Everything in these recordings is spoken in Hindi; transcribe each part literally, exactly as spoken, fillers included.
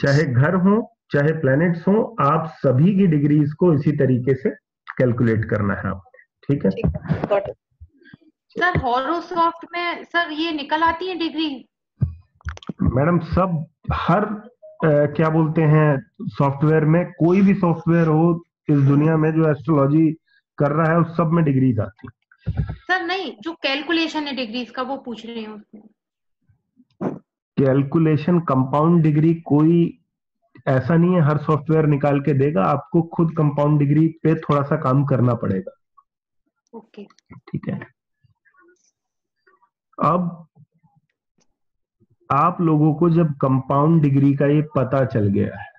चाहे घर हो चाहे प्लैनेट्स हो, आप सभी की डिग्रीज को इसी तरीके से कैलकुलेट करना है आपको। ठीक है, ठीक है। सर हॉरोस्कॉप में सर ये निकल आती है डिग्री? मैडम सब हर आ, क्या बोलते हैं सॉफ्टवेयर में, कोई भी सॉफ्टवेयर हो इस दुनिया में जो एस्ट्रोलॉजी कर रहा है उस सब में डिग्रीज आती है। सर नहीं, जो कैलकुलेशन है डिग्रीज का वो पूछ रही हूँ उसमें। कैलकुलेशन कंपाउंड डिग्री कोई ऐसा नहीं है हर सॉफ्टवेयर निकाल के देगा, आपको खुद कंपाउंड डिग्री पे थोड़ा सा काम करना पड़ेगा। ओके। ठीक है, अब आप लोगों को जब कंपाउंड डिग्री का ये पता चल गया है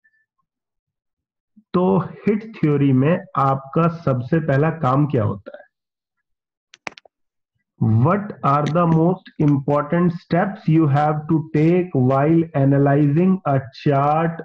तो हिट थ्योरी में आपका सबसे पहला काम क्या होता है? What are the most important steps you have to take while analyzing a chart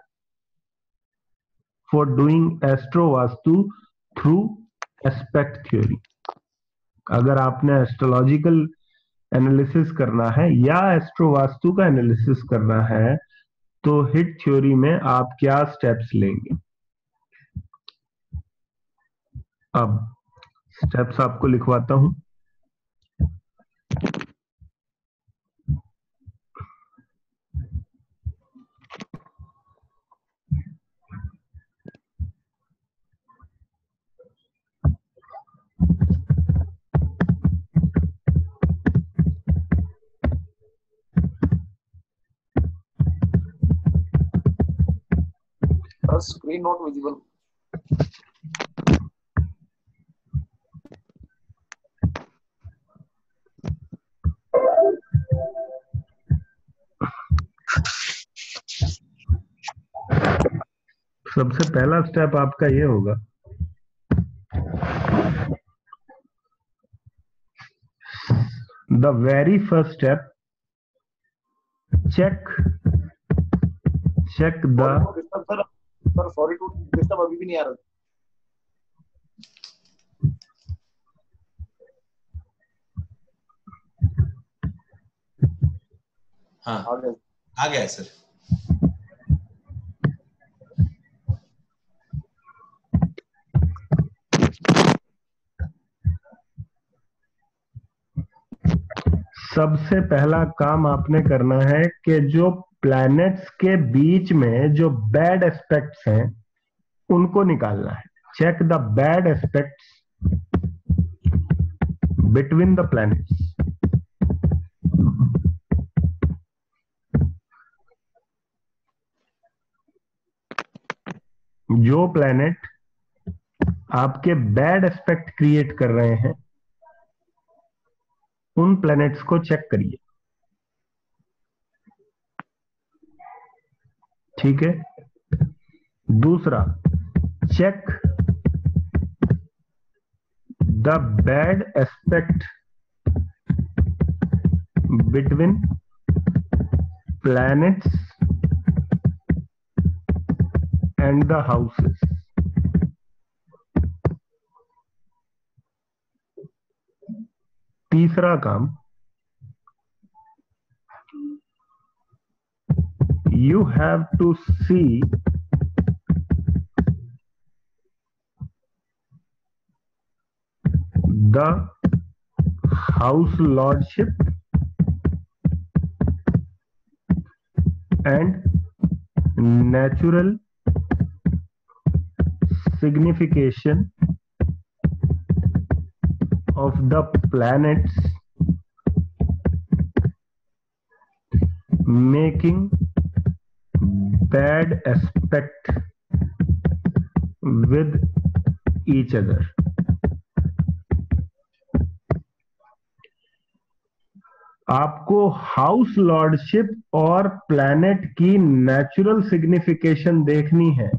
for doing astro vastu through aspect theory? अगर आपने एस्ट्रोलॉजिकल एनालिसिस करना है या एस्ट्रो वास्तु का एनालिसिस करना है तो हिट थ्योरी में आप क्या स्टेप्स लेंगे? अब स्टेप्स आपको लिखवाता हूं। Screen not visible. सबसे पहला स्टेप आपका ये होगा, the very first step, check check the sir sir sorry to disturb, अभी भी नहीं आ रहा। हाँ आ गया आ गया है सर। सबसे पहला काम आपने करना है कि जो प्लैनेट्स के बीच में जो बैड एस्पेक्ट्स हैं उनको निकालना है। Check the bad aspects between the planets. जो प्लैनेट आपके बैड एस्पेक्ट क्रिएट कर रहे हैं उन प्लैनेट्स को चेक करिए। ठीक है, दूसरा, check the bad aspect between planets and the houses. तीसरा काम, you have to see the house lordship and natural signification of the planets making bad aspect with each other. आपको हाउस लॉर्डशिप और प्लैनेट की नेचुरल सिग्निफिकेशन देखनी है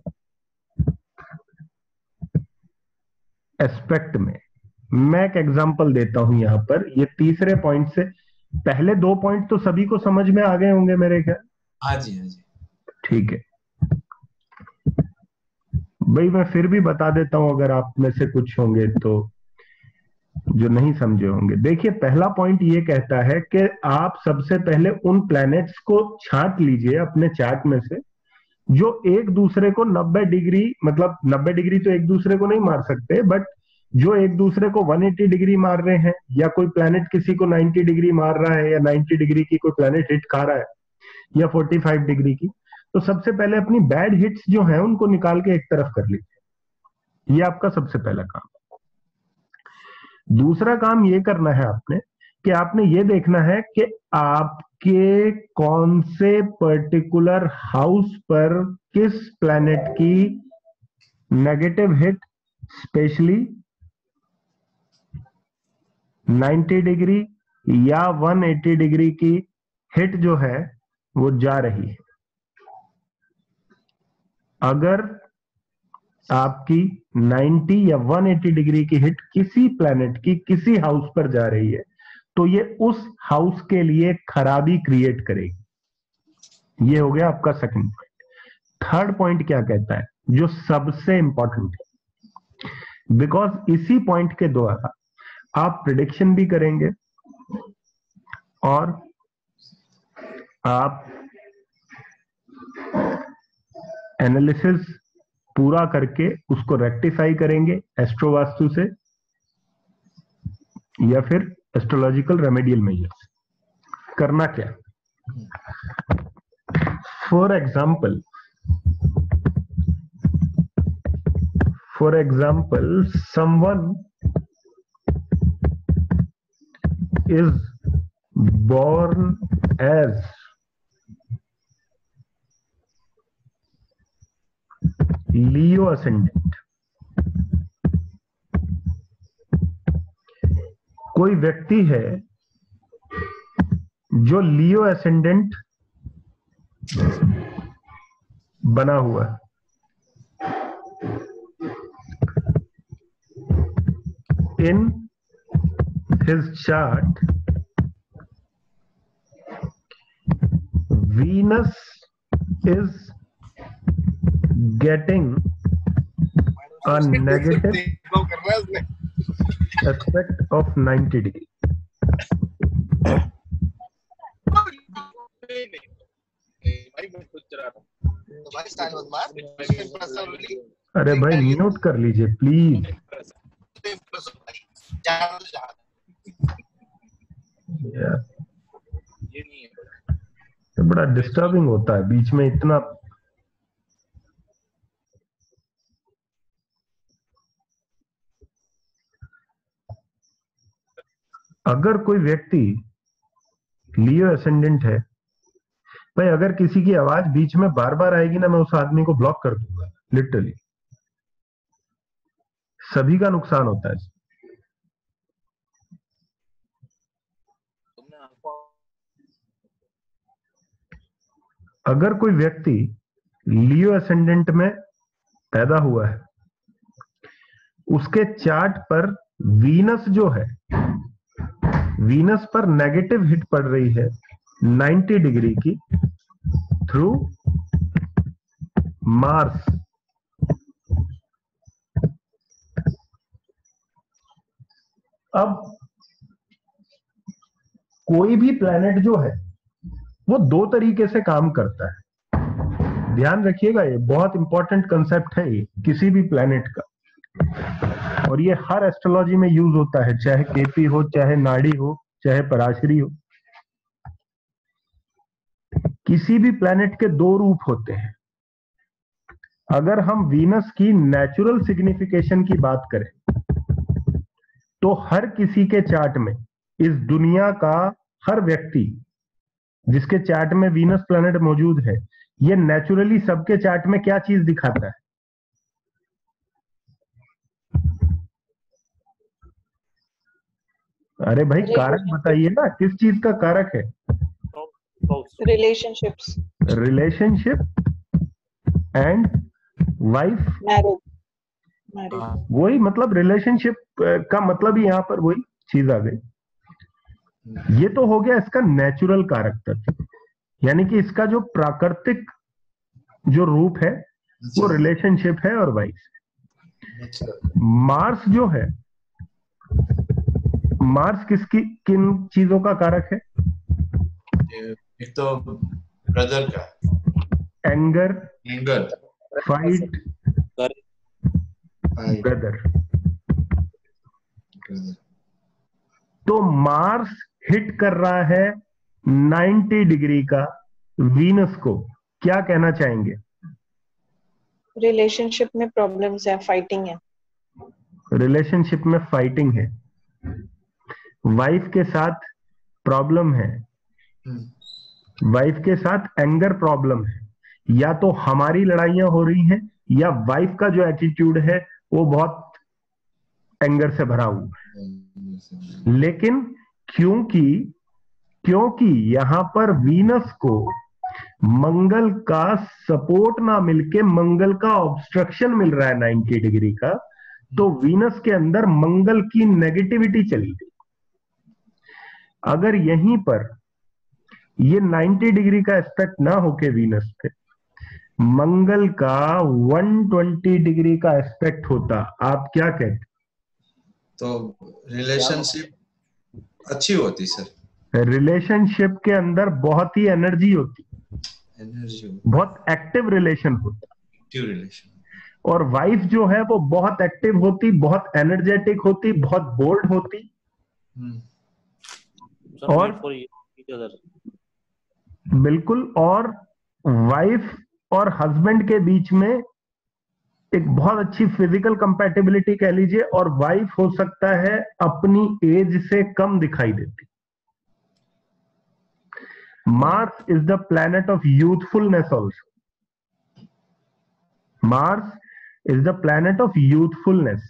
एस्पेक्ट में। मैं एक एग्जांपल देता हूं यहां पर, ये तीसरे पॉइंट से पहले दो पॉइंट तो सभी को समझ में आ गए होंगे मेरे ख्याल। हाँ जी हाँ जी ठीक है भाई, मैं फिर भी बता देता हूं अगर आप में से कुछ होंगे तो जो नहीं समझे होंगे। देखिए, पहला पॉइंट ये कहता है कि आप सबसे पहले उन प्लैनेट्स को छांट लीजिए अपने चार्ट में से जो एक दूसरे को नब्बे डिग्री, मतलब नब्बे डिग्री तो एक दूसरे को नहीं मार सकते, बट जो एक दूसरे को एक सौ अस्सी डिग्री मार रहे हैं, या कोई प्लैनेट किसी को नब्बे डिग्री मार रहा है, या नब्बे डिग्री की कोई प्लैनेट हिट खा रहा है, या पैंतालीस डिग्री की, तो सबसे पहले अपनी बैड हिट्स जो हैं उनको निकाल के एक तरफ कर लीजिए। ये आपका सबसे पहला काम है। दूसरा काम ये करना है आपने कि आपने ये देखना है कि आपके कौन से पर्टिकुलर हाउस पर किस प्लैनेट की नेगेटिव हिट, स्पेशली नब्बे डिग्री या एक सौ अस्सी डिग्री की हिट जो है वो जा रही है। अगर आपकी नब्बे या एक सौ अस्सी डिग्री की हिट किसी प्लैनेट की किसी हाउस पर जा रही है, तो ये उस हाउस के लिए खराबी क्रिएट करेगी। ये हो गया आपका सेकंड पॉइंट। थर्ड पॉइंट क्या कहता है, जो सबसे इंपॉर्टेंट है, बिकॉज इसी पॉइंट के द्वारा आप प्रिडिक्शन भी करेंगे और आप एनालिसिस पूरा करके उसको रेक्टिफाई करेंगे एस्ट्रो वास्तु से या फिर एस्ट्रोलॉजिकल रेमेडियल मेजर्स। करना क्या, for example for example someone is born as Leo ascendant। कोई व्यक्ति है जो लियो एसेंडेंट बना हुआ है, इन his chart Venus is getting a negative aspect of ninety degree। अरे भाई म्यूट कर लीजिए प्लीज। ये नहीं है, ये बड़ा डिस्टर्बिंग होता है बीच में इतना। अगर कोई व्यक्ति लियो एसेंडेंट है, भाई अगर किसी की आवाज बीच में बार बार आएगी ना, मैं उस आदमी को ब्लॉक कर दूंगा लिटरली। सभी का नुकसान होता है। अगर कोई व्यक्ति लियो एसेंडेंट में पैदा हुआ है, उसके चार्ट पर वीनस जो है, वीनस पर नेगेटिव हिट पड़ रही है नब्बे डिग्री की थ्रू मार्स। अब कोई भी प्लैनेट जो है वो दो तरीके से काम करता है। ध्यान रखिएगा, ये बहुत इंपॉर्टेंट कंसेप्ट है ये किसी भी प्लैनेट का, और ये हर एस्ट्रोलॉजी में यूज होता है, चाहे केपी हो, चाहे नाड़ी हो, चाहे पराशरी हो। किसी भी प्लैनेट के दो रूप होते हैं। अगर हम वीनस की नेचुरल सिग्निफिकेशन की बात करें तो हर किसी के चार्ट में, इस दुनिया का हर व्यक्ति जिसके चार्ट में वीनस प्लैनेट मौजूद है, ये नेचुरली सबके चार्ट में क्या चीज दिखाता है? अरे भाई कारक बताइए ना, किस चीज का कारक है? Relationships, relationship and wife marriage, marriage. वही मतलब रिलेशनशिप का मतलब ही यहां पर वही चीज आ गई। ये तो हो गया इसका नेचुरल कारक तत्व, यानी कि इसका जो प्राकृतिक जो रूप है वो रिलेशनशिप है और वाइफ। मार्स जो है, मार्स किसकी किन चीजों का कारक है? एक तो ब्रदर का, एंगर, एंगर, फाइट, ब्रदर। तो मार्स हिट कर रहा है नब्बे डिग्री का वीनस को, क्या कहना चाहेंगे? रिलेशनशिप में प्रॉब्लम्स है, फाइटिंग है। रिलेशनशिप में फाइटिंग है, वाइफ के साथ प्रॉब्लम है, वाइफ के साथ एंगर प्रॉब्लम है, या तो हमारी लड़ाइयां हो रही हैं या वाइफ का जो एटीट्यूड है वो बहुत एंगर से भरा हुआ है। लेकिन क्योंकि क्योंकि यहां पर वीनस को मंगल का सपोर्ट ना मिलके मंगल का ऑब्स्ट्रक्शन मिल रहा है नब्बे डिग्री का, तो वीनस के अंदर मंगल की नेगेटिविटी चली गई। अगर यहीं पर ये नब्बे डिग्री का एस्पेक्ट ना होके वीनस पे मंगल का एक सौ बीस डिग्री का एस्पेक्ट होता, आप क्या कहते? तो रिलेशनशिप अच्छी होती सर। रिलेशनशिप के अंदर बहुत ही एनर्जी होती, एनर्जी, बहुत एक्टिव रिलेशन होता, एक्टिव रिलेशन। और वाइफ जो है वो बहुत एक्टिव होती, बहुत एनर्जेटिक होती, बहुत बोल्ड होती। और बिल्कुल, और वाइफ और हस्बैंड के बीच में एक बहुत अच्छी फिजिकल कंपैटिबिलिटी कह लीजिए, और वाइफ हो सकता है अपनी एज से कम दिखाई देती। Mars is the planet of youthfulness also. Mars is the planet of youthfulness.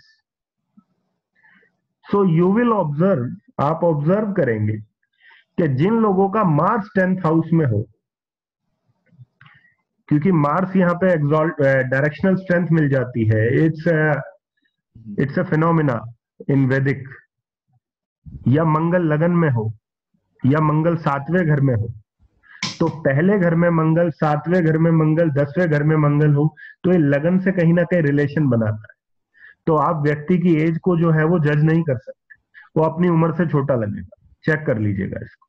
So you will observe, आप ऑब्जर्व करेंगे कि जिन लोगों का मार्स टेंथ हाउस में हो, क्योंकि मार्स यहां पे एग्जॉल्ट डायरेक्शनल स्ट्रेंथ मिल जाती है, it's it's a phenomena in Vedic, या मंगल लगन में हो या मंगल सातवें घर में हो, तो पहले घर में मंगल, सातवें घर में मंगल, दसवें घर में मंगल हो, तो ये लगन से कहीं ना कहीं रिलेशन बनाता है। तो आप व्यक्ति की एज को जो है वो जज नहीं कर सकते, वो अपनी उम्र से छोटा लगेगा, चेक कर लीजिएगा इसको।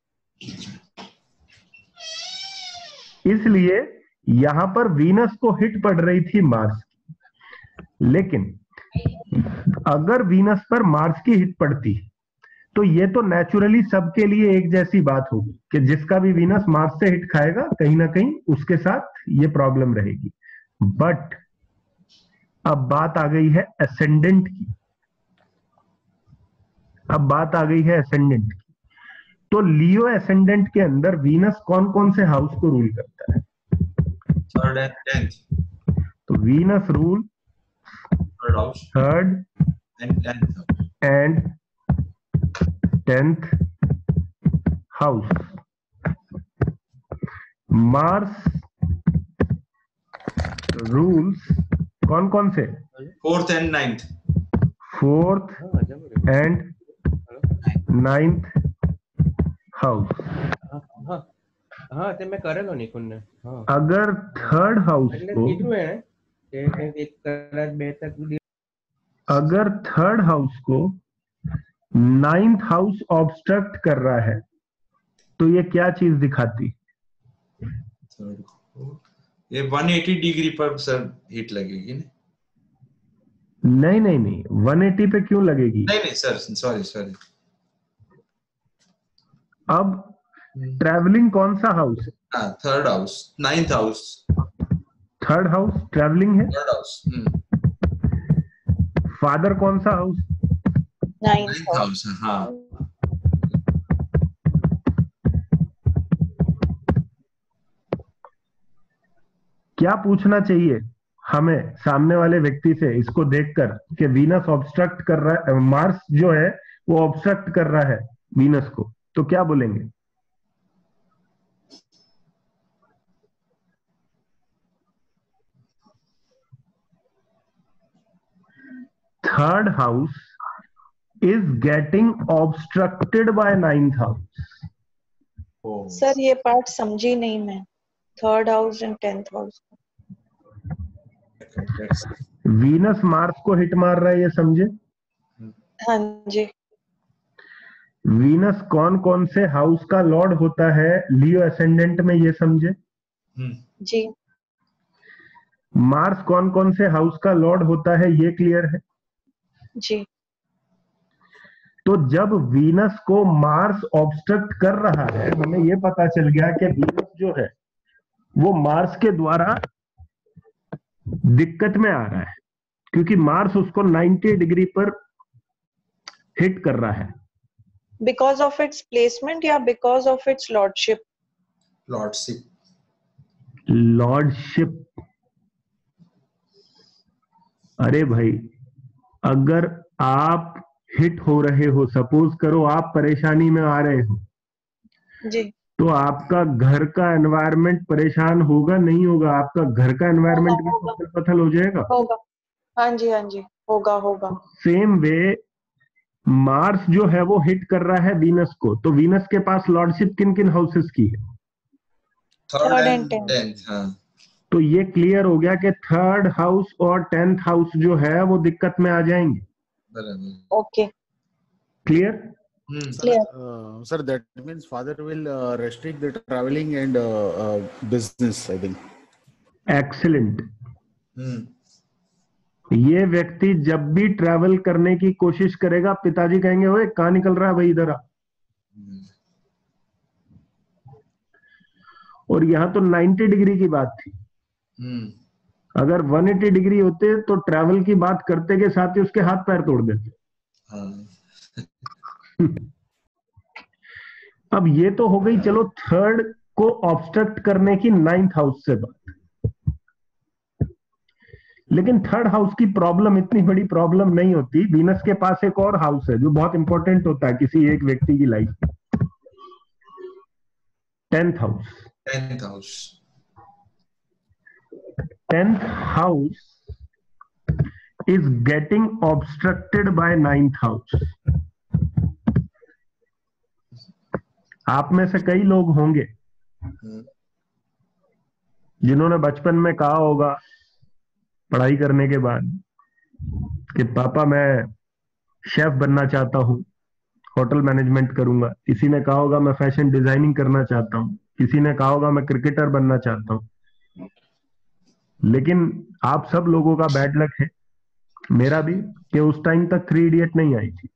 इसलिए यहां पर वीनस को हिट पड़ रही थी मार्स की, लेकिन अगर वीनस पर मार्स की हिट पड़ती तो ये तो नेचुरली सबके लिए एक जैसी बात होगी कि जिसका भी वीनस मार्स से हिट खाएगा कहीं ना कहीं उसके साथ ये प्रॉब्लम रहेगी। बट अब बात आ गई है एसेंडेंट की, अब बात आ गई है एसेंडेंट की। तो लियो एसेंडेंट के अंदर वीनस कौन कौन से हाउस को रूल करता है? Third and tenth. तो Venus rule third house, third and tenth and tenth house. Mars rules कौन कौन से? Fourth and ninth. Fourth and ninth house. हाँ, ते मैं करेलो निकुन ने। हाँ, अगर थर्ड हाउस એટલે को કીધું એને કે કંઈક એક કલાક બે તક સુધી अगर थर्ड हाउस को नाइन्थ हाउस ऑब्स्ट्रक्ट कर रहा है तो ये क्या चीज दिखाती? थर्ड ये एक सौ अस्सी डिग्री पर सर हिट लगेगी ना? नहीं नहीं नहीं, एक सौ अस्सी पे क्यों लगेगी? नहीं नहीं सर, सॉरी सॉरी। अब ट्रैवलिंग कौन सा हाउस है? हाँ, third house, ninth house. Third house travelling है। थर्ड हाउस, फादर कौन सा हाउस? Ninth ninth house. हाँ, क्या पूछना चाहिए हमें सामने वाले व्यक्ति से इसको देखकर कि वीनस ऑब्स्ट्रक्ट कर रहा है, मार्स जो है वो ऑब्स्ट्रक्ट कर रहा है वीनस को, तो क्या बोलेंगे? Third house is getting obstructed by ninth house. Sir ये पार्ट समझी नहीं मैं, third house and tenth house. Venus Mars को हिट मार रहा है, ये समझे? हाँ जी। वीनस कौन कौन से हाउस का लॉर्ड होता है लियो एसेंडेंट में, ये समझे? जी। मार्स कौन कौन से हाउस का लॉर्ड होता है ये क्लियर है? जी। तो जब वीनस को मार्स ऑब्स्ट्रक्ट कर रहा है, हमें यह पता चल गया कि वीनस जो है वो मार्स के द्वारा दिक्कत में आ रहा है, क्योंकि मार्स उसको नब्बे डिग्री पर हिट कर रहा है। बिकॉज ऑफ इट्स प्लेसमेंट या because of its lordship? Lordship. Lordship. अरे भाई, अगर आप हिट हो रहे हो, सपोज करो आप परेशानी में आ रहे हो जी। तो आपका घर का एनवायरनमेंट परेशान होगा नहीं होगा? आपका घर का एनवायरनमेंट भी होगा, पत्थल पत्थल हो जाएगा। होगा। हाँ जी, हाँ जी, होगा होगा। सेम वे मार्स जो है वो हिट कर रहा है वीनस को, तो वीनस के पास लॉर्डशिप किन किन हाउसेस की है? Third and tenth. हाँ, तो ये क्लियर हो गया कि थर्ड हाउस और टेंथ हाउस जो है वो दिक्कत में आ जाएंगे। बराबर। Okay, clear? clear. Uh, sir, that means father will uh, restrict the traveling and uh, uh, business, I think. Excellent. Hmm. ये व्यक्ति जब भी ट्रैवल करने की कोशिश करेगा, पिताजी कहेंगे ओए कहां निकल रहा है भाई, इधर आ। और यहां तो नब्बे डिग्री की बात थी। हम्म। अगर एक सौ अस्सी डिग्री होते तो ट्रैवल की बात करते के साथ ही उसके हाथ पैर तोड़ देते। हाँ। अब ये तो हो गई चलो थर्ड को ऑब्स्ट्रक्ट करने की नाइन्थ हाउस से बात, लेकिन थर्ड हाउस की प्रॉब्लम इतनी बड़ी प्रॉब्लम नहीं होती। वीनस के पास एक और हाउस है जो बहुत इंपॉर्टेंट होता है किसी एक व्यक्ति की लाइफ में, tenth house. Tenth house. Tenth house is getting obstructed by ninth house. आप में से कई लोग होंगे जिन्होंने बचपन में कहा होगा पढ़ाई करने के बाद कि पापा मैं शेफ बनना चाहता हूं, होटल मैनेजमेंट करूंगा। किसी ने कहा होगा मैं फैशन डिजाइनिंग करना चाहता हूं, किसी ने कहा होगा मैं क्रिकेटर बनना चाहता हूं। लेकिन आप सब लोगों का बैड लक है, मेरा भी, कि उस टाइम तक थ्री इडियट नहीं आई थी।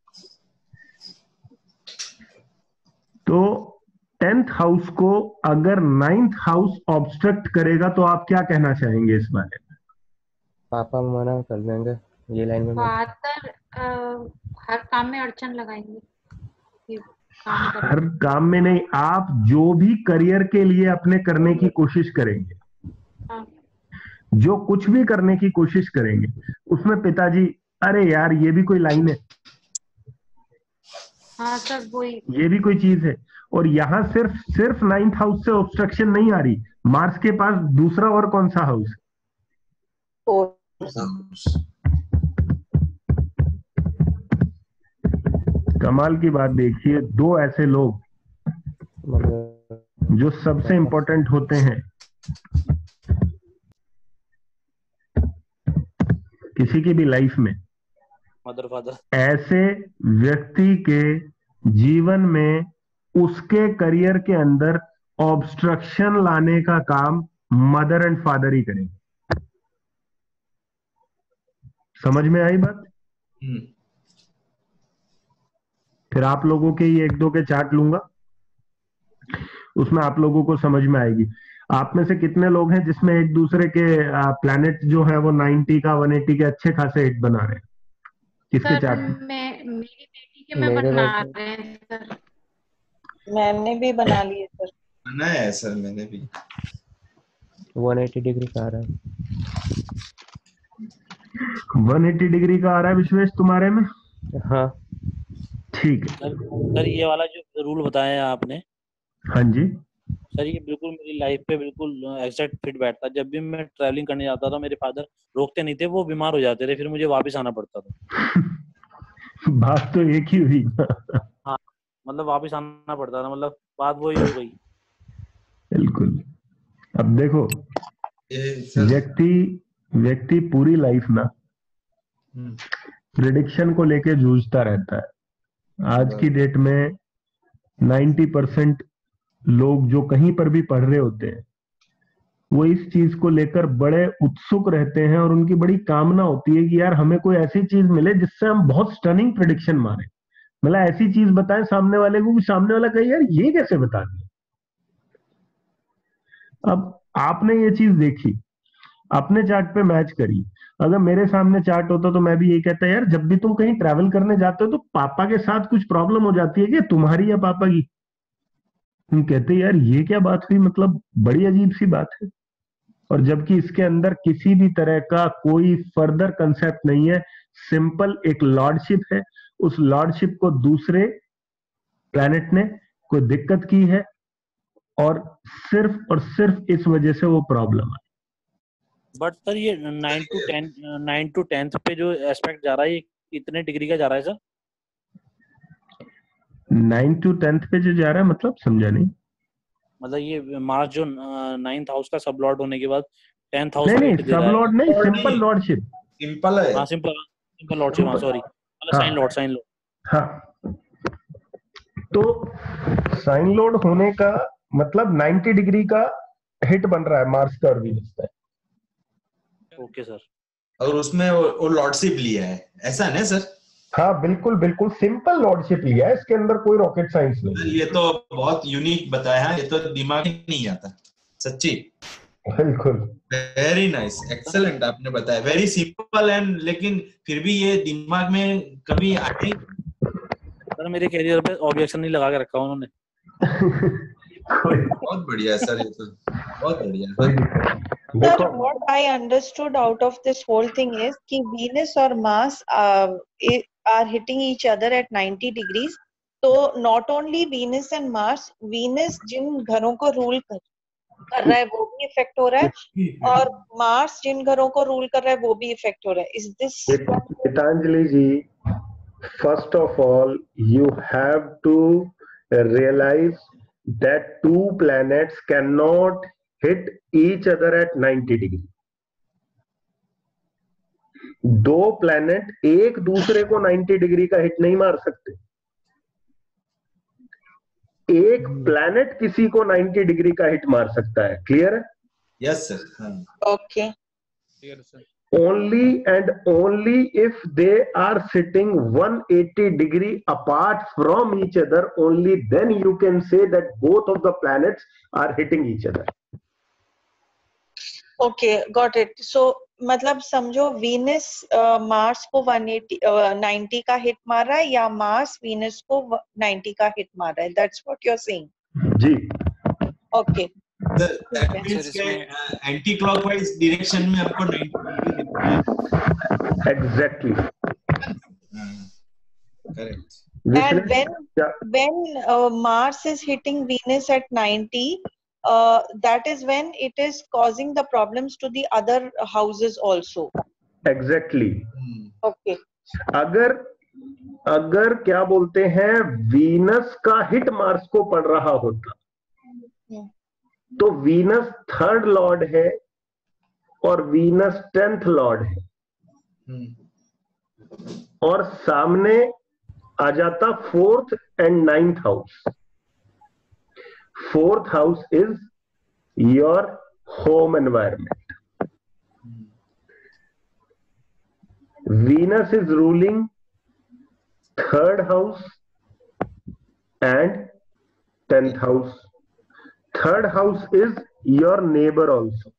तो टेंथ हाउस को अगर नाइन्थ हाउस ऑब्स्ट्रक्ट करेगा तो आप क्या कहना चाहेंगे इस बारे में? पापा मना कर देंगे ये लाइन में। फादर हर काम में अड़चन लगाएंगे कि काम करो। हर काम में नहीं, आप जो भी करियर के लिए अपने करने की कोशिश करेंगे, हाँ। जो कुछ भी करने की कोशिश करेंगे, उसमें पिताजी अरे यार ये भी कोई लाइन है, हाँ सर वही। ये भी कोई चीज है। और यहां सिर्फ सिर्फ नाइन्थ हाउस से ऑब्स्ट्रक्शन नहीं आ रही, मार्स के पास दूसरा और कौन सा हाउस है? कमाल की बात देखिए, दो ऐसे लोग जो सबसे इंपॉर्टेंट होते हैं किसी की भी लाइफ में, मदर फादर, ऐसे व्यक्ति के जीवन में उसके करियर के अंदर ऑब्स्ट्रक्शन लाने का काम मदर एंड फादर ही करेंगे। समझ में आई बात? फिर आप लोगों के ही एक दो के चार्ट लूंगा, उसमें आप लोगों को समझ में आएगी। आप में से कितने लोग हैं जिसमें एक दूसरे के प्लैनेट जो है वो नब्बे का एक सौ अस्सी के अच्छे खासे हिट बना रहे हैं? किसके सर चार्ट? मैं मेरी बेटी के मैं बना रहे हैं सर। मैंने भी बना लिए सर। बनाया है सर मैंने भी। एक सौ अस्सी डिग्री का आ रहा है। एक सौ अस्सी डिग्री का आ रहा है विश्वेश तुम्हारे में? हाँ ठीक है सर। सर ये वाला जो रूल बताया आपने, हाँ जी सर ये बिल्कुल मेरी लाइफ पे बिल्कुल एग्जैक्ट फिट बैठता। जब भी मैं ट्रैवलिंग करने जाता था मेरे फादर रोकते नहीं थे, वो बीमार हो जाते थे, फिर मुझे वापस आना पड़ता था। बात तो एक ही हुई। हाँ मतलब वापस आना पड़ता था, मतलब बात वही हो गई। बिल्कुल। अब देखो व्यक्ति व्यक्ति पूरी लाइफ ना प्रिडिक्शन को लेके जूझता रहता है। आज की डेट में नब्बे परसेंट लोग जो कहीं पर भी पढ़ रहे होते हैं वो इस चीज को लेकर बड़े उत्सुक रहते हैं और उनकी बड़ी कामना होती है कि यार हमें कोई ऐसी चीज मिले जिससे हम बहुत स्टनिंग प्रेडिक्शन मारे, मतलब ऐसी चीज बताएं सामने वाले को कि सामने वाला कहे यार ये कैसे बता दिया। अब आपने ये चीज देखी, अपने चार्ट पे मैच करी, अगर मेरे सामने चार्ट होता तो मैं भी यही कहता यार जब भी तुम कहीं ट्रैवल करने जाते हो तो पापा के साथ कुछ प्रॉब्लम हो जाती है क्या, तुम्हारी या पापा की? तुम कहते यार ये क्या बात हुई, मतलब बड़ी अजीब सी बात है। और जबकि इसके अंदर किसी भी तरह का कोई फर्दर कंसेप्ट नहीं है, सिंपल एक लॉर्डशिप है, उस लॉर्डशिप को दूसरे प्लैनेट ने कोई दिक्कत की है और सिर्फ और सिर्फ इस वजह से वो प्रॉब्लम है। बट सर ये nine to ten nine to tenth पे जो एस्पेक्ट जा रहा है ये कितने डिग्री का जा रहा है सर? नाइन टू टेंथ पे जो जा रहा है मतलब समझा नहीं। मतलब ये मार्च जो नाइन्थ हाउस का सब लॉर्ड होने के बाद टेंथ हाउस नहीं पे नहीं हिट दे रहा सब है। लॉर्ड नहीं, Lord सिंपल नहीं। लॉर्डशिप। सिंपल है। हाँ सिंपल सिंपल लॉर्डशिप, हाँ सॉरी, मतलब हाँ। Sign lord sign lord. हाँ तो साइन लोड होने का मतलब नाइन्टी डिग्री का हिट बन रहा है मार्स का और वीनस पे। Okay sir. और उसमें वो, वो लॉर्डशिप लिया है, ऐसा है ना सर? हाँ बिल्कुल बिल्कुल सिंपल लॉर्डशिप लिया है, इसके अंदर कोई रॉकेट साइंस नहीं है। ये तो बहुत यूनिक बताया है, ये तो दिमाग ही नहीं आता सच्ची। बिल्कुल वेरी नाइस, एक्सेलेंट आपने बताया, वेरी सिंपल एंड लेकिन फिर भी ये दिमाग में कभी आते ही। सर मेरे कैरियर पे ऑब्जेक्शन नहीं लगा के रखा उन्होंने। बहुत बढ़िया सर, ये तो बहुत बढ़िया। कोई दिक्कत नहीं। Sir, देखो what I understood out of this whole thing is कि Venus और Mars uh, are hitting each other at ninety degrees. तो not only Venus and Mars, Venus जिन घरों को रूल कर, कर रहा है वो भी इफेक्ट हो रहा है और Mars जिन घरों को रूल कर रहा है वो भी इफेक्ट हो रहा है। Is this? Geetanjali ji, first of all you have to realize that two planets cannot hit each other at ninety degree. दो प्लैनेट एक दूसरे को ninety डिग्री का हिट नहीं मार सकते। एक प्लैनेट किसी को ninety डिग्री का हिट मार सकता है। क्लियर है? Yes sir. Okay. Only and only if they are sitting one hundred eighty degree apart from each other, only then you can say that both of the planets are hitting each other. Okay, got it. So मतलब समझो Venus मार्स को one eighty ninety का हिट मार रहा है या मार्स Venus को ninety का हिट मार रहा है, that's what you're saying. जी Okay. दैट मींस के एंटी क्लॉकवाइज डायरेक्शन में आपको ninety degree. Exactly correct. And when when uh, Mars is hitting Venus at ninety, uh, that is when it is causing the problems to the other houses also. Exactly Okay. अगर अगर क्या बोलते हैं वीनस का हिट मार्स को पड़ रहा होता Hmm. तो वीनस थर्ड लॉर्ड है और वीनस टेंथ लॉर्ड है और सामने आ जाता fourth and ninth house. Fourth house is your home environment. Venus is ruling third house and tenth house. Third house is your neighbor also.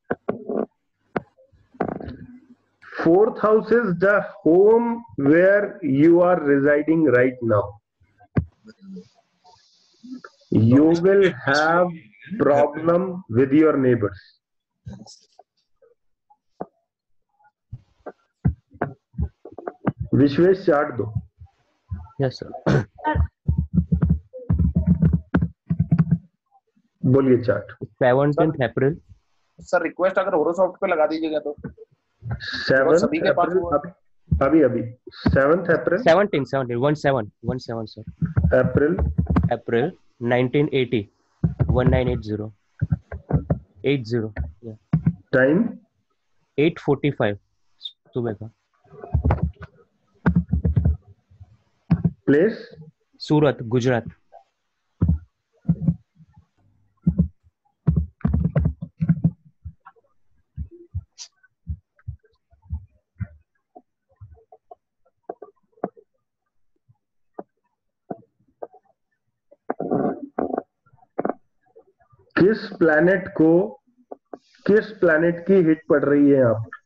Fourth house is the home where you are residing right now. You will have problem with your neighbors. Vishwesh chart दो। Yes sir. बोलिए chart. Seventeenth April sir request अगर होरोसॉफ्ट पे लगा दीजिएगा तो सेवन सभी के पास वो- अप्रैल अभी अभी seventh April seventeen seventeen one seven one seven sir. April April nineteen eighty one nine eight zero eight zero time eight forty five सुबह का। प्लेस सूरत गुजरात। इस प्लैनेट को किस प्लैनेट की हिट पड़ रही है यहाँ पर?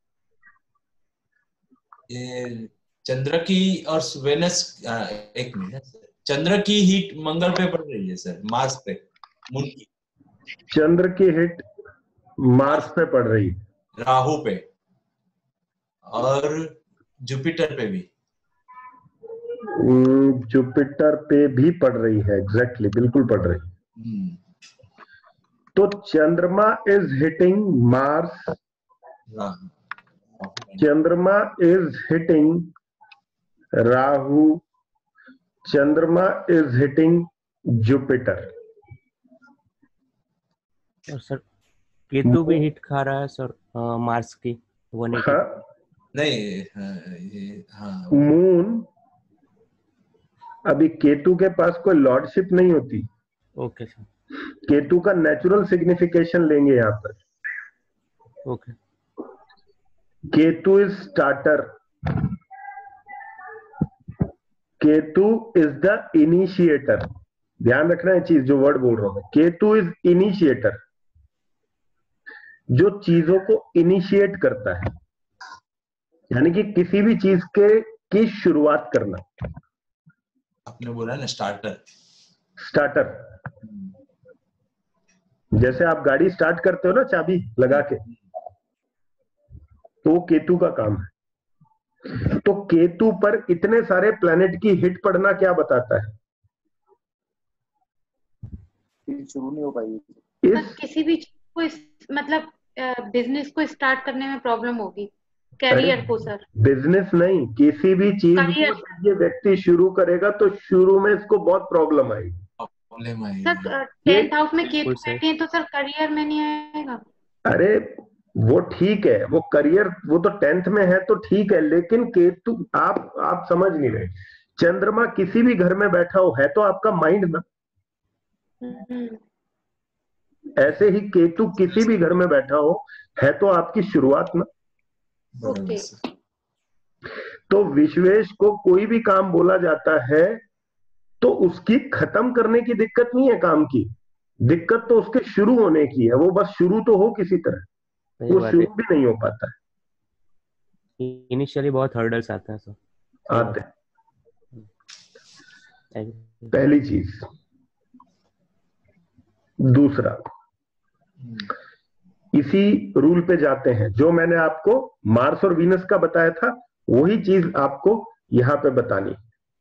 ये चंद्र की और वेनस, एक मिनट सर, चंद्र की हीट मंगल पे पड़ रही है सर, मार्स पे, मून की। चंद्र की हिट मार्स पे पड़ रही है, राहु पे और जुपिटर पे भी। जुपिटर पे भी पड़ रही है, एग्जैक्टली exactly, बिल्कुल पड़ रही है। तो Chandrama is hitting Mars, Chandrama is hitting Rahu, Chandrama is hitting Jupiter. और सर केतु भी हिट खा रहा है सर मार्स की वन एटी। हाँ, नहीं हाँ, ये हाँ मून, अभी केतु के पास कोई लॉर्डशिप नहीं होती। ओके सर, केतु का नेचुरल सिग्निफिकेशन लेंगे यहाँ पर। Okay, Ketu is starter, Ketu is the initiator. ध्यान रखना है चीज, जो वर्ड बोल रहा हूं मैं, केतु इज इनिशिएटर, जो चीजों को इनिशिएट करता है, यानी कि किसी भी चीज के की शुरुआत करना। आपने बोला ना स्टार्टर, स्टार्टर, जैसे आप गाड़ी स्टार्ट करते हो ना चाबी लगा के, तो वो केतु का काम है। तो केतु पर इतने सारे प्लैनेट की हिट पड़ना क्या बताता है? शुरू नहीं हो पाई। इस किसी भी चीज को इस, मतलब बिजनेस को स्टार्ट करने में प्रॉब्लम होगी, करियर को सर। बिजनेस नहीं, किसी भी चीज Career. को ये व्यक्ति शुरू करेगा तो शुरू में इसको बहुत प्रॉब्लम आएगी। प्रॉब्लम आएगी। सर टेंथ हाउस में केतु बैठे हैं तो सर करियर में नहीं आएगा। अरे वो ठीक है, वो करियर वो तो टेंथ में है तो ठीक है, लेकिन केतु आप आप समझ नहीं रहे। चंद्रमा किसी भी घर में बैठा हो है तो आपका माइंड ना, ऐसे ही केतु किसी भी घर में बैठा हो है तो आपकी शुरुआत ना। ओके। तो विश्वेश को कोई भी काम बोला जाता है तो उसकी खत्म करने की दिक्कत नहीं है, काम की दिक्कत तो उसके शुरू होने की है। वो बस शुरू तो हो किसी तरह, वो शुरू भी नहीं हो पाता है। इनिशियली बहुत हर्डल्स आते हैं सर, आते हैं, पहली चीज। दूसरा, इसी रूल पे जाते हैं जो मैंने आपको मार्स और वीनस का बताया था, वही चीज आपको यहां पे बतानी।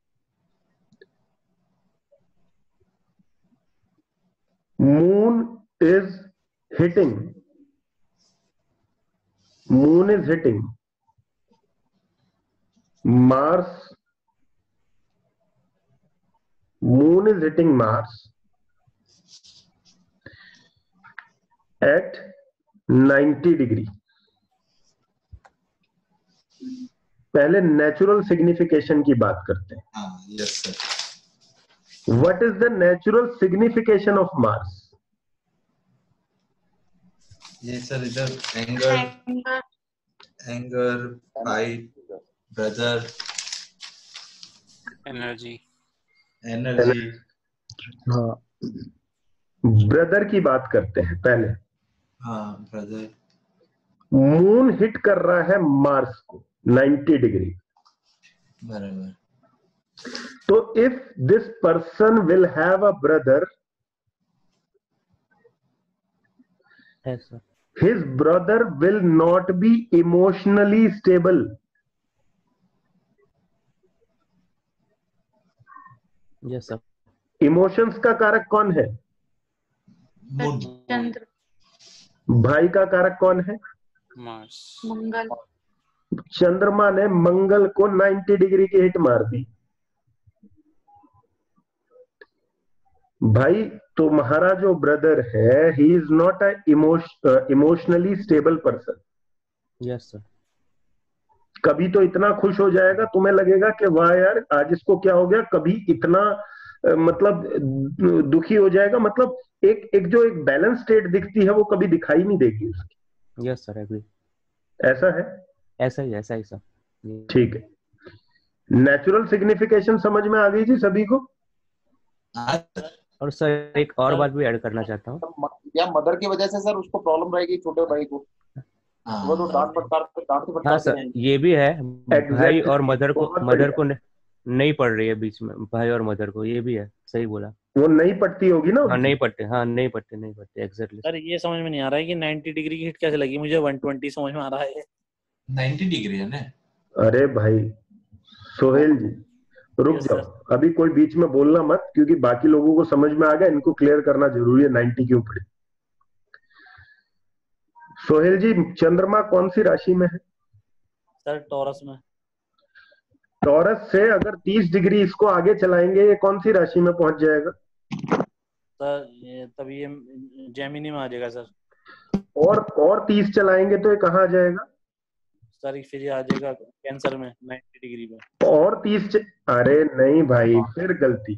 Moon is hitting, moon is hitting Mars, moon is hitting Mars at ninety degree. पहले नेचुरल सिग्निफिकेशन की बात करते हैं। हाँ, yes sir. What is the natural signification of Mars? ये सर इधर anger, anger, fight, brother, energy, energy. हाँ, ब्रदर की बात करते हैं पहले। हाँ ब्रदर। मून हिट कर रहा है मार्स को नाइंटी डिग्री, बराबर। तो if this person will have a brother, yes, sir. his brother will not be emotionally stable. Yes, sir. Emotions का कारक कौन है? चंद्र। भाई का कारक कौन है? मार्स, मंगल। चंद्रमा ने मंगल को नाइंटी डिग्री की हिट मार दी। भाई तुम्हारा जो ब्रदर है, he is not a emotionally stable person. Yes sir. कभी तो इतना खुश हो जाएगा तुम्हें लगेगा कि वाह यार आज इसको क्या हो गया, कभी इतना uh, मतलब दुखी हो जाएगा, मतलब एक एक जो एक बैलेंस स्टेट दिखती है वो कभी दिखाई नहीं देगी उसकी। Yes sir, agree. ऐसा है? ऐसा ही ऐसा ही सर। ठीक है, नेचुरल सिग्निफिकेशन समझ में आ गई जी सभी को? और सर एक और बात भी ऐड करना चाहता हूँ। या मदर की वजह से सर उसको प्रॉब्लम रहेगी छोटे भाई को, वो तो डांट फटकार डांट से हाँ फटकारते सर रहेंगे। ये भी है, भाई Exactly, और मदर को बहुत मदर बढ़िया। को न- नहीं पड़ रही है बीच में, भाई और मदर को, ये भी है, सही बोला। वो नहीं पड़ती होगी ना हाँ उनकी। नहीं पढ़ते, हाँ नहीं पढ़ते नहीं पढ़ते एग्जैक्टली। सर ये समझ में नहीं आ रहा है कि नाइंटी डिग्री की हिट कैसे लगी, मुझे वन ट्वेंटी समझ में आ रहा है। नाइंटी डिग्री है ना। अरे भाई सोहेल जी रुक Yes, जाओ, sir. अभी कोई बीच में बोलना मत, क्योंकि बाकी लोगों को समझ में आ गया, इनको क्लियर करना जरूरी है नाइंटी क्यों पड़े। सोहेल जी चंद्रमा कौन सी राशि में है? सर टॉरस में। टॉरस से अगर तीस डिग्री इसको आगे चलाएंगे ये कौन सी राशि में पहुंच जाएगा? सर ये तब ये जेमिनी में आ जाएगा सर। और और तीस चलाएंगे तो ये कहाँ आ जाएगा? सर ये फिर ये आ जाएगा कैंसर में नाइंटी डिग्री में। और तीस च... अरे नहीं भाई फिर गलती।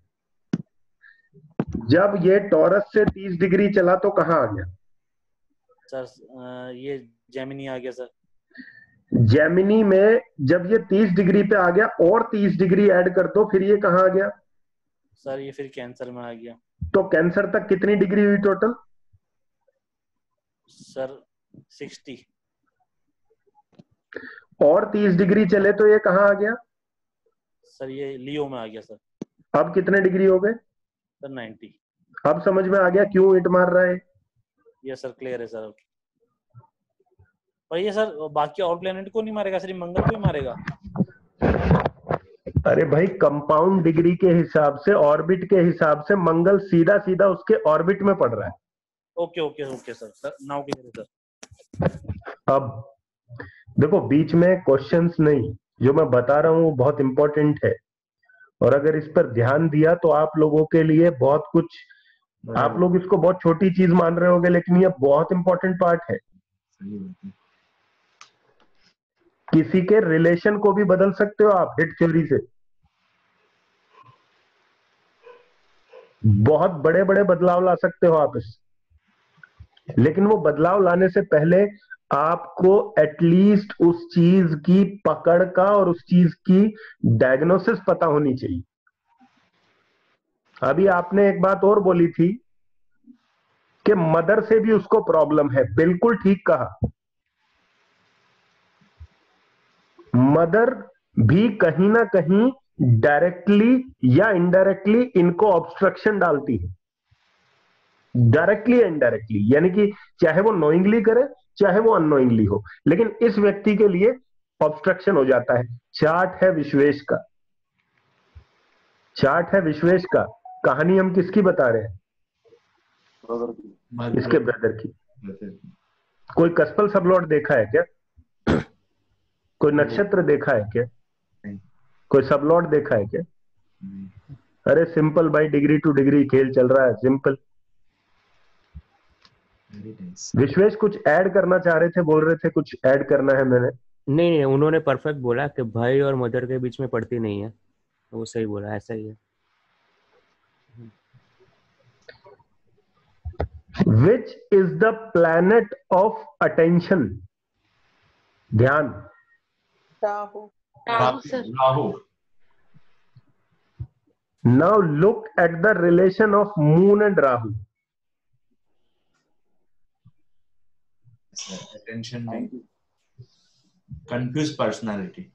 जब ये टॉरस से तीस डिग्री चला तो कहाँ आ गया? सर अ, ये जेमिनी आ गया सर। जेमिनी में जब ये तीस डिग्री पे आ गया और तीस डिग्री ऐड कर दो, फिर ये कहाँ आ गया? सर ये फिर कैंसर में आ गया। तो कैंसर तक कितनी डिग्री हुई टोटल? Sir sixty. और तीस डिग्री चले तो ये कहाँ आ गया? सर ये लियो में आ गया सर। अब कितने डिग्री हो गए? Sir ninety. अब समझ में आ गया क्यों इट मार रहा है? ये सर क्लियर है सर। पर ये सर बाकी और प्लेनेट को नहीं मारेगा, सिर्फ मंगल को ही मारेगा। अरे भाई कंपाउंड डिग्री के हिसाब से, ऑर्बिट के हिसाब से मंगल सीधा सीधा उसके ऑर्बिट में पड़ रहा है। Okay okay okay sir, sir now clear है सर। अब देखो बीच में क्वेश्चंस नहीं, जो मैं बता रहा हूं वो बहुत इंपॉर्टेंट है, और अगर इस पर ध्यान दिया तो आप लोगों के लिए बहुत कुछ, आप लोग इसको बहुत छोटी चीज मान रहे होगे लेकिन ये बहुत इंपॉर्टेंट पार्ट है। किसी के रिलेशन को भी बदल सकते हो आप हिट थ्योरी से, बहुत बड़े बड़े बदलाव ला सकते हो आप इस, लेकिन वो बदलाव लाने से पहले आपको एटलीस्ट उस चीज की पकड़ का और उस चीज की डायग्नोसिस पता होनी चाहिए। अभी आपने एक बात और बोली थी कि मदर से भी उसको प्रॉब्लम है, बिल्कुल ठीक कहा। मदर भी कहीं ना कहीं डायरेक्टली या इनडायरेक्टली इनको ऑब्स्ट्रक्शन डालती है, डायरेक्टली या इनडायरेक्टली, यानी कि चाहे वो नोइंगली करे चाहे वो अननोइंगली हो, लेकिन इस व्यक्ति के लिए ऑब्स्ट्रक्शन हो जाता है। चार्ट है विश्वेश का, चार्ट है विश्वेश का, कहानी हम किसकी बता रहे हैं? इसके ब्रदर की। कोई कस्पल सबलॉट देखा है क्या? कोई नक्षत्र देखा है क्या? कोई सबलॉट देखा है क्या? अरे सिंपल भाई, डिग्री टू डिग्री खेल चल रहा है, सिंपल। विश्वेश कुछ ऐड करना चाह रहे थे, बोल रहे थे कुछ ऐड करना है। मैंने नहीं नहीं उन्होंने परफेक्ट बोला कि भाई और मदर के बीच में पड़ती नहीं है, वो सही बोला, ऐसा ही है। Which is the planet of attention? ध्यान। Rahu. Rahu sir. Rahu. Now look at the relation of moon and Rahu. Attention में confused personality।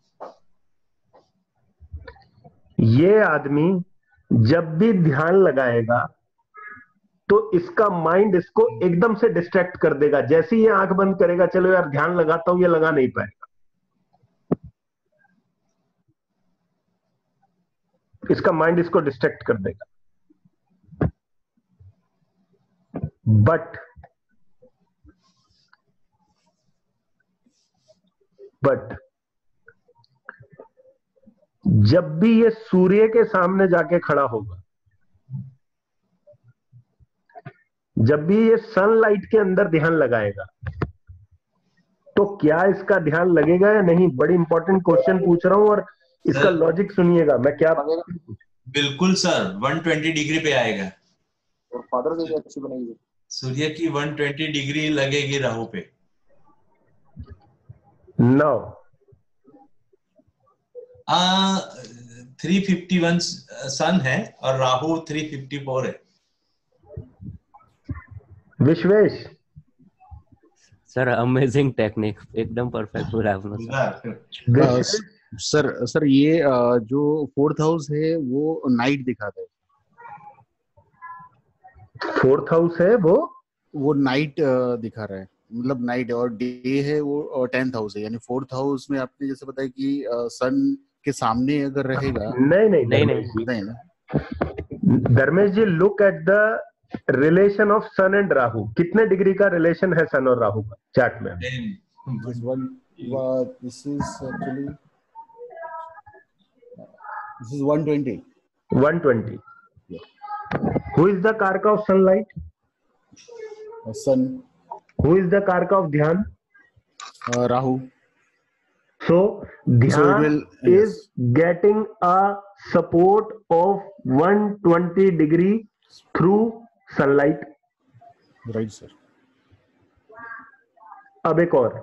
ये आदमी जब भी ध्यान लगाएगा तो इसका माइंड इसको एकदम से डिस्ट्रैक्ट कर देगा। जैसे ही ये आंख बंद करेगा, चलो यार ध्यान लगाता हूं, ये लगा नहीं पाएगा। इसका माइंड इसको डिस्ट्रैक्ट कर देगा। बट बट जब भी ये सूर्य के सामने जाके खड़ा होगा, जब भी ये सनलाइट के अंदर ध्यान लगाएगा, तो क्या इसका ध्यान लगेगा या नहीं? बड़ी इंपॉर्टेंट क्वेश्चन पूछ रहा हूं और इसका लॉजिक सुनिएगा। मैं क्या बिल्कुल सर, वन ट्वेंटी डिग्री पे आएगा और फादर से भी अच्छी बनेगी। सूर्य की वन ट्वेंटी डिग्री लगेगी राहु पे। No ah three fifty one sun है और राहु थ्री फिफ्टी फोर है। विश्वेश सर अमेजिंग टेक्निक, एकदम परफेक्ट बोला आपने सर। विश्वेश सर सर ये अ, जो फोर्थ हाउस है वो नाइट दिखाता है, फोर्थ हाउस है वो वो नाइट दिखा रहा है, मतलब नाइट, और डे है वो टेंथ हाउस है, यानी फोर्थ हाउस में आपने जैसे बताया कि सन के सामने अगर रहेगा। नहीं नहीं नहीं धर्मेश नहीं नहीं ना, जी, Dharmesh ji look at the relation of sun and Rahu. कितने डिग्री का रिलेशन है सन और राहु का चार्ट में? this one uh, this is actually this is one twenty. one twenty. Who is the karka of sunlight? uh, sun. Who is the karka of dhyan? uh, Rahu. So So it dhyan will, is yes, getting a support of one twenty degree through sunlight. right sir. अब एक और,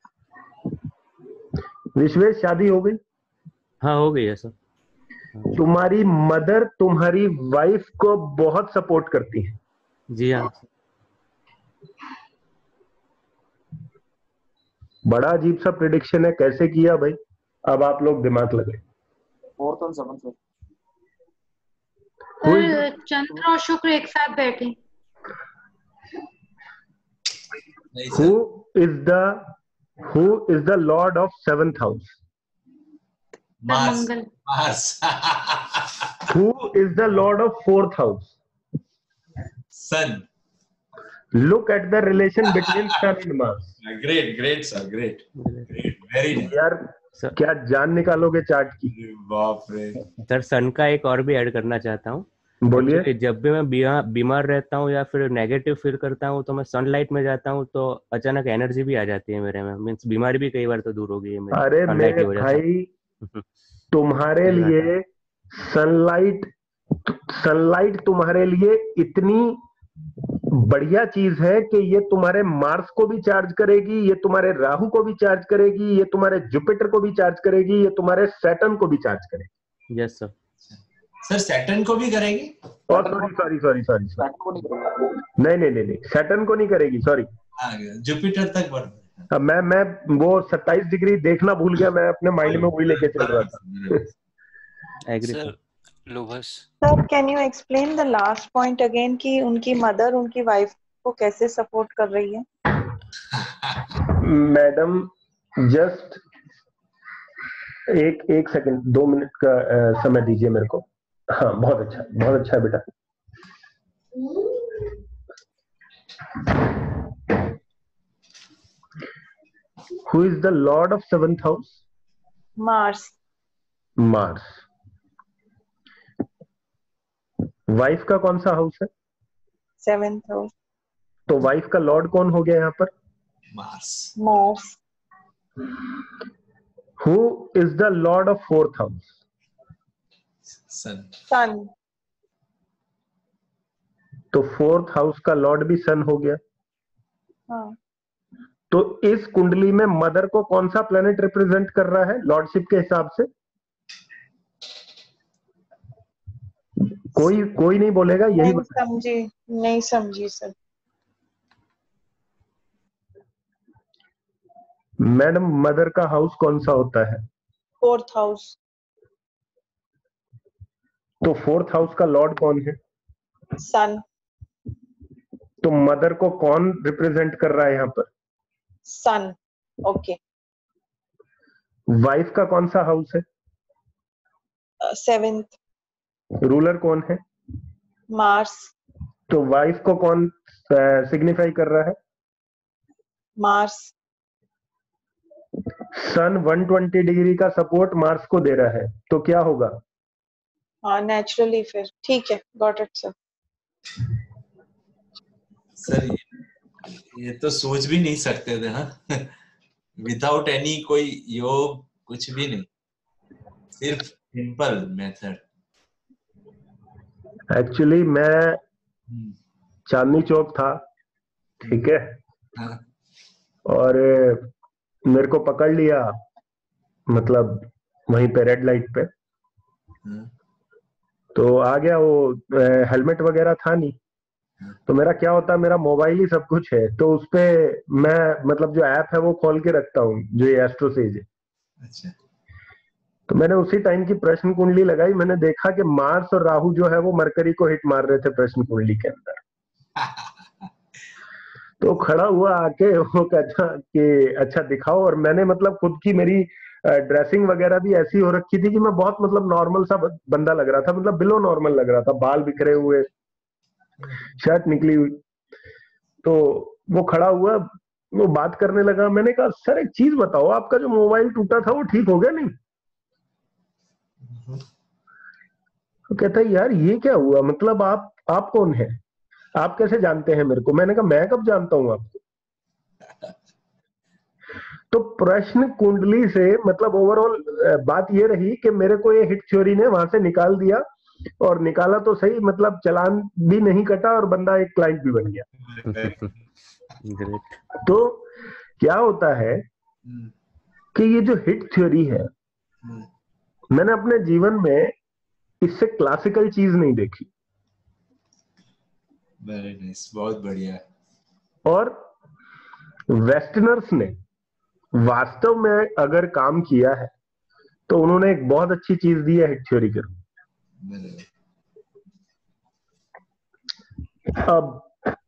विश्वेश शादी हो गई? हाँ हो गई है सर। तुम्हारी मदर तुम्हारी वाइफ को बहुत सपोर्ट करती है। जी हाँ। बड़ा अजीब सा प्रिडिक्शन है, कैसे किया भाई? अब आप लोग दिमाग लगे। Fourth and seven sir. Sir Chandra और शुक्र एक साथ बैठे। Who is the who is the lord of seventh house? Mars. Mangal. Mars. Who is the lord of fourth house? Sun. Look at the relation between sun and Mars. Great great sir, great great, very nice. यार सर क्या जान निकालोगे चार्ट की? बाप रे। सर सन का एक और भी ऐड करना चाहता हूँ। बोलिए। Actually, जब भी मैं बीमार बीमार रहता हूँ या फिर नेगेटिव फील करता हूँ तो मैं सनलाइट में जाता हूँ तो अचानक एनर्जी भी आ जाती है मेरे में, मीन्स बीमारी भी कई बार तो दूर हो गई है मेरी अरे सनलाइट मेरे की वजह से। भाई तुम्हारे सही बात है। लिए सनलाइट सनलाइट तुम्हारे लिए इतनी बढ़िया चीज है कि ये तुम्हारे मार्स को भी चार्ज करेगी, ये तुम्हारे राहु को भी चार्ज करेगी, ये तुम्हारे जुपिटर को भी चार्ज करेगी, ये तुम्हारे सैटर्न को भी चार्ज करेगी। Yes sir. सर सैटर्न को भी करेगी? और sorry sorry sorry sorry Saturn को नहीं करेगा। नहीं नहीं नहीं नहीं सैटर्न को नहीं करेगी, सॉरी। जुपिटर तक बढ़। अब मैं मैं वो सत्ताईस डिग्री देखना भूल गया, मैं अपने माइंड में वही लेके चल रहा था। Agree sir sir. लोभस sir can you explain the last point again कि उनकी मदर उनकी वाइफ को कैसे सपोर्ट कर रही है? मैडम जस्ट एक एक सेकंड, दो मिनट का अ, समय दीजिए मेरे को। हाँ बहुत अच्छा, बहुत अच्छा बेटा। Who is the lord of seventh house? Mars. Mars. Wife का कौन सा हाउस है? Seventh house. तो वाइफ का लॉर्ड कौन हो गया यहाँ पर? Mars. Mars. Who is the lord of fourth house? Sun. Sun. तो फोर्थ हाउस का लॉर्ड भी सन हो गया। हाँ। तो इस कुंडली में मदर को कौन सा प्लेनेट रिप्रेजेंट कर रहा है लॉर्डशिप के हिसाब से? कोई कोई नहीं बोलेगा, यही नहीं समझी, नहीं समझी सर। मैडम मदर का हाउस कौन सा होता है? Fourth house. तो फोर्थ हाउस का लॉर्ड कौन है? सन। तो मदर को कौन रिप्रेजेंट कर रहा है यहाँ पर? सन। ओके। वाइफ का कौन सा हाउस है? सेवेंथ। रूलर कौन है? मार्स। तो वाइफ को कौन सिग्निफाई कर रहा है? मार्स। सन एक सौ बीस डिग्री का सपोर्ट मार्स को दे रहा है, तो क्या होगा? हाँ नेचुरली फिर ठीक है, गॉट इट सर। सर ये, ये तो सोच भी नहीं सकते थे। हाँ विदाउट एनी कोई योग कुछ भी नहीं, सिर्फ सिंपल मेथड। एक्चुअली मैं चांदनी चौक था, ठीक है, हाँ। और मेरे को पकड़ लिया, मतलब वहीं पे रेड लाइट पे। हाँ। तो आ गया वो, हेलमेट वगैरह था नहीं, तो मेरा क्या होता है, मेरा मोबाइल ही सब कुछ है, तो उस पे मैं मतलब जो ऐप है वो खोल के रखता हूँ, जो ये एस्ट्रोसेज है। अच्छा। तो मैंने उसी टाइम की प्रश्न कुंडली लगाई, मैंने देखा कि मार्स और राहु जो है वो मरकरी को हिट मार रहे थे प्रश्न कुंडली के अंदर। तो खड़ा हुआ आके वो कहता कि अच्छा दिखाओ, और मैंने मतलब खुद की मेरी ड्रेसिंग वगैरह भी ऐसी हो रखी थी कि मैं बहुत मतलब नॉर्मल सा बंदा लग रहा था, मतलब बिलो नॉर्मल लग रहा था, बाल बिखरे हुए, शर्ट निकली हुई। तो वो खड़ा हुआ, वो बात करने लगा। मैंने कहा सर एक चीज बताओ, आपका जो मोबाइल टूटा था वो ठीक हो गया नहीं? तो कहता है यार ये क्या हुआ, मतलब आप आप कौन है, आप कैसे जानते हैं मेरे को? मैंने कहा मैं कब जानता हूं आपको। तो प्रश्न कुंडली से मतलब ओवरऑल बात ये रही कि मेरे को ये हिट थ्योरी ने वहां से निकाल दिया, और निकाला तो सही, मतलब चालान भी नहीं कटा और बंदा एक क्लाइंट भी बन गया। ग्रेट। तो क्या होता है कि ये जो हिट थ्योरी है, मैंने अपने जीवन में इससे क्लासिकल चीज नहीं देखी। वेरी नाइस, बहुत बढ़िया। और वेस्टर्नर्स ने वास्तव में अगर काम किया है तो उन्होंने एक बहुत अच्छी चीज दी है हिट थ्योरी के रूप में। अब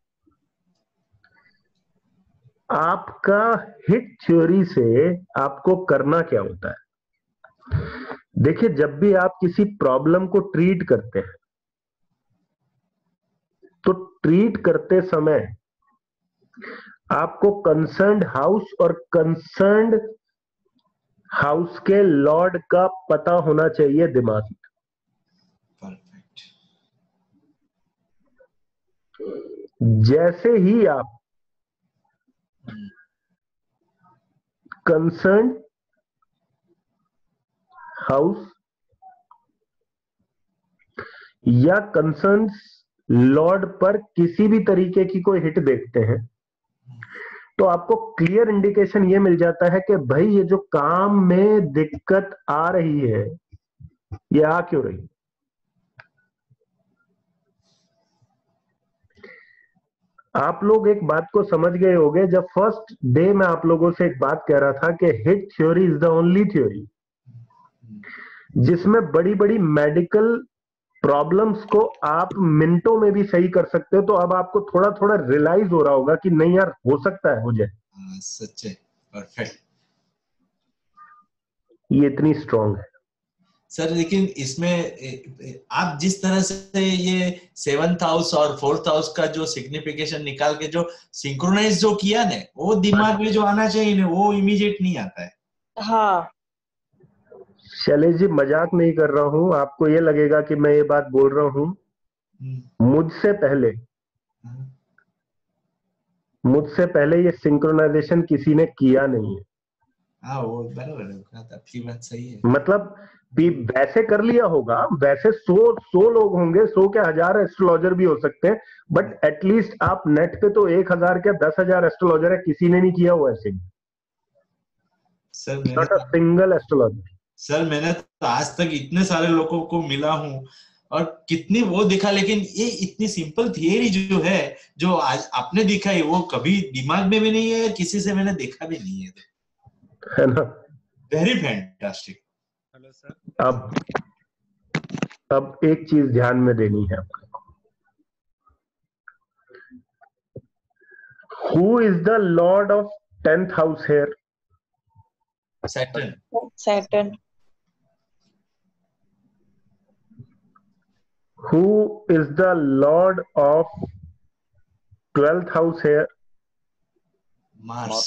आपका हिट थ्योरी से आपको करना क्या होता है? देखिए, जब भी आप किसी प्रॉब्लम को ट्रीट करते हैं तो ट्रीट करते समय आपको कंसर्न्ड हाउस और कंसर्न्ड हाउस के लॉर्ड का पता होना चाहिए दिमाग में। परफेक्ट। जैसे ही आप कंसर्न्ड हाउस या कंसर्न लॉर्ड पर किसी भी तरीके की कोई हिट देखते हैं तो आपको क्लियर इंडिकेशन ये मिल जाता है कि भाई ये जो काम में दिक्कत आ रही है ये आ क्यों रही। आप लोग एक बात को समझ गए होंगे, जब फर्स्ट डे मैं आप लोगों से एक बात कह रहा था कि hit theory is the only theory जिसमें बड़ी बड़ी मेडिकल प्रॉब्लम्स को आप मिनटों में भी सही कर सकते हो। तो अब आपको थोड़ा थोड़ा रियलाइज हो रहा होगा कि नहीं यार, हो सकता है मुझे। सच्चे। परफेक्ट। ये इतनी स्ट्रांग है सर। लेकिन इसमें आप जिस तरह से ये सेवंथ हाउस और फोर्थ हाउस का जो सिग्निफिकेशन निकाल के जो सिंक्रोनाइज जो किया ना, वो दिमाग में जो आना चाहिए ना, वो इमीडिएट नहीं आता है। हाँ शैलेश जी, मजाक नहीं कर रहा हूं, आपको ये लगेगा कि मैं ये बात बोल रहा हूं। मुझसे पहले मुझसे पहले ये सिंक्रोनाइजेशन किसी ने किया नहीं है। हाँ, वो बराबर है, आपकी बात सही है। मतलब भी वैसे कर लिया होगा, वैसे सौ सौ लोग होंगे, सौ के हजार एस्ट्रोलॉजर भी हो सकते हैं, बट एटलीस्ट आप नेट पे तो एक हजार क्या दस हजार एस्ट्रोलॉजर है, किसी ने नहीं किया हुआ ऐसे। सर मैंने not a single astrologer. Sir मैंने तो आज तक इतने सारे लोगों को मिला हूँ और कितनी वो दिखा, लेकिन ये इतनी सिंपल थियरी जो है, जो आज आपने दिखाई, वो कभी दिमाग में भी नहीं है, किसी से मैंने देखा भी नहीं है, है ना? Very fantastic. Hello sir. अब अब एक चीज ध्यान में देनी है आपको। Who is the lord of tenth house here? Saturn. Saturn. Who is the lord of twelfth house here? Mars.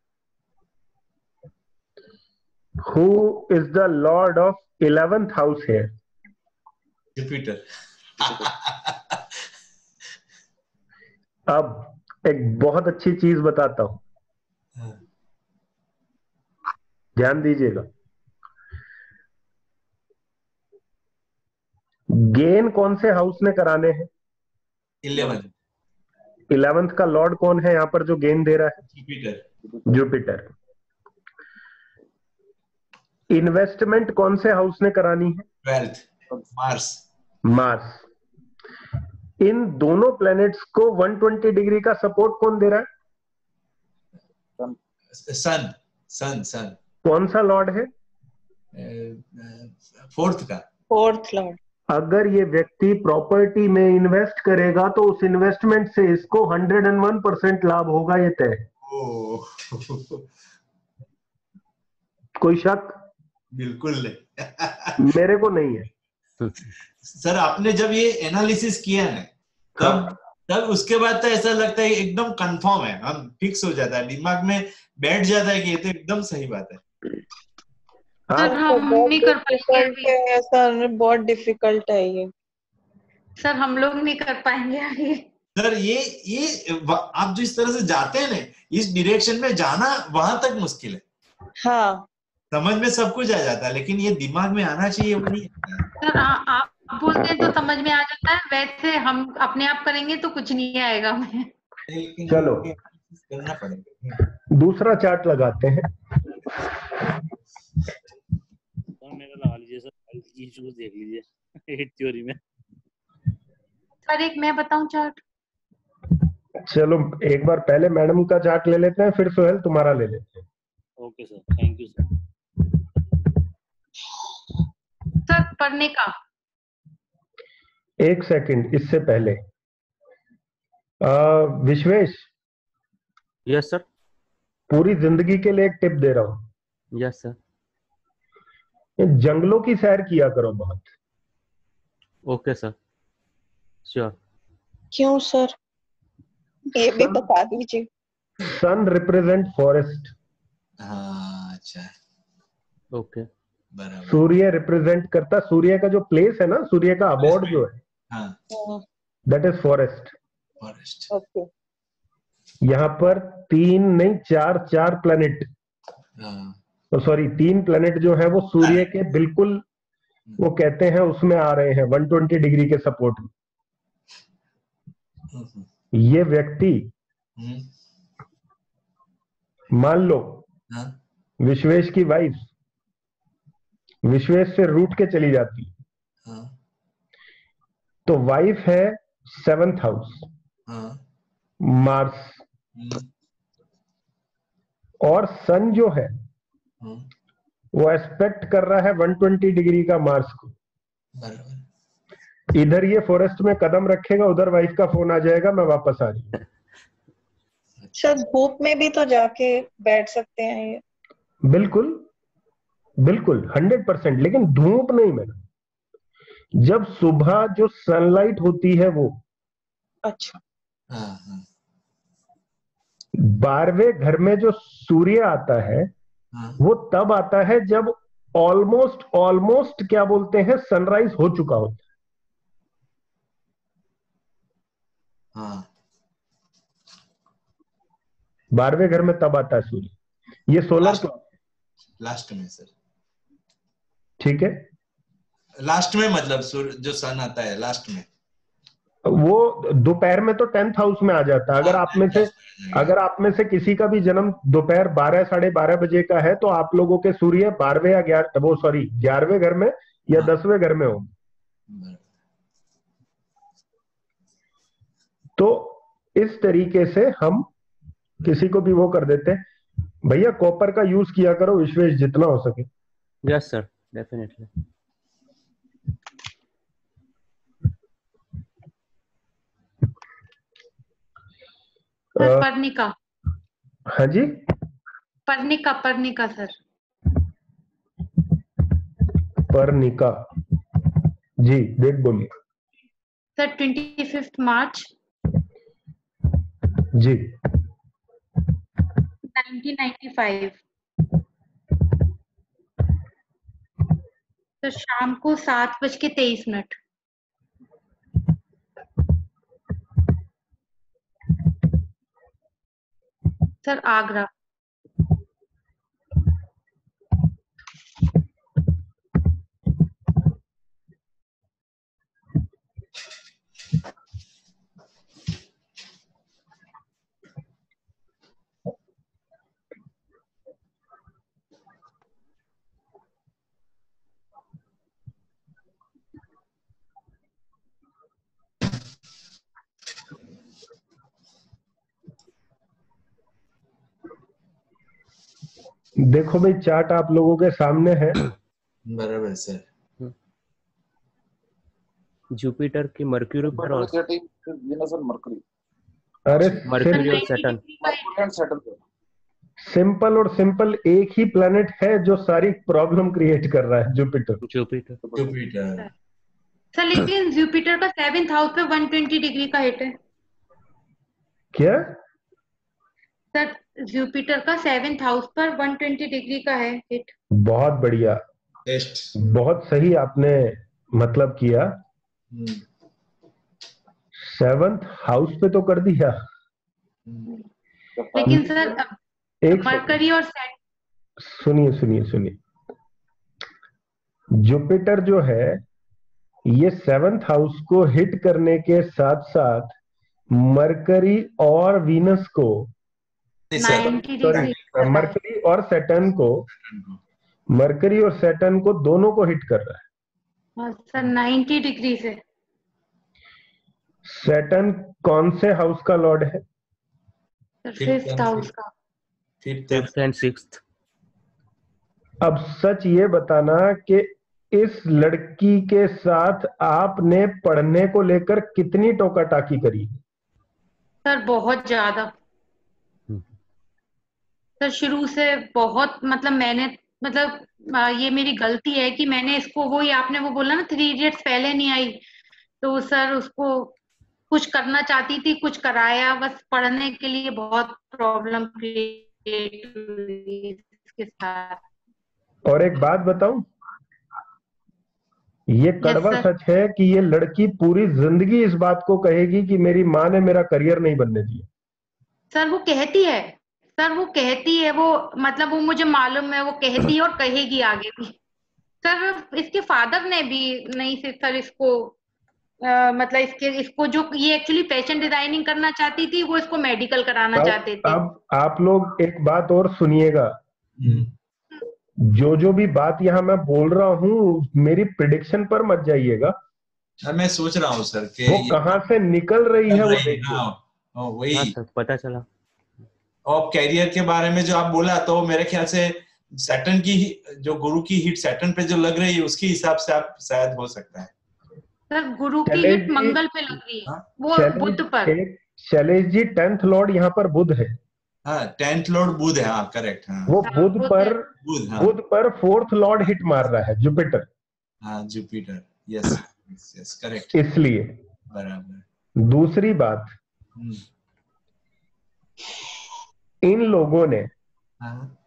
Who is the lord of eleventh house here? Jupiter. अब एक बहुत अच्छी चीज बताता हूं, ध्यान दीजिएगा। गेन कौन से हाउस ने कराने हैं? इलेवन। इलेवेंथ का लॉर्ड कौन है यहां पर जो गेन दे रहा है? जुपिटर। जुपिटर। इन्वेस्टमेंट कौन से हाउस ने करानी है? ट्वेल्थ। मार्स। मार्स। इन दोनों प्लैनेट्स को एक सौ बीस डिग्री का सपोर्ट कौन दे रहा है? सन सन सन कौन सा लॉर्ड है? फोर्थ का फोर्थ लॉर्ड। अगर ये व्यक्ति प्रॉपर्टी में इन्वेस्ट करेगा तो उस इन्वेस्टमेंट से इसको एक सौ एक परसेंट लाभ होगा, ये तय है। ओ कोई शक? बिल्कुल नहीं। मेरे को नहीं है। सर आपने जब ये एनालिसिस किया ना, तब तब उसके बाद तो ऐसा लगता है एकदम कंफर्म है, हम फिक्स हो जाता है, दिमाग में बैठ जाता है कि ये तो एकदम सही बात है। सर हम नहीं कर पाएंगे अभी। ऐसा बहुत डिफिकल्ट है ये सर, हम लोग नहीं कर पाएंगे अभी। सर ये ये आप जिस तरह से जाते हैं ना, इस डायरेक्शन में जाना वहां तक मुश्किल है। हाँ, समझ में सब कुछ आ जाता है, लेकिन ये दिमाग में आना चाहिए, वो नहीं आता है। सर आ, आप बोलते हैं तो समझ में आ जाता है, वैसे हम अपने आप करेंगे तो कुछ नहीं आएगा हमें। चलो करना पड़ेगा। दूसरा चार्ट लगाते हैं। तो मेरा लगा लीजिए सर, इश्यूज देख लीजिए थ्योरी में। सर एक मैं बताऊं चार्ट? चलो एक बार पहले मैडम का चार्ट ले लेते हैं, फिर सोहेल तुम्हारा ले लेते हैं। Okay sir, thank you sir. Sir पढ़ने का एक सेकंड, इससे पहले आ, विश्वेश, यस सर। पूरी जिंदगी के लिए एक टिप दे रहा हूं। Yes sir. जंगलों की सैर किया करो बहुत। Okay sir, sure. क्यों सर, ये भी बता दीजिए। Sun represent forest. हाँ अच्छा, ओके। बराबर। सूर्य रिप्रेजेंट करता, सूर्य का जो प्लेस है ना, सूर्य का अबॉर्ड जो है, हाँ that is forest. Forest. Okay. यहाँ पर तीन नहीं चार चार प्लेनेट, तो सॉरी तीन प्लेनेट जो है वो सूर्य के बिल्कुल, वो कहते हैं उसमें आ रहे हैं एक सौ बीस डिग्री के सपोर्ट में। ये व्यक्ति मान लो विश्वेश की वाइफ विश्वेश से रूठ के चली जाती है, तो वाइफ है सेवंथ हाउस, मार्स, और सन जो है वो एस्पेक्ट कर रहा है एक सौ बीस डिग्री का मार्स को। इधर ये फॉरेस्ट में कदम रखेगा, उधर वाइफ का फोन आ जाएगा, मैं वापस आ रही हूँ। सर धूप में भी तो जाके बैठ सकते हैं ये। बिल्कुल बिल्कुल हंड्रेड परसेंट, लेकिन धूप नहीं मैडम, जब सुबह जो सनलाइट होती है वो। अच्छा। बारहवें घर में जो सूर्य आता है वो तब आता है जब ऑलमोस्ट ऑलमोस्ट क्या बोलते हैं, सनराइज हो चुका होता है। हाँ। बारहवें घर में तब आता है सूर्य, ये सोलर क्लॉक लास्ट में सर। ठीक है, लास्ट में मतलब सूर्य जो सन आता है लास्ट में, वो दोपहर में तो टेंथ हाउस में आ जाता है। अगर आप में से अगर आप में से किसी का भी जन्म दोपहर बारह साढ़े बारह बजे का है तो आप लोगों के सूर्य बारहवें या ग्यारह वो सॉरी ग्यारहवें घर में या दसवें घर में होंगे। तो इस तरीके से हम किसी को भी वो कर देते हैं। भैया कॉपर का यूज किया करो विश्वेश, जितना हो सके। Yes sir, definitely. Sir Parnika. हाँ जी, पर्णिका पर्णिका सर। पर्णिका जी, डेट बोलिए। सर ट्वेंटी फिफ्थ मार्च जी नाइनटीन नाइंटी फाइव। सर शाम को सात बज के तेईस मिनट। सर आगरा। देखो भाई चार्ट आप लोगों के सामने है। बराबर सर। जुपिटर की मर्क्यूरी पर और वीनस और मरकरी। अरे मर्क्यूरी और ninety सैटर्न। degree का मरकरी एंड सैटर्न पे। सिंपल और सिंपल एक ही प्लेनेट है जो सारी प्रॉब्लम क्रिएट कर रहा है, जुपिटर। Jupiter Jupiter. सर लेकिन जुपिटर का सेवेंथ हाउस पे one twenty डिग्री का हिट है क्या? सर, जुपिटर का सेवेंथ हाउस पर one twenty डिग्री का है हिट। बहुत बढ़िया, टेस्ट। बहुत सही आपने मतलब किया। सेवंथ हाउस पे तो कर दिया। लेकिन सर एक मरकरी और सैटर्न, सुनिए सुनिए सुनिए, जुपिटर जो है ये सेवंथ हाउस को हिट करने के साथ साथ मरकरी और वीनस को, ninety सॉरी डिग्री मरकरी और सैटर्न को, मरकरी और सैटर्न को दोनों को हिट कर रहा है। हाँ सर, ninety डिग्री से। सैटर्न कौन से हाउस का लॉर्ड है? फिफ्थ हाउस का। Fifth and sixth. अब सच ये बताना कि इस लड़की के साथ आपने पढ़ने को लेकर कितनी टोका टाकी करी? सर बहुत ज्यादा सर, शुरू से बहुत, मतलब मैंने, मतलब आ, ये मेरी गलती है कि मैंने इसको, वो ही आपने वो बोला ना थ्री इडियट्स पहले नहीं आई, तो सर उसको कुछ करना चाहती थी, कुछ कराया, बस पढ़ने के लिए बहुत प्रॉब्लम क्रिएट हुई इसके साथ। और एक बात बताऊं, ये कड़वा Yes, सच है कि ये लड़की पूरी जिंदगी इस बात को कहेगी कि मेरी माँ ने मेरा करियर नहीं बनने दिया। सर वो कहती है, सर वो कहती है, वो मतलब वो मुझे मालूम है, वो कहती है और कहेगी आगे भी। सर इसके फादर ने भी नहीं से सर इसको आ, मतलब इसके इसको जो ये एक्चुअली फैशन डिजाइनिंग करना चाहती थी, वो इसको मेडिकल कराना अब, चाहते थे। अब आप लोग एक बात और सुनिएगा, जो जो भी बात यहाँ मैं बोल रहा हूँ मेरी प्रिडिक्शन पर मत जाइएगा। मैं सोच रहा हूँ सर कि वो कहाँ से निकल रही है वो देखिए। हाँ, वही। हाँ सर, पता चला। और कैरियर के बारे में जो आप बोला, तो मेरे ख्याल से सैटर्न की जो गुरु की हिट सैटर्न पे जो लग रही है, उसके हिसाब से आप शायद हो सकता है। सर गुरु की शैलेश हिट जी- मंगल पे लग रही है, हाँ? वो शैलेश बुध पर। एक शैलेश जी, टेंथ लॉर्ड यहाँ पर बुध है। हाँ, टेंथ लॉर्ड बुध है। हाँ करेक्ट। हाँ वो हाँ, बुध बुध पर है। बुध। हाँ बुध पर फोर्थ लॉर्ड हिट मार रहा है, जुपिटर। हाँ, Jupiter. Yes yes yes, correct. इसलिए बराबर। दूसरी बात, हम्म, इन लोगों ने हाँ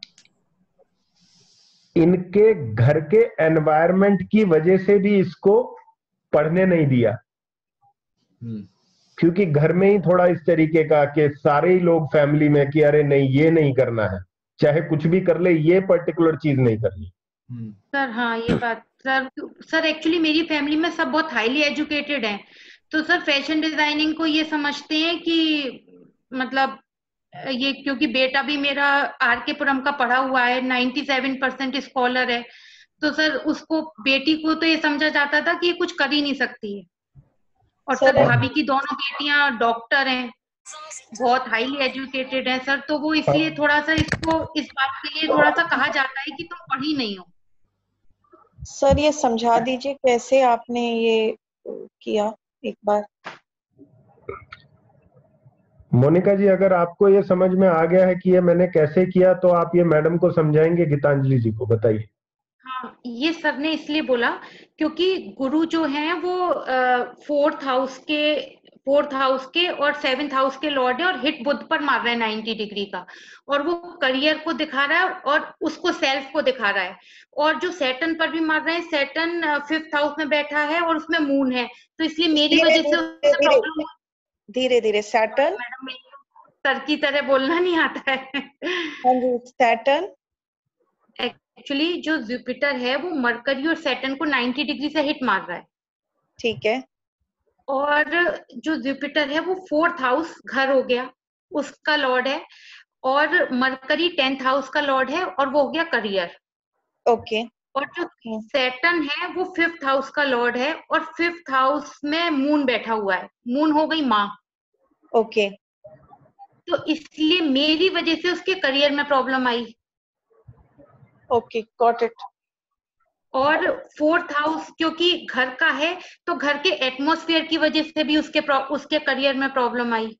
इनके घर के एनवायरनमेंट की वजह से भी इसको पढ़ने नहीं दिया, हम्म, क्योंकि घर में ही थोड़ा इस तरीके का कि सारे ही लोग फैमिली में कि अरे नहीं ये नहीं करना है, चाहे कुछ भी कर ले, ये पर्टिकुलर चीज नहीं करनी। हम्म, सर हाँ ये बात, सर सर एक्चुअली मेरी फैमिली में सब बहुत हाईली एजुकेटेड हैं, तो सर फैशन डिजाइनिंग को ये समझते हैं कि मतलब ये, क्योंकि बेटा भी मेरा आर के पुरम का पढ़ा हुआ है, सत्तानवे परसेंट स्कॉलर है, तो सर उसको, बेटी को तो ये समझा जाता था कि ये कुछ कर ही नहीं सकती है। और सर सर भाभी की दोनों बेटियां डॉक्टर हैं, बहुत हाईली एजुकेटेड हैं सर, तो वो इसलिए थोड़ा सा इसको इस बात के लिए थोड़ा सा कहा जाता है कि तुम पढ़ी नहीं हो। सर ये समझा दीजिए कैसे आपने ये किया एक बार। मोनिका जी, अगर आपको ये समझ में आ गया है कि ये मैंने कैसे किया, तो आप ये मैडम को समझाएंगे, गीतांजलि जी को बताइए। हाँ, ये सर ने इसलिए बोला क्योंकि गुरु जो है वो फोर्थ हाउस के फोर्थ हाउस के और सेवेंथ हाउस के लॉर्ड है, और हिट बुध पर मार रहा है नाइन्टी डिग्री का, और वो करियर को दिखा रहा है और उसको सेल्फ को दिखा रहा है। और जो सैटर्न पर भी मार रहा है, सैटर्न फिफ्थ हाउस में बैठा है और उसमें मून है, तो इसलिए मेरी धीरे वजह से उससे धीरे प्रॉब्लम। धीरे धीरे सैटर्न। मैडम मेरे को सर की तरह बोलना नहीं आता है। हाँ जी, सैटर्न। एक्चुअली जो जुपिटर है वो मरकरी और सैटर्न को नाइन्टी डिग्री से हिट मार रहा है, ठीक है। और जो जुपिटर है वो फोर्थ हाउस घर हो गया उसका लॉर्ड है, और मरकरी टेंथ हाउस का लॉर्ड है, और वो हो गया करियर। ओके। और जो सैटर्न है वो फिफ्थ हाउस का लॉर्ड है, और फिफ्थ हाउस में मून बैठा हुआ है, मून हो गई माँ। ओके। तो इसलिए मेरी वजह से उसके करियर में प्रॉब्लम आई। Okay, got it. और फोर्थ हाउस क्योंकि घर का है तो घर के एटमॉस्फेयर की वजह से भी उसके उसके करियर में प्रॉब्लम आई।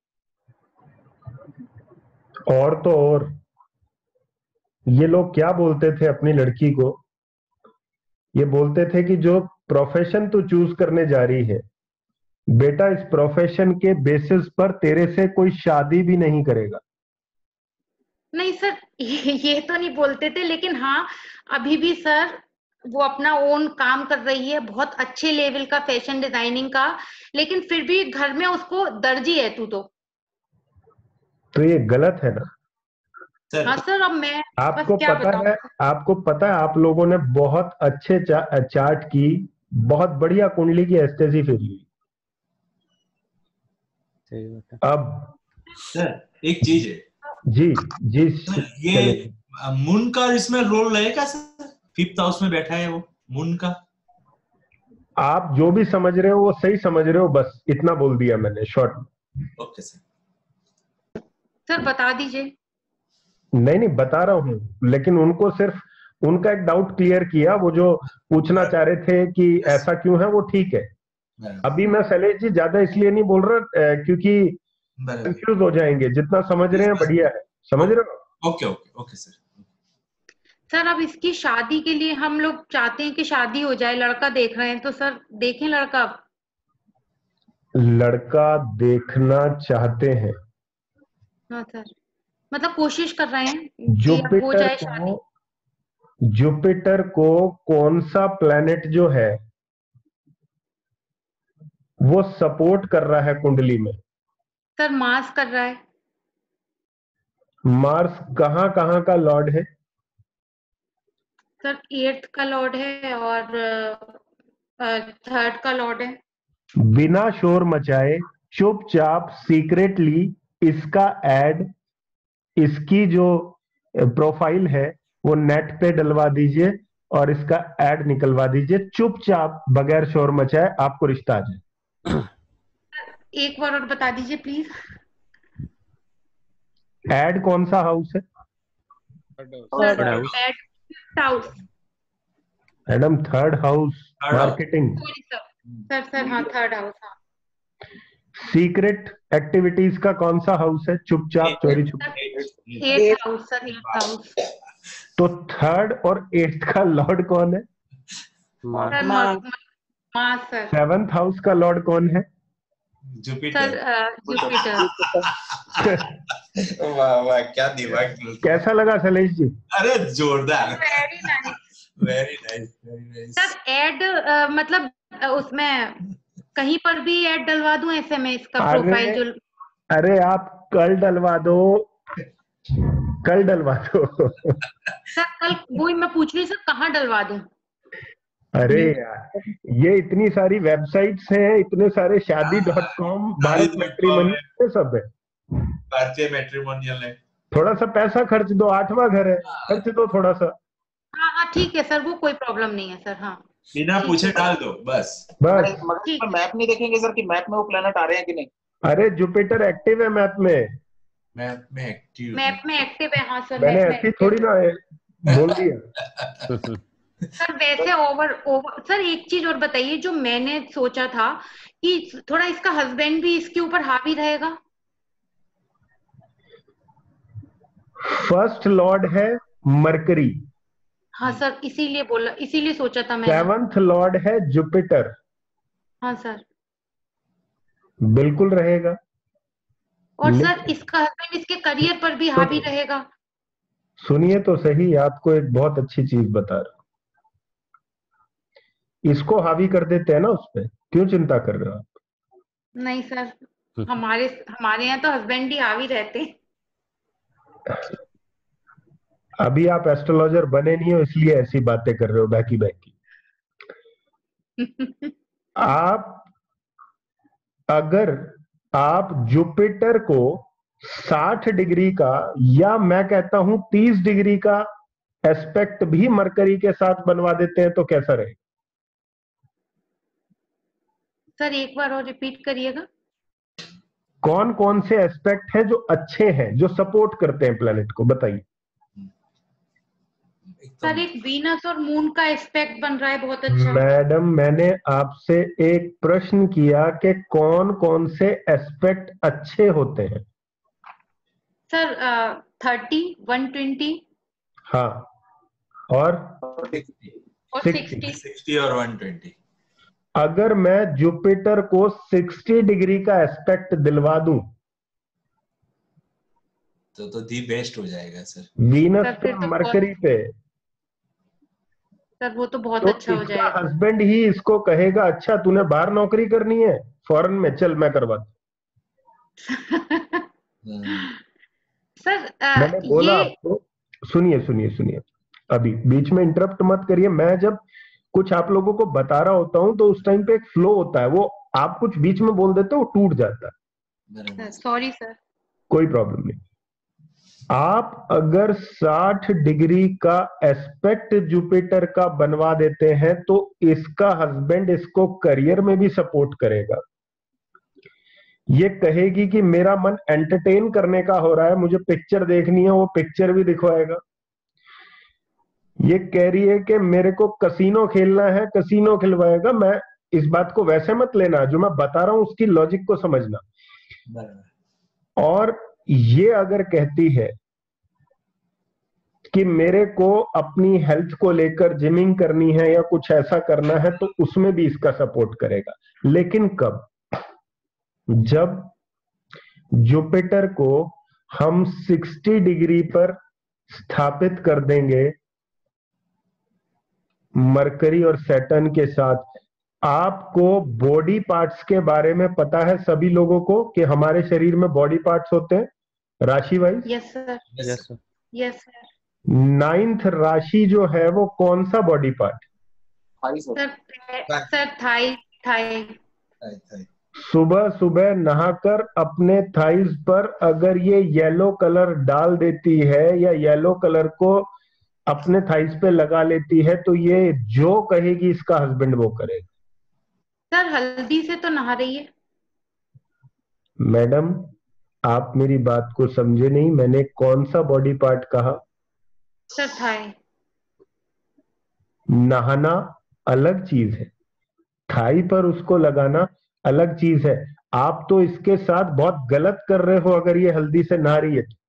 और तो और ये लोग क्या बोलते थे अपनी लड़की को, ये बोलते थे कि जो प्रोफेशन तू चूज करने जा रही है बेटा, इस प्रोफेशन के बेसिस पर तेरे से कोई शादी भी नहीं करेगा। नहीं सर, ये तो नहीं बोलते थे, लेकिन हाँ अभी भी सर वो अपना ओन काम कर रही है, बहुत अच्छे लेवल का फैशन डिजाइनिंग का, लेकिन फिर भी घर में उसको दर्जी है तू तो। तो ये गलत है ना सर। हाँ सर, अब मैं आपको बस क्या पता बताऊं। है, आपको पता है आप लोगों ने बहुत अच्छे चा, चार्ट की, बहुत बढ़िया कुंडली की एस्टेसी फेरी। सही बात है। अब सर एक चीज है जी जी तो ये मून का इसमें रोल रहेगा सर? फिफ्थ हाउस में बैठा है वो मून का। आप जो भी समझ रहे हो वो सही समझ रहे हो, बस इतना बोल दिया मैंने शॉर्ट में। Okay sir. सर बता दीजिए। नहीं नहीं बता रहा हूं, लेकिन उनको सिर्फ उनका एक डाउट क्लियर किया, वो जो पूछना चाह रहे थे कि ऐसा क्यों है, वो ठीक है। अभी मैं शैलेश जी ज्यादा इसलिए नहीं बोल रहा क्योंकि कंफ्यूज हो जाएंगे, जितना समझ रहे हैं बढ़िया है, समझ रहे हो? Okay okay okay sir. Sir अब इसकी शादी के लिए हम लोग चाहते हैं कि शादी हो जाए, लड़का देख रहे हैं, तो सर देखें लड़का। लड़का देखना चाहते हैं? हाँ सर, मतलब कोशिश कर रहे हैं कि अब हो जुपिटर जाए शादी। को जुपिटर को कौन सा प्लेनेट जो है वो सपोर्ट कर रहा है कुंडली में? सर मार्स कर रहा है। मार्स कहां कहां का लॉर्ड है? सर एट्थ का लॉर्ड है और थर्ड का लॉर्ड है। बिना शोर मचाए चुपचाप सीक्रेटली इसका एड, इसकी जो प्रोफाइल है वो नेट पे डलवा दीजिए और इसका एड निकलवा दीजिए, चुपचाप बगैर शोर मचाए, आपको रिश्ता आ जाए। एक बार और बता दीजिए प्लीज। एड कौन सा हाउस है? Third house. Eighth house. Madam third house marketing. Sorry sir, sir sir हाँ थर्ड हाउस। हाँ सीक्रेट एक्टिविटीज का कौन सा हाउस है? चुपचाप चोरी छुप। Eight house sir, eight house. तो थर्ड और एट्थ का लॉर्ड कौन है? Sir Mars sir. Seventh house का लॉर्ड कौन है? जुपिटर। Sir Jupiter. वाह वाह क्या दिमाग। कैसा लगा शैलेश जी? अरे जोरदार। Very nice, very nice very nice. Sir eighth मतलब अ, उसमें कहीं पर भी ऐड डलवा दूं ऐसे में इसका प्रोफाइल जो। अरे आप कल डलवा दो, कल डलवा दो। सर कल वही मैं पूछ रही, सर कहाँ डलवा दूं? अरे यार ये इतनी सारी वेबसाइट्स हैं, इतने सारे शादी डॉट कॉम, भारत मैट्रिमोनी, ये सब है। भारतीय मैट्रिमोनियल है। थोड़ा सा पैसा खर्च दो, आठवां घर है, खर्च दो थोड़ा सा। हाँ हाँ ठीक है सर, वो कोई प्रॉब्लम नहीं है सर। हाँ बिना पूछे डाल दो बस बस। मगर मैप नहीं देखेंगे सर कि मैप में वो प्लेनेट आ रहे हैं कि नहीं? अरे जुपिटर एक्टिव है मैप में। मैप में एक्टिव मैप में एक्टिव है। हाँ सर मैंने मैप में ऐसी थोड़ी ना बोल दिया। सर वैसे ओवर ओवर सर एक चीज और बताइए, जो मैंने सोचा था कि थोड़ा इसका हस्बैंड भी इसके ऊपर हावी रहेगा। फर्स्ट लॉर्ड है मरकरी। हाँ सर इसीलिए बोला, इसीलिए सोचा था मैंने। सेवंथ लॉर्ड है जुपिटर। हाँ सर। बिल्कुल रहेगा। और सर इसका हस्बैंड इसके करियर पर भी हावी रहेगा। सुनिए तो सही, आपको एक बहुत अच्छी चीज बता रहा हूं, इसको हावी कर देते हैं ना उस पे, क्यों चिंता कर रहे हो आप? नहीं सर, हमारे हमारे यहाँ तो हस्बैंड ही हावी रहते हैं। अभी आप एस्ट्रोलॉजर बने नहीं हो इसलिए ऐसी बातें कर रहे हो बैकी बैकी। आप अगर आप जुपिटर को साठ डिग्री का या मैं कहता हूं तीस डिग्री का एस्पेक्ट भी मरकरी के साथ बनवा देते हैं तो कैसा रहेगा? सर एक बार और रिपीट करिएगा। कौन कौन से एस्पेक्ट हैं जो अच्छे हैं, जो सपोर्ट करते हैं प्लेनेट को, बताइए। सर एक वीनस और मून का एस्पेक्ट बन रहा है बहुत अच्छा। मैडम मैंने आपसे एक प्रश्न किया कि कौन कौन से एस्पेक्ट अच्छे होते हैं। सर थर्टी, वन ट्वेंटी हाँ, और और सिक्सटी। सिक्सटी। सिक्सटी और वन ट्वेंटी। अगर मैं जुपिटर को सिक्सटी डिग्री का एस्पेक्ट दिलवा दूं तो तो दी बेस्ट हो जाएगा सर। वीनस सर फिर पे तो मरकरी पे, सर वो तो बहुत तो अच्छा हो इसका जाएगा। हस्बैंड ही इसको कहेगा अच्छा तूने बाहर नौकरी करनी है फॉरेन में, चल मैं करवा दूं। सर अ, मैंने बोला ये आपको, सुनिए सुनिए सुनिए, अभी बीच में इंटरप्ट मत करिए। मैं जब कुछ आप लोगों को बता रहा होता हूं तो उस टाइम पे एक फ्लो होता है, वो आप कुछ बीच में बोल देते हो वो टूट जाता है। Sorry sir. कोई प्रॉब्लम नहीं। आप अगर साठ डिग्री का एस्पेक्ट जुपिटर का बनवा देते हैं तो इसका हस्बैंड इसको करियर में भी सपोर्ट करेगा। ये कहेगी कि मेरा मन एंटरटेन करने का हो रहा है, मुझे पिक्चर देखनी है, वो पिक्चर भी दिखवाएगा। ये कह रही है कि मेरे को कसीनो खेलना है, कसीनो खिलवाएगा। मैं इस बात को वैसे मत लेना, जो मैं बता रहा हूं उसकी लॉजिक को समझना। और ये अगर कहती है कि मेरे को अपनी हेल्थ को लेकर जिमिंग करनी है या कुछ ऐसा करना है तो उसमें भी इसका सपोर्ट करेगा। लेकिन कब? जब जुपिटर को हम साठ डिग्री पर स्थापित कर देंगे मरकरी और सैटर्न के साथ। आपको बॉडी पार्ट्स के बारे में पता है सभी लोगों को कि हमारे शरीर में बॉडी पार्ट्स होते हैं राशि wise? Yes sir. Yes sir. Yes sir. Ninth राशि जो है वो कौन सा body part? Sir sir thigh thigh. सुबह सुबह नहाकर अपने थाइज पर अगर ये येलो कलर डाल देती है या येलो कलर को अपने थाइज पे लगा लेती है तो ये जो कहेगी इसका हस्बैंड वो करेगा। सर हल्दी से तो नहा रही है। मैडम आप मेरी बात को समझे नहीं, मैंने कौन सा बॉडी पार्ट कहा? Sir thigh. नहाना अलग चीज है, थाई पर उसको लगाना अलग चीज है। आप तो इसके साथ बहुत गलत कर रहे हो अगर ये हल्दी से नहा रही है तो।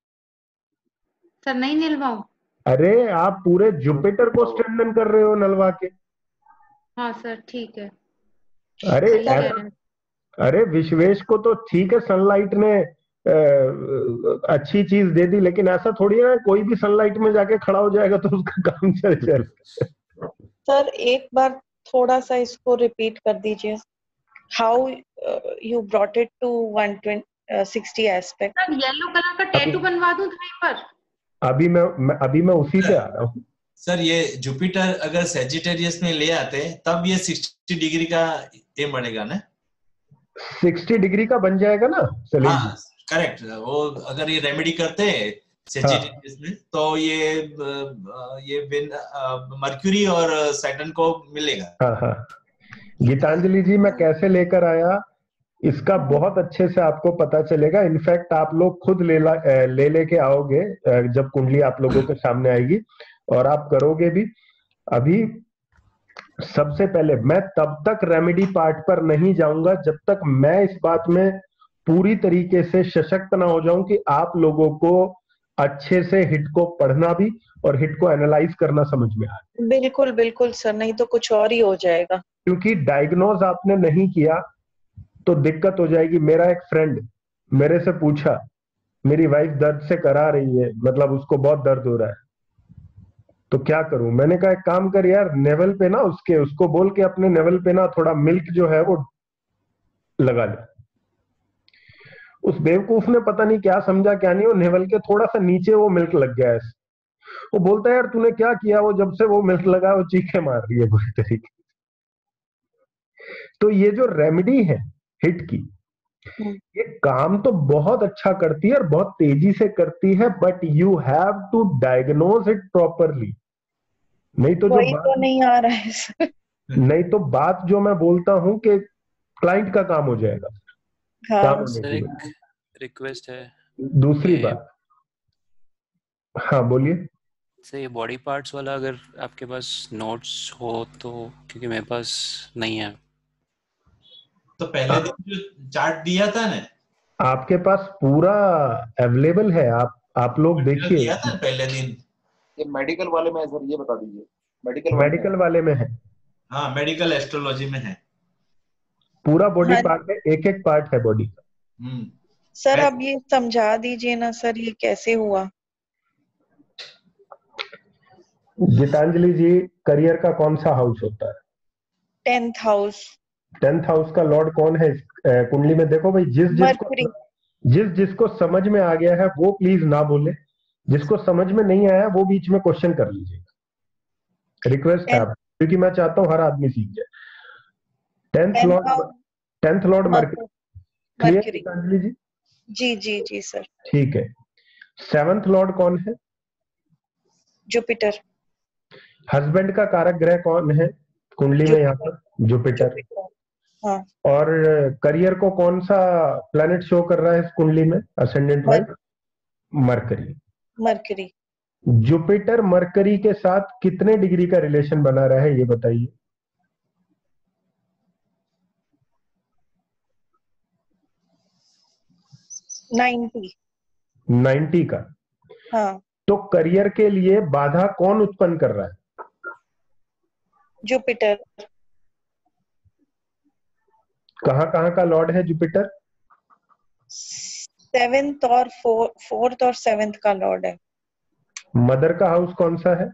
सर नहीं निलवाऊं? अरे आप पूरे जुपिटर को स्ट्रेंथन कर रहे हो नलवा के। हाँ सर ठीक है। अरे सही कह ऐसा, रहे हैं। अरे विश्वेश को तो ठीक है सनलाइट ने आ, अच्छी चीज दे दी, लेकिन ऐसा थोड़ी है कोई भी सनलाइट में जाके खड़ा हो जाएगा तो उसका काम चल जाएगा। सर एक बार थोड़ा सा इसको रिपीट कर दीजिए। How you brought it to one sixty aspect. Sir yellow colour का टैटू बनवा दूं थाई पर? अभी मैं, मैं अभी मैं उसी पे आ रहा हूँ। सर ये जुपिटर अगर सेजिटेरियस में ले आते तब ये साठ डिग्री का ये बनेगा ना? साठ डिग्री का बन जाएगा ना सलीम? हाँ करेक्ट। वो अगर ये रेमेडी करते हैं सेजिटेरियस में तो ये ये मर्क्यूरी और सैटर्न को मिलेगा। हाँ हाँ गीतांजलि जी, मैं कैसे लेकर आया इसका बहुत अच्छे से आपको पता चलेगा। इनफैक्ट आप लोग खुद ले ला, ले लेके आओगे जब कुंडली आप लोगों के सामने आएगी और आप करोगे भी। अभी सबसे पहले मैं तब तक रेमेडी पार्ट पर नहीं जाऊंगा जब तक मैं इस बात में पूरी तरीके से सशक्त ना हो जाऊं कि आप लोगों को अच्छे से हिट को पढ़ना भी और हिट को एनालाइज करना समझ में आए। बिल्कुल बिल्कुल सर, नहीं तो कुछ और ही हो जाएगा। क्योंकि डायग्नोज आपने नहीं किया तो दिक्कत हो जाएगी। मेरा एक फ्रेंड मेरे से पूछा, मेरी वाइफ दर्द से करा रही है, मतलब उसको बहुत दर्द हो रहा है, तो क्या करूं? मैंने कहा एक काम कर यार, नेवल पे ना उसके उसको बोल के अपने नेवल पे ना थोड़ा मिल्क जो है वो लगा ले। उस बेवकूफ ने पता नहीं क्या समझा क्या नहीं, वो नेवल के थोड़ा सा नीचे वो मिल्क लग गया है। वो बोलता है यार तूने क्या किया? वो जब से वो मिल्क लगा वो चीखे मार रही है बुरी तरीके। तो ये जो रेमेडी है हिट की, ये काम तो बहुत अच्छा करती है और बहुत तेजी से करती है, but you have to diagnose it properly. नहीं तो जो वही बात तो नहीं आ रहा है सर। नहीं तो बात जो मैं बोलता हूं कि क्लाइंट का काम हो जाएगा। हाँ। काम होने सर की एक वजह। रिक्वेस्ट है। दूसरी ये- बात, हाँ बोलिए। से बॉडी पार्ट्स वाला अगर आपके पास नोट्स हो तो, क्योंकि मेरे पास नहीं है। तो पहले दिन जो चार्ट दिया था ना, आपके पास पूरा अवेलेबल है, आप आप लोग देखिए। दिया था पहले दिन, ये मेडिकल वाले में है सर, ये बता दीजिए। मेडिकल वाले मेडिकल वाले में है, हाँ मेडिकल एस्ट्रोलॉजी में है। पूरा बॉडी हाँ। पार्ट है, एक एक पार्ट है बॉडी का। हम्म सर अब ये समझा दीजिए ना सर, ये कैसे हुआ? गीतांजलि जी, करियर का कौन सा हाउस होता है? Tenth house. टेंथ हाउस का लॉर्ड कौन है इस अ, कुंडली में? देखो भाई, जिस मरकरी। जिसको जिस जिसको समझ में आ गया है वो प्लीज ना बोले, जिसको समझ में नहीं आया वो बीच में क्वेश्चन कर लीजिएगा, रिक्वेस्ट है आप, क्योंकि मैं चाहता हूं हर आदमी सीख जाए। Tenth lord tenth lord Mercury, clear Mercury. Gitanjali ji? जी जी जी सर। ठीक है। सेवंथ लॉर्ड कौन है? जुपिटर। हस्बैंड का कारक ग्रह कौन है कुंडली में यहाँ पर? जुपिटर। हाँ। और करियर को कौन सा प्लैनेट शो कर रहा है इस कुंडली में ascendant wise? Mercury. Mercury. Jupiter Mercury के साथ कितने डिग्री का रिलेशन बना रहा है ये बताइए? नाइन्टी। नाइन्टी का। हाँ। तो करियर के लिए बाधा कौन उत्पन्न कर रहा है? जुपिटर। कहां कहां का लॉर्ड है जुपिटर? सेवेंथ और फोर, फोर्थ और सेवेंथ का लॉर्ड है। मदर का हाउस कौन सा है?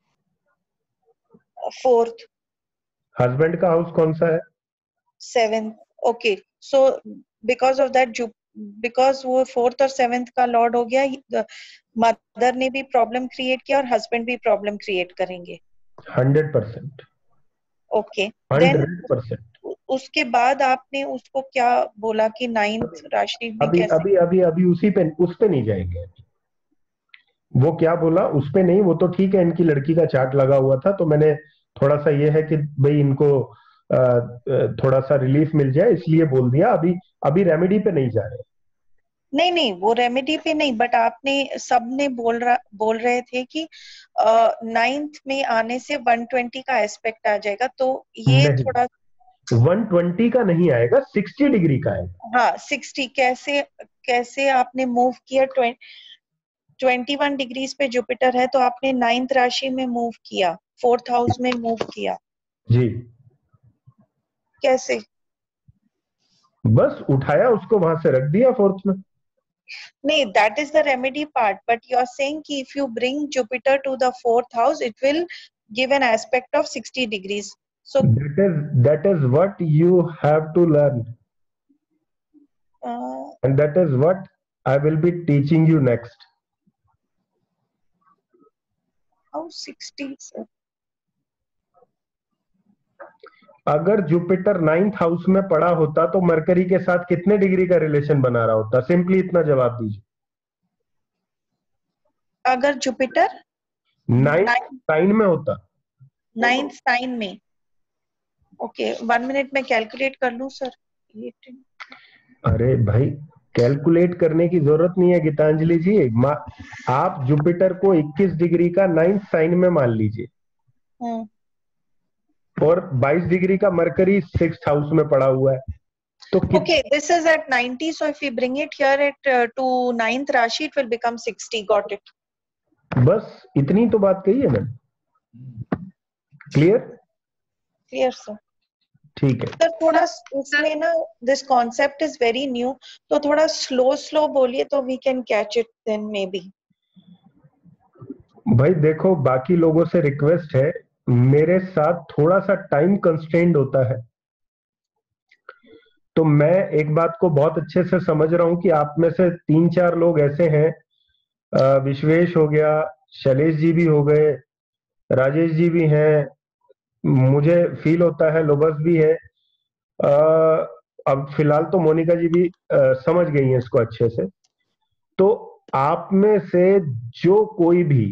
फोर्थ। हस्बैंड का हाउस कौन सा है? Seventh. Okay, so because of that because वो फोर्थ और सेवेंथ का लॉर्ड हो गया, मदर ने भी प्रॉब्लम क्रिएट किया और हस्बैंड भी प्रॉब्लम क्रिएट करेंगे। Hundred percent. Okay, then hundred percent. उसके बाद आपने उसको क्या बोला कि नाइन्थ राशि में अभी कैसे? अभी अभी अभी उसी पे उस पे नहीं जाएंगे। वो क्या बोला उस पे नहीं, वो तो ठीक है, इनकी लड़की का चार्ट लगा हुआ था तो मैंने थोड़ा सा ये है कि भाई इनको आ, थोड़ा सा रिलीफ मिल जाए इसलिए बोल दिया। अभी अभी रेमेडी पे नहीं जा रहे। नहीं नहीं, वो रेमेडी पे नहीं, बट आपने सबने बोल रहा बोल रहे थे कि नाइन्थ में आने से वन ट्वेंटी का एस्पेक्ट आ जाएगा, तो ये नहीं, थोड़ा वन ट्वेंटी का नहीं आएगा, सिक्सटी डिग्री का आएगा। हाँ सिक्सटी। कैसे कैसे आपने मूव किया? ट्वेंटी वन डिग्रीज पे जुपिटर है, तो आपने नाइन्थ राशि में मूव किया, फोर्थ हाउस में मूव किया। जी। कैसे? बस उठाया उसको वहां से रख दिया फोर्थ में। नहीं, that is the remedy part, but you are saying कि if you bring Jupiter to the fourth house, it will give an aspect of sixty degrees. So that is that is what you have to learn, uh, and that is what I will be teaching you next. how sixty sir? अगर जुपिटर नाइन्थ हाउस में पड़ा होता तो मरकरी के साथ कितने डिग्री का रिलेशन बना रहा होता? सिंपली इतना जवाब दीजिए। अगर जुपिटर नाइन्थ साइन में होता। नाइन्थ साइन में, ओके वन मिनट में कैलकुलेट कर लूं सर। अरे भाई, कैलकुलेट करने की जरूरत नहीं है गीतांजलि जी। आप जुपिटर को इक्कीस डिग्री का नाइन्थ साइन में मान लीजिए और बाईस डिग्री का मरकरी सिक्स्थ हाउस में पड़ा हुआ है, तो okay this is at ninety, so if we bring it here at to ninth राशि it will become sixty. Got it? बस इतनी तो बात कही है मैम। क्लियर? Clear sir. ठीक है सर, थोड़ा इसमें ना this concept is very new, तो थोड़ा स्लो स्लो बोलिए तो we can catch it then maybe. भाई देखो, बाकी लोगों से रिक्वेस्ट है, मेरे साथ थोड़ा सा टाइम कंस्ट्रेंड होता है, तो मैं एक बात को बहुत अच्छे से समझ रहा हूं कि आप में से तीन चार लोग ऐसे हैं, विश्वेश हो गया, शैलेश जी भी हो गए, राजेश जी भी हैं, मुझे फील होता है लोबस भी है, आ, अब फिलहाल तो मोनिका जी भी आ, समझ गई हैं इसको अच्छे से। तो आप में से जो कोई भी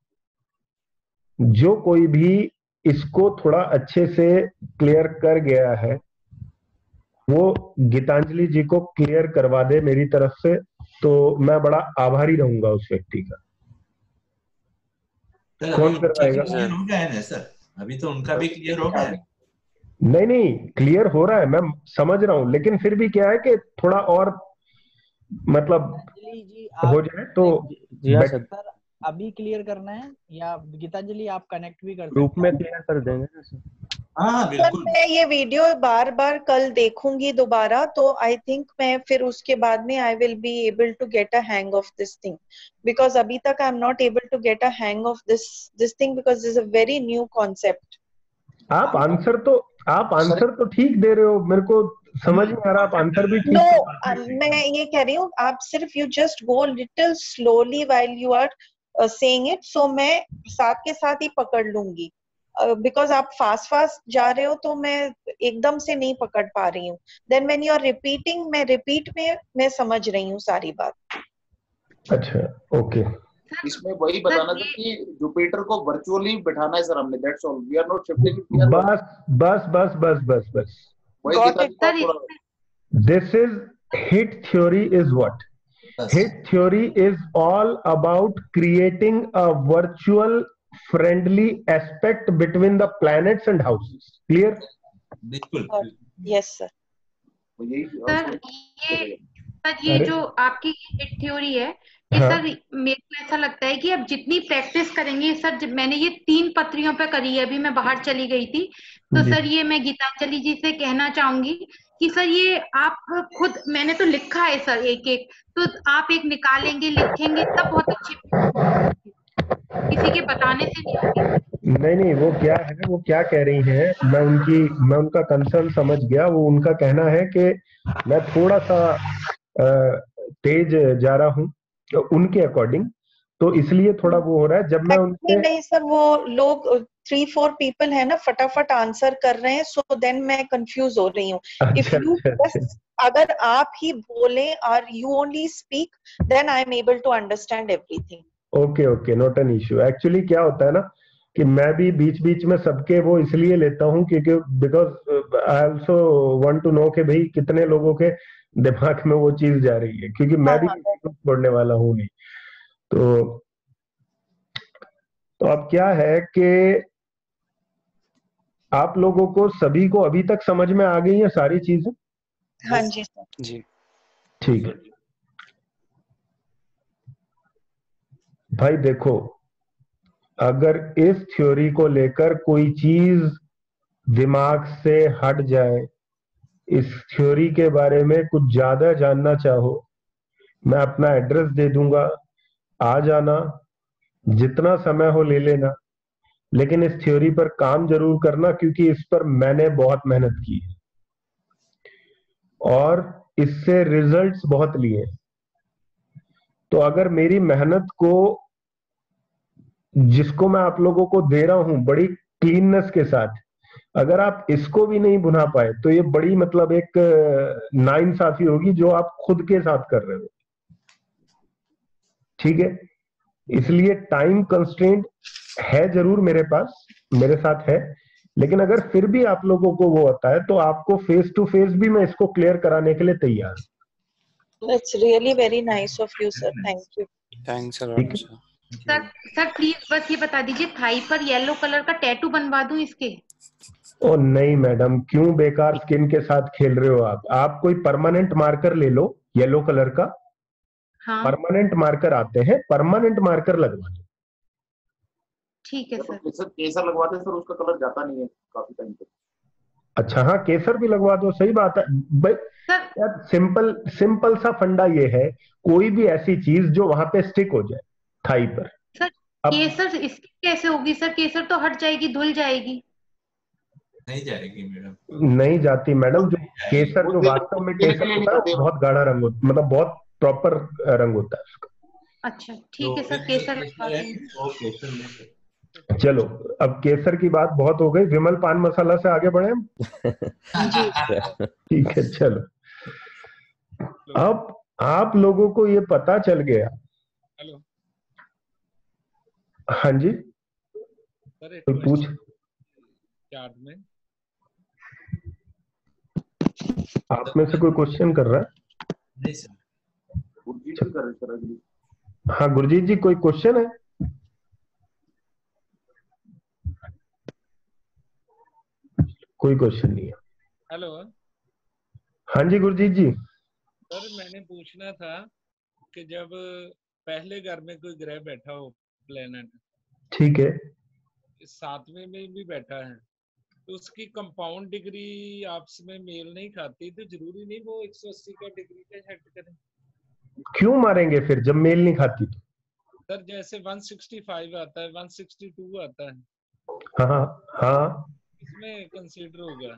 जो कोई भी इसको थोड़ा अच्छे से क्लियर कर गया है वो गीतांजलि जी को क्लियर करवा दे मेरी तरफ से, तो मैं बड़ा आभारी रहूंगा उस व्यक्ति का। सर कौन अभी उनका भी करवाएगा? क्लियर हो गया है ना सर, अभी तो उनका भी क्लियर हो गया है। नहीं नहीं, क्लियर हो रहा है, मैं समझ रहा हूँ, लेकिन फिर भी क्या है कि थोड़ा और मतलब गीतांजलि जी हो आप जाए तो जी हाँ बेटर। सर, सर अभी क्लियर करना है या गीतांजलि आप कनेक्ट भी कर ग्रुप सकते में हैं? क्लियर कर देंगे ना सर। हाँ हाँ सर बिल्कुल। मैं ये वीडियो बार बार कल देखूंगी दोबारा, तो आई थिंक मैं फिर उसके बाद में I will be able to get a hang of this thing, because अभी तक I am not able to get a hang of this this thing because this is a very new concept. आप आंसर तो आप आंसर तो ठीक दे रहे हो, मेरे को समझ नहीं आ रहा, आप आंसर भी ठीक नो से perfect दे रहे मैं हो। ये कह रही हूँ आप सिर्फ you just go little slowly while you are saying it, so मैं साथ के साथ ही पकड़ लूंगी, बिकॉज आप फास्ट फास्ट जा रहे हो तो मैं एकदम से नहीं पकड़ पा रही हूँ। Then when you are repeating, मैं रिपीट में मैं समझ रही हूँ सारी बात। अच्छा ओके। इसमें वही बताना था कि जुपिटर को वर्चुअली बिठाना है सर हमने, that's all, we are not shifting it, we are बस बस बस बस बस बस वही Got गीता it. जी का थोड़ा this is hit theory is what? Hit theory is all about creating a virtual friendly aspect between the planets and houses. Clear? बिल्कुल। Yes sir. यही सर ये सर ये अरे जो आपकी हिट थ्योरी है, ये हाँ। सर मेरे को ऐसा लगता है कि अब जितनी प्रैक्टिस करेंगे सर, जब मैंने ये तीन पत्रियों पे करी है, अभी मैं बाहर चली गई थी, तो जी। सर ये मैं गीतांजलि जी से कहना चाहूंगी कि सर ये आप खुद, मैंने तो लिखा है सर एक एक, तो आप एक निकालेंगे लिखेंगे तब बहुत अच्छी, किसी के बताने से नहीं होगी। नहीं नहीं, वो क्या है, वो क्या कह रही हैं, मैं उनकी मैं उनका कंसर्न समझ गया। वो उनका कहना है कि मैं थोड़ा सा अ, तेज जा रहा हूँ तो उनके अकॉर्डिंग, तो इसलिए थोड़ा वो हो रहा है। जब मैं नहीं उनसे नहीं सर, वो लोग थ्री फोर पीपल है ना, फटाफट आंसर कर रहे हैं, सो देन मैं कंफ्यूज हो रही हूँ। इफ अच्छा यू अच्छा अच्छा बस अगर आप ही बोलें और you only speak, then I am able to understand everything. Okay okay, not an issue. Actually क्या होता है ना कि मैं भी बीच बीच में सबके वो इसलिए लेता हूँ क्योंकि because I also want to know कि भाई कितने लोगों के दिमाग में वो चीज जा रही है, क्योंकि मैं हाँ भी हाँ किसी को छोड़ने वाला हूँ नहीं। तो तो अब क्या है कि आप लोगों को सभी को अभी तक समझ में आ गई है सारी चीजें? हाँ जी सर। जी ठीक है भाई, देखो अगर इस थ्योरी को लेकर कोई चीज दिमाग से हट जाए, इस थ्योरी के बारे में कुछ ज्यादा जानना चाहो, मैं अपना एड्रेस दे दूंगा, आ जाना, जितना समय हो ले लेना, लेकिन इस थ्योरी पर काम जरूर करना, क्योंकि इस पर मैंने बहुत मेहनत की है और इससे रिजल्ट्स बहुत लिए। तो अगर मेरी मेहनत को, जिसको मैं आप लोगों को दे रहा हूं बड़ी क्लीननेस के साथ, अगर आप इसको भी नहीं भुना पाए तो ये बड़ी मतलब एक नाइंसाफी होगी जो आप खुद के साथ कर रहे हो। ठीक है, इसलिए टाइम कंस्ट्रेंट है जरूर मेरे पास, मेरे साथ है, लेकिन अगर फिर भी आप लोगों को वो होता है तो आपको फेस टू फेस भी मैं इसको क्लियर कराने के लिए तैयार हूं। That's really very nice of you sir, thank you. Thanks a ठीक लॉट है, सर। सर सर प्लीज बस ये बता दीजिए, थाई पर येलो कलर का टैटू बनवा दूं इसके? ओ नहीं मैडम, क्यों बेकार स्किन के साथ खेल रहे हो आप? आप कोई परमानेंट मार्कर ले लो येलो कलर का, हाँ परमानेंट मार्कर आते हैं, परमानेंट मार्कर लगवा दो। ठीक है तो सर। केसर केसर लगवाते हैं सर, उसका कलर जाता नहीं है काफी टाइम तक। अच्छा हाँ, केसर भी लगवा दो, सही बात है भाई। सर यार सिंपल सिंपल सा फंडा ये है, कोई भी ऐसी चीज जो वहां पे स्टिक हो जाए थाई पर। सर अब केसर इसकी कैसे होगी सर? केसर तो हट जाएगी, धुल जाएगी। नहीं जाएगी मैडम, नहीं जाती मैडम, जो केसर वो जो दिल वास्तव में दिल के केसर लिए नहीं होता है करते वो वो। बहुत गाढ़ा रंग होता, मतलब बहुत प्रॉपर रंग होता है उसका। अच्छा ठीक है सर, केसर लगवा दूंगी। वो केसर लेके चलो, अब केसर की बात बहुत हो गई, विमल पान मसाला से आगे बढ़े हम। जी ठीक है चलो, अब आप लोगों को ये पता चल गया। हेलो हाँ जी, सर, एक कोई पूछ, चार्ट में आप में से कोई क्वेश्चन कर रहा है? नहीं सर। गुरजीत जी कर रहे सर अगली। हाँ गुरजीत जी, कोई क्वेश्चन है? कोई क्वेश्चन नहीं है। हेलो हाँ जी गुरजीत जी। सर, मैंने पूछना था कि जब पहले घर में कोई ग्रह बैठा हो, प्लेनेट, ठीक है, सातवें में भी बैठा है, तो उसकी कंपाउंड डिग्री आपस में मेल नहीं खाती, तो जरूरी नहीं वो एक सौ अस्सी का डिग्री का सेट करें। क्यों मारेंगे फिर जब मेल नहीं खाती तो? सर जैसे एक सौ पैंसठ आता है, एक सौ बासठ आता है, हाँ हाँ, इसमें कंसीडर होगा?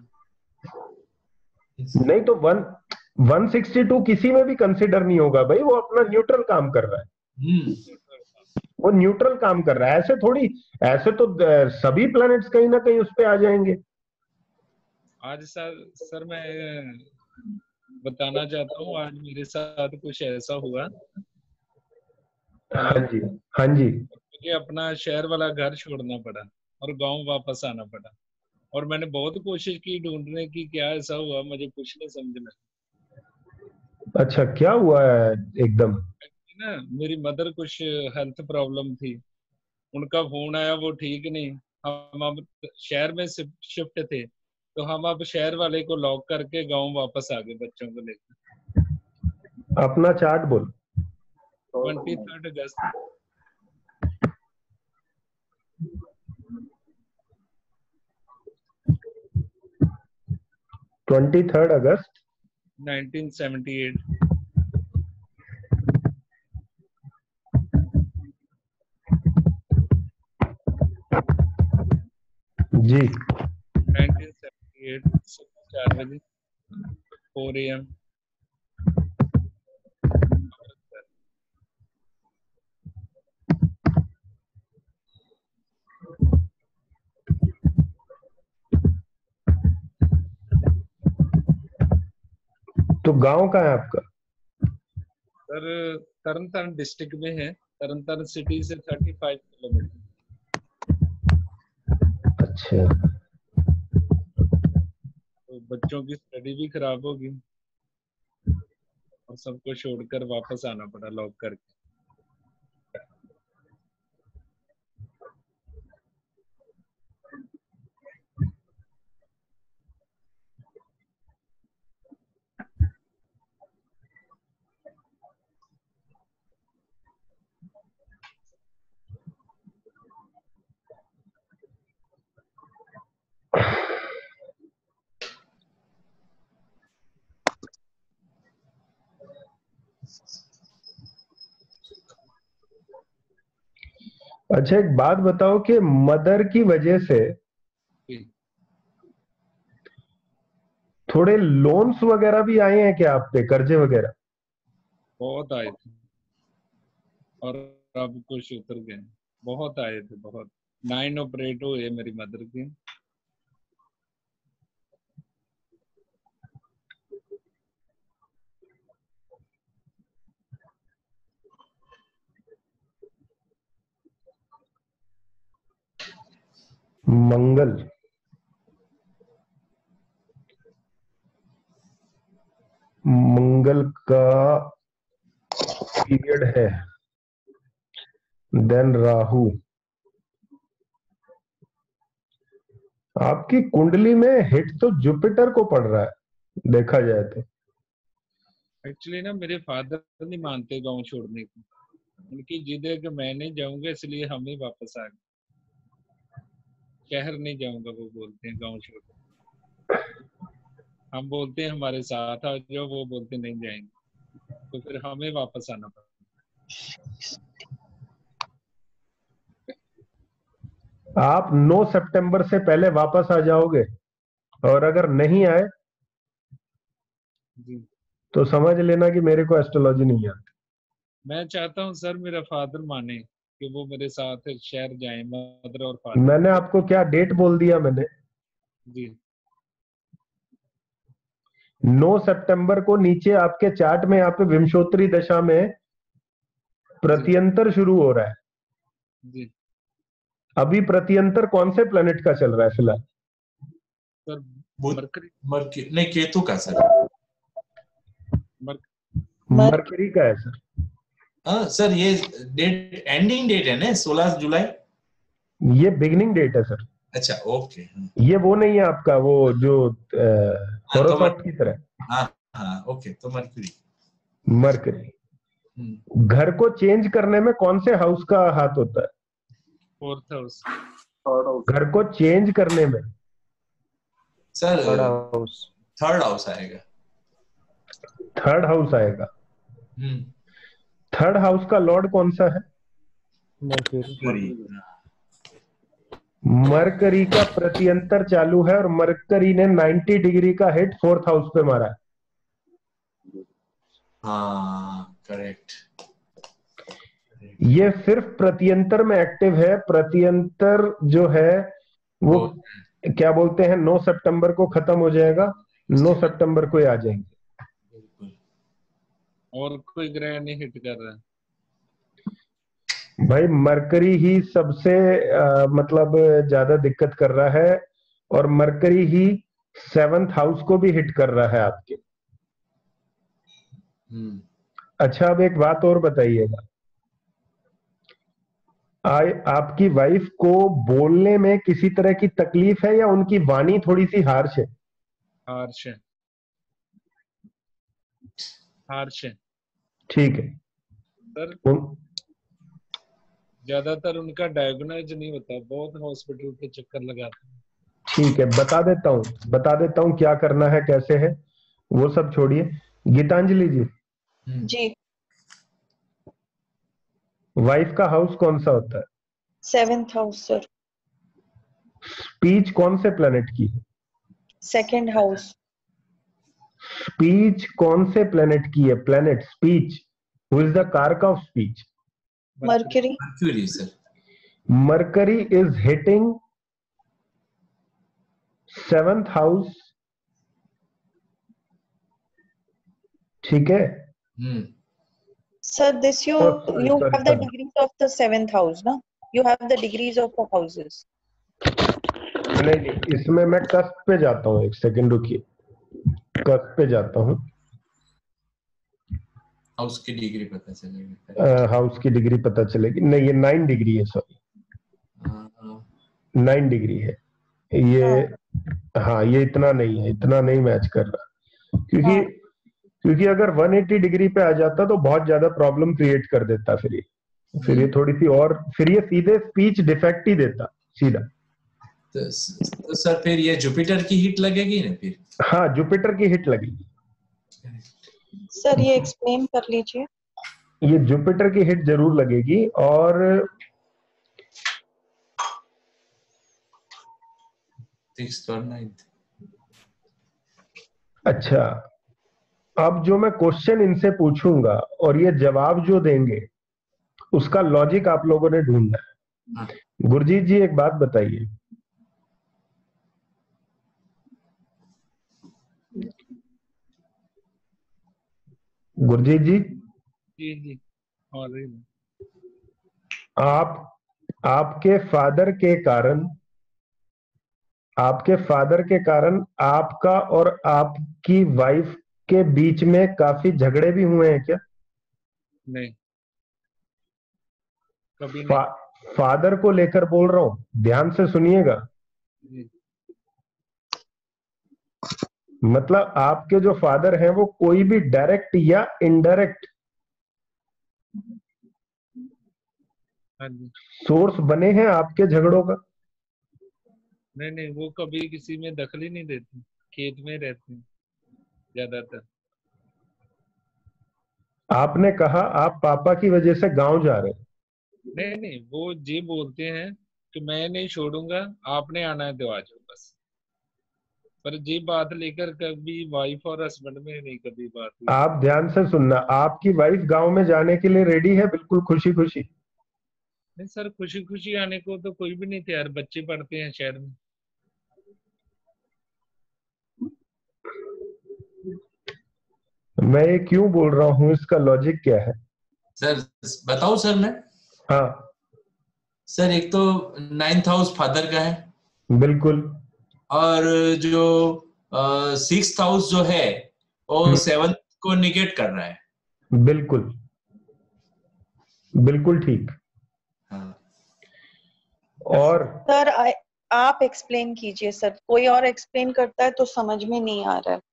नहीं तो वन वन सिक्सटी टू किसी में भी कंसिडर नहीं होगा भाई, वो अपना न्यूट्रल काम कर रहा है। वो न्यूट्रल काम कर रहा है, ऐसे थोड़ी, ऐसे तो अ, सभी प्लैनेट्स कहीं ना कहीं उस पे आ जाएंगे। आज सर सर मैं बताना चाहता हूँ, आज मेरे साथ कुछ ऐसा हुआ। हाँ जी हाँ जी। मुझे अपना शहर वाला घर छोड़ना पड़ा और गांव वापस आना पड़ा, और मैंने बहुत कोशिश की ढूंढने की, क्या ऐसा हुआ मुझे कुछ नहीं समझ में। अच्छा, क्या हुआ है एकदम? ना मेरी मदर कुछ हेल्थ प्रॉब्लम थी, उनका फोन आया, वो ठीक नहीं। हम अब शहर में शिफ्ट थे, तो हम अब शहर वाले को लॉक करके गांव वापस आ गए बच्चों को लेकर। अपना चार्ट बोल। Twenty third August twenty third August nineteen seventy eight. जी नाइनटीन सेवेंटी एट, सुबह चार बजे, फोर ए एम। तो गांव कहाँ है आपका? सर तरन तारण डिस्ट्रिक्ट में है, तरन तारण सिटी से पैंतीस किलोमीटर। अच्छा, तो बच्चों की स्टडी भी खराब होगी और सबको छोड़कर वापस आना पड़ा लॉक करके। अच्छा एक बात बताओ कि मदर की वजह से थोड़े लोन्स वगैरह भी आए हैं क्या आप पे, कर्जे वगैरह? बहुत आए थे और अब कुछ उतर गए। बहुत आए थे, बहुत। नाइन ऑपरेट हुए मेरी मदर की। मंगल मंगल का पीरियड है, देन राहु। आपकी कुंडली में हिट तो जुपिटर को पड़ रहा है देखा जाए तो। एक्चुअली ना मेरे फादर नहीं मानते गांव छोड़ने को, उनकी जिद है कि मैं नहीं जाऊंगा, इसलिए हम ही वापस आ गए। शहर नहीं जाऊंगा, वो बोलते हैं गांव छोड़। हम बोलते हैं हमारे साथ आ जाओ, वो बोलते नहीं जाएंगे, तो फिर हमें वापस आना पड़ा। आप नौ सितंबर से पहले वापस आ जाओगे, और अगर नहीं आए जी, तो समझ लेना कि मेरे को एस्ट्रोलॉजी नहीं आती। मैं चाहता हूँ सर मेरा फादर माने कि वो मेरे साथ शहर जाए, मदर और फादर। मैंने आपको क्या डेट बोल दिया मैंने? जी, नौ सितंबर को नीचे आपके चार्ट में यहाँ पे विंशोत्तरी दशा में प्रत्यंतर शुरू हो रहा है। जी अभी प्रत्यंतर कौन से प्लेनेट का चल रहा है फिलहाल? सर मरकरी मरकरी नहीं, केतु का सर। मर... मरकरी का है सर। हाँ सर, ये डेट एंडिंग डेट है ना, सोलह जुलाई। ये बिगिनिंग डेट है सर। अच्छा ओके। ये वो नहीं है आपका वो जो होरोस्कोप की तरह। हाँ हाँ ओके, तो मरकरी। मरकरी घर को चेंज करने में कौन से हाउस का हाथ होता है? Fourth house. घर को चेंज करने में sir third house. Third house आएगा। थर्ड हाउस आएगा। हम्म। थर्ड हाउस का लॉर्ड कौन सा है? मरकरी। मरकरी का प्रत्यंतर चालू है और मरकरी ने नब्बे डिग्री का हिट फोर्थ हाउस पे मारा है। हाँ करेक्ट। ये सिर्फ प्रत्यंतर में एक्टिव है। प्रत्यंतर जो है वो क्या बोलते हैं, नौ सितंबर को खत्म हो जाएगा, नौ सितंबर को ही आ जाएंगे। और कोई ग्रह नहीं हिट कर रहा है भाई मरकरी ही सबसे आ, मतलब ज्यादा दिक्कत कर रहा है और मरकरी ही सेवंथ हाउस को भी हिट कर रहा है आपके। अच्छा अब एक बात और बताइएगा, आपकी वाइफ को बोलने में किसी तरह की तकलीफ है या उनकी वाणी थोड़ी सी हार्श है? हार्श है। हार्श है। ठीक है सर उन... ज्यादातर उनका डायग्नोज नहीं होता, बहुत हॉस्पिटल के चक्कर लगाते हैं। ठीक है बता देता हूँ बता देता हूँ क्या करना है कैसे है, वो सब छोड़िए। गीतांजलि जी जी वाइफ का हाउस कौन सा होता है? Seventh house sir. स्पीच कौन से प्लेनेट की है? Second house. स्पीच कौन से प्लेनेट की है? Planet speech, who is the कारक of speech? Mercury. Mercury sir. Mercury is hitting seventh house. ठीक है Sir, this you Oh, sorry, you sorry, have the sorry. degrees of the seventh house, no? You have the degrees of the houses. नहीं नहीं इसमें मैं कस्प पे जाता हूँ, एक सेकंड रुकिए, कस्प पे जाता हूँ। हाउस की डिग्री पता चलेगी। हाउस की डिग्री पता चलेगी नहीं, ये नाइन डिग्री है, सॉरी नाइन डिग्री है ये। हाँ ये इतना नहीं है, इतना नहीं मैच कर रहा, क्योंकि हाँ. क्योंकि अगर एक सौ अस्सी डिग्री पे आ जाता तो बहुत ज्यादा प्रॉब्लम क्रिएट कर देता, फिर ये फिर ये थोड़ी सी और फिर ये सीधे स्पीच डिफेक्ट ही देता सीधा। तो, तो सर फिर ये जुपिटर की हिट लगेगी ना फिर? हाँ जुपिटर की हिट लगेगी। सर ये एक्सप्लेन कर लीजिए। ये जुपिटर की हिट जरूर लगेगी। और अच्छा अब जो मैं क्वेश्चन इनसे पूछूंगा और ये जवाब जो देंगे उसका लॉजिक आप लोगों ने ढूंढना है। गुरजीत जी एक बात बताइए, गुरजीत जी जी जी और आप आपके फादर के कारण आपके फादर के कारण आपका और आपकी वाइफ के बीच में काफी झगड़े भी हुए हैं क्या? नहीं कभी फा, नहीं। फादर को लेकर बोल रहा हूं, ध्यान से सुनिएगा। मतलब आपके जो फादर हैं वो कोई भी डायरेक्ट या इनडायरेक्ट सोर्स बने हैं आपके झगड़ों का? नहीं नहीं वो कभी किसी में दखल ही नहीं देते, खेत में रहते हैं ज्यादातर। आपने कहा आप पापा की वजह से गांव जा रहे हैं। नहीं नहीं वो जी बोलते हैं कि मैं नहीं छोड़ूंगा, आपने आना है तो आ जाओ बस। पर जी बात लेकर कभी वाइफ और हस्बैंड में नहीं कभी बात हुई। आप ध्यान से सुनना, आपकी वाइफ गांव में जाने के लिए रेडी है बिल्कुल खुशी खुशी? नहीं सर खुशी खुशी आने को तो कोई भी नहीं तैयार, बच्चे पढ़ते हैं शहर में। मैं ये क्यों बोल रहा हूँ, इसका लॉजिक क्या है सर? बताओ सर मैं। हाँ सर एक तो नाइन्थ हाउस फादर का है बिल्कुल, और जो सिक्स्थ हाउस जो है वो सेवंथ को निगेट कर रहा है। बिल्कुल बिल्कुल ठीक। हाँ। और सर आई आप एक्सप्लेन कीजिए सर, कोई और एक्सप्लेन करता है तो समझ में नहीं आ रहा है।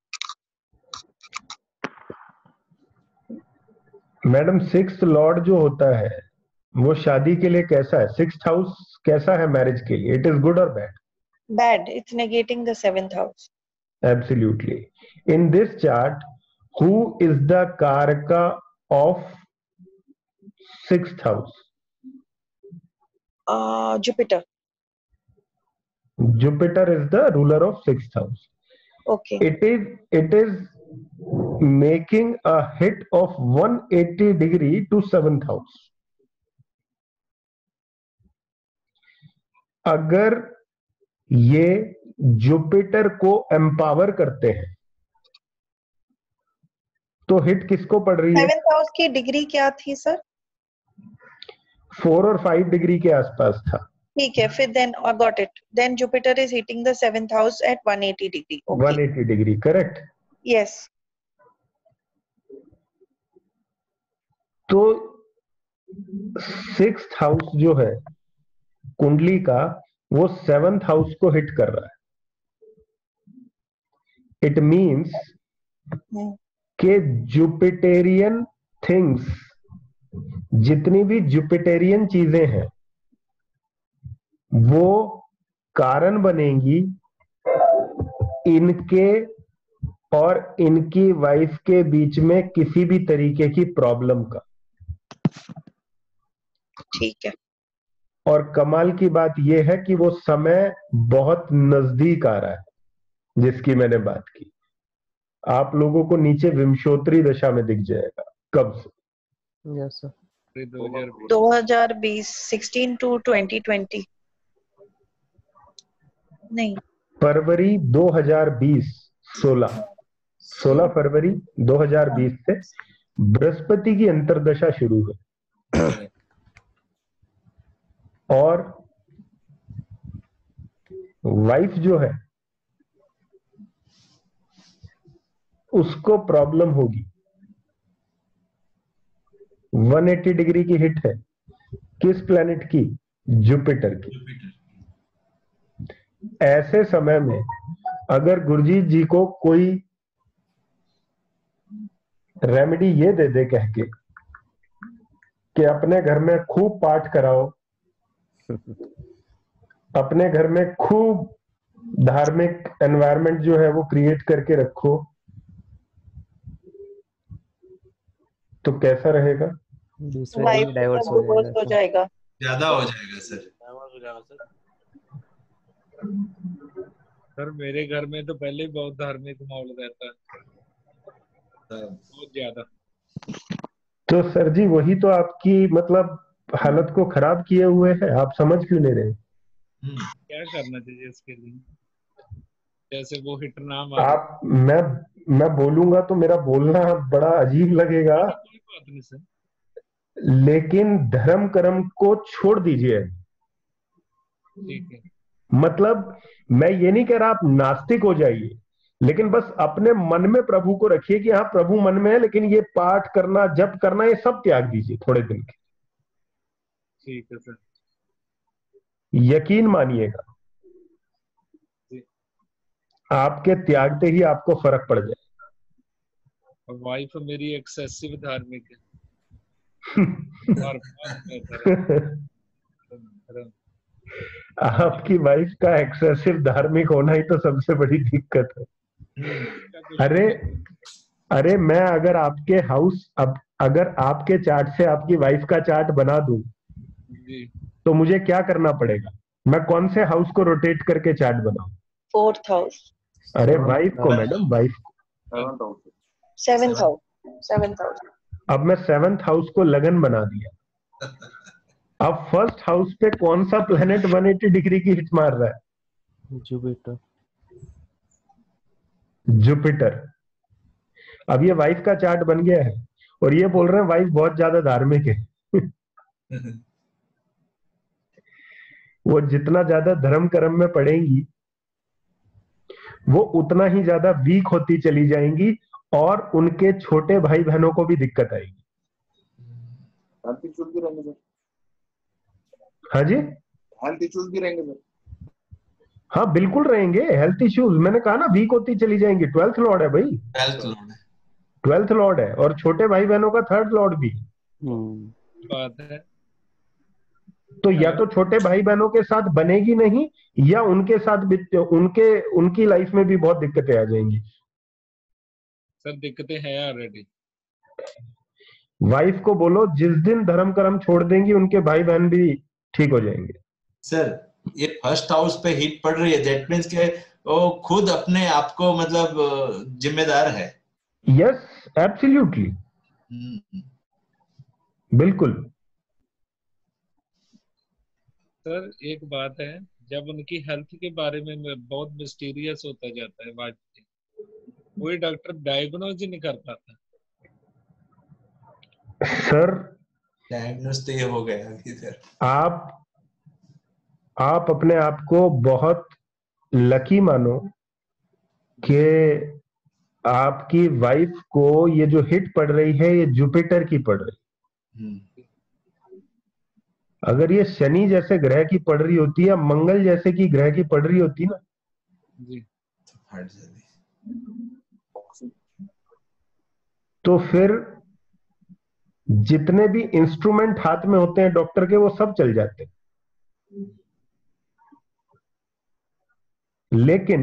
मैडम सिक्स्थ लॉर्ड जो होता है वो शादी के लिए कैसा है? सिक्स्थ हाउस कैसा है मैरिज के लिए? इट इज गुड और bad? Bad. It's negating the seventh house. Absolutely. In this chart, who is the karaka of sixth house? Uh, Jupiter. Jupiter is the ruler of sixth house. Okay. It is it is making a hit of one hundred eighty degree to seventh house. अगर ये जुपिटर को एम्पावर करते हैं तो हिट किसको पड़ रही है? सेवेंथ हाउस की डिग्री क्या थी सर? फोर और फाइव डिग्री के आसपास था। ठीक है, फिर then I got it, then Jupiter is hitting the seventh house at one eighty degree. one eighty degree, correct? Yes. तो सिक्स्थ हाउस जो है कुंडली का वो सेवंथ हाउस को हिट कर रहा है। इट मीन्स के जुपिटेरियन थिंग्स, जितनी भी जुपिटेरियन चीजें हैं वो कारण बनेंगी इनके और इनकी वाइफ के बीच में किसी भी तरीके की प्रॉब्लम का। ठीक है। और कमाल की बात यह है कि वो समय बहुत नजदीक आ रहा है जिसकी मैंने बात की। आप लोगों को नीचे विंशोत्तरी दशा में दिख जाएगा। कब से? यस सर, दो हज़ार बीस, सिक्सटीन टू ट्वेंटी ट्वेंटी। नहीं, फरवरी दो हज़ार बीस, सोलह सोलह फरवरी दो हज़ार बीस से बृहस्पति की अंतर्दशा शुरू है और वाइफ जो है उसको प्रॉब्लम होगी। एक सौ अस्सी डिग्री की हिट है। किस प्लेनेट की? जुपिटर की। ऐसे समय में अगर गुरजीत जी को कोई रेमेडी ये दे दे कह के कि अपने घर में खूब पाठ कराओ, अपने घर में खूब धार्मिक एनवायरनमेंट जो है वो क्रिएट करके रखो, तो कैसा रहेगा? लाइफ डाइवर्स हो डिवोर्स हो जाएगा। ज्यादा हो जाएगा सर। डाइवर्स हो जाएगा सर। सर मेरे घर में तो पहले ही बहुत धार्मिक माहौल रहता है, बहुत ज्यादा। तो सर जी वही तो आपकी मतलब हालत को खराब किए हुए है। आप समझ क्यों नहीं रहे? क्या करना चाहिए इसके लिए? जैसे वो हिट ना मारे। आप मैं मैं बोलूंगा तो मेरा बोलना बड़ा अजीब लगेगा, कोई बात नहीं सर। लेकिन धर्म कर्म को छोड़ दीजिए। ठीक है। मतलब मैं ये नहीं कह रहा आप नास्तिक हो जाइए, लेकिन बस अपने मन में प्रभु को रखिए कि हाँ प्रभु मन में है, लेकिन ये पाठ करना, जप करना, ये सब त्याग दीजिए थोड़े दिन के। ठीक है सर। यकीन मानिएगा आपके त्यागते ही आपको फर्क पड़ जाए। वाइफ मेरी एक्सेसिव धार्मिक है। आपकी वाइफ का एक्सेसिव धार्मिक होना ही तो सबसे बड़ी दिक्कत है। अरे अरे मैं अगर आपके हाउस अब अगर आपके चार्ट से आपकी वाइफ का चार्ट बना दूं तो मुझे क्या करना पड़ेगा? मैं कौन से हाउस को रोटेट करके चार्ट बनाऊं? Fourth house. अरे वाइफ को मैडम, वाइफ को। Seventh house. Seventh house. अब मैं सेवेंथ हाउस को लगन बना दिया। अब फर्स्ट हाउस पे कौन सा प्लेनेट एक सौ अस्सी डिग्री की हिट मार रहा है? जुपिटर। जुपिटर। अब ये वाइफ का चार्ट बन गया है और ये बोल रहे हैं वाइफ बहुत ज्यादा धार्मिक है। वो जितना ज्यादा धर्म कर्म में पड़ेंगी वो उतना ही ज्यादा वीक होती चली जाएंगी और उनके छोटे भाई बहनों को भी दिक्कत आएगी। हेल्थ इश्यूज भी रहेंगे सर। हाँ जी, हेल्थ इश्यूज भी रहेंगे सर। हाँ बिल्कुल रहेंगे। हेल्थ इश्यूज मैंने कहा ना वीक होती चली जाएंगी। ट्वेल्थ लॉर्ड है भाई, ट्वेल्थ लॉर्ड है, ट्वेल्थ लॉर्ड है, और छोटे भाई बहनों का थर्ड लॉर्ड भी। बात है। तो या तो छोटे भाई बहनों के साथ बनेगी नहीं, या उनके साथ भी उनके उनकी लाइफ में भी बहुत दिक्कतें आ जाएंगी। सर दिक्कतें हैं ऑलरेडी। वाइफ को बोलो जिस दिन धर्म कर्म छोड़ देंगी उनके भाई बहन भी ठीक हो जाएंगे। सर ये फर्स्ट हाउस पे हिट पड़ रही है, दैट मीन्स के वो खुद अपने आप को मतलब जिम्मेदार है। यस एब्सोल्युटली, बिल्कुल। सर एक बात है, जब उनकी हेल्थ के बारे में बहुत मिस्टीरियस होता जाता है बात, कोई डॉक्टर डायग्नोज ही नहीं कर पाता। सर डायग्नोज तो ये हो गया अभी सर। आप आप अपने आप को बहुत लकी मानो कि आपकी वाइफ को ये जो हिट पड़ रही है ये जुपिटर की पड़ रही है। अगर ये शनि जैसे ग्रह की पड़ रही होती या मंगल जैसे की ग्रह की पड़ रही होती ना जी, तो फिर जितने भी इंस्ट्रूमेंट हाथ में होते हैं डॉक्टर के वो सब चल जाते हैं। लेकिन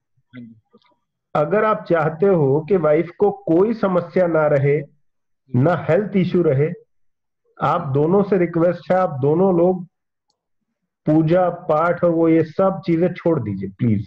अगर आप चाहते हो कि वाइफ को कोई समस्या ना रहे, ना हेल्थ इश्यू रहे, आप दोनों से रिक्वेस्ट है, आप दोनों लोग पूजा पाठ और वो ये सब चीजें छोड़ दीजिए प्लीज,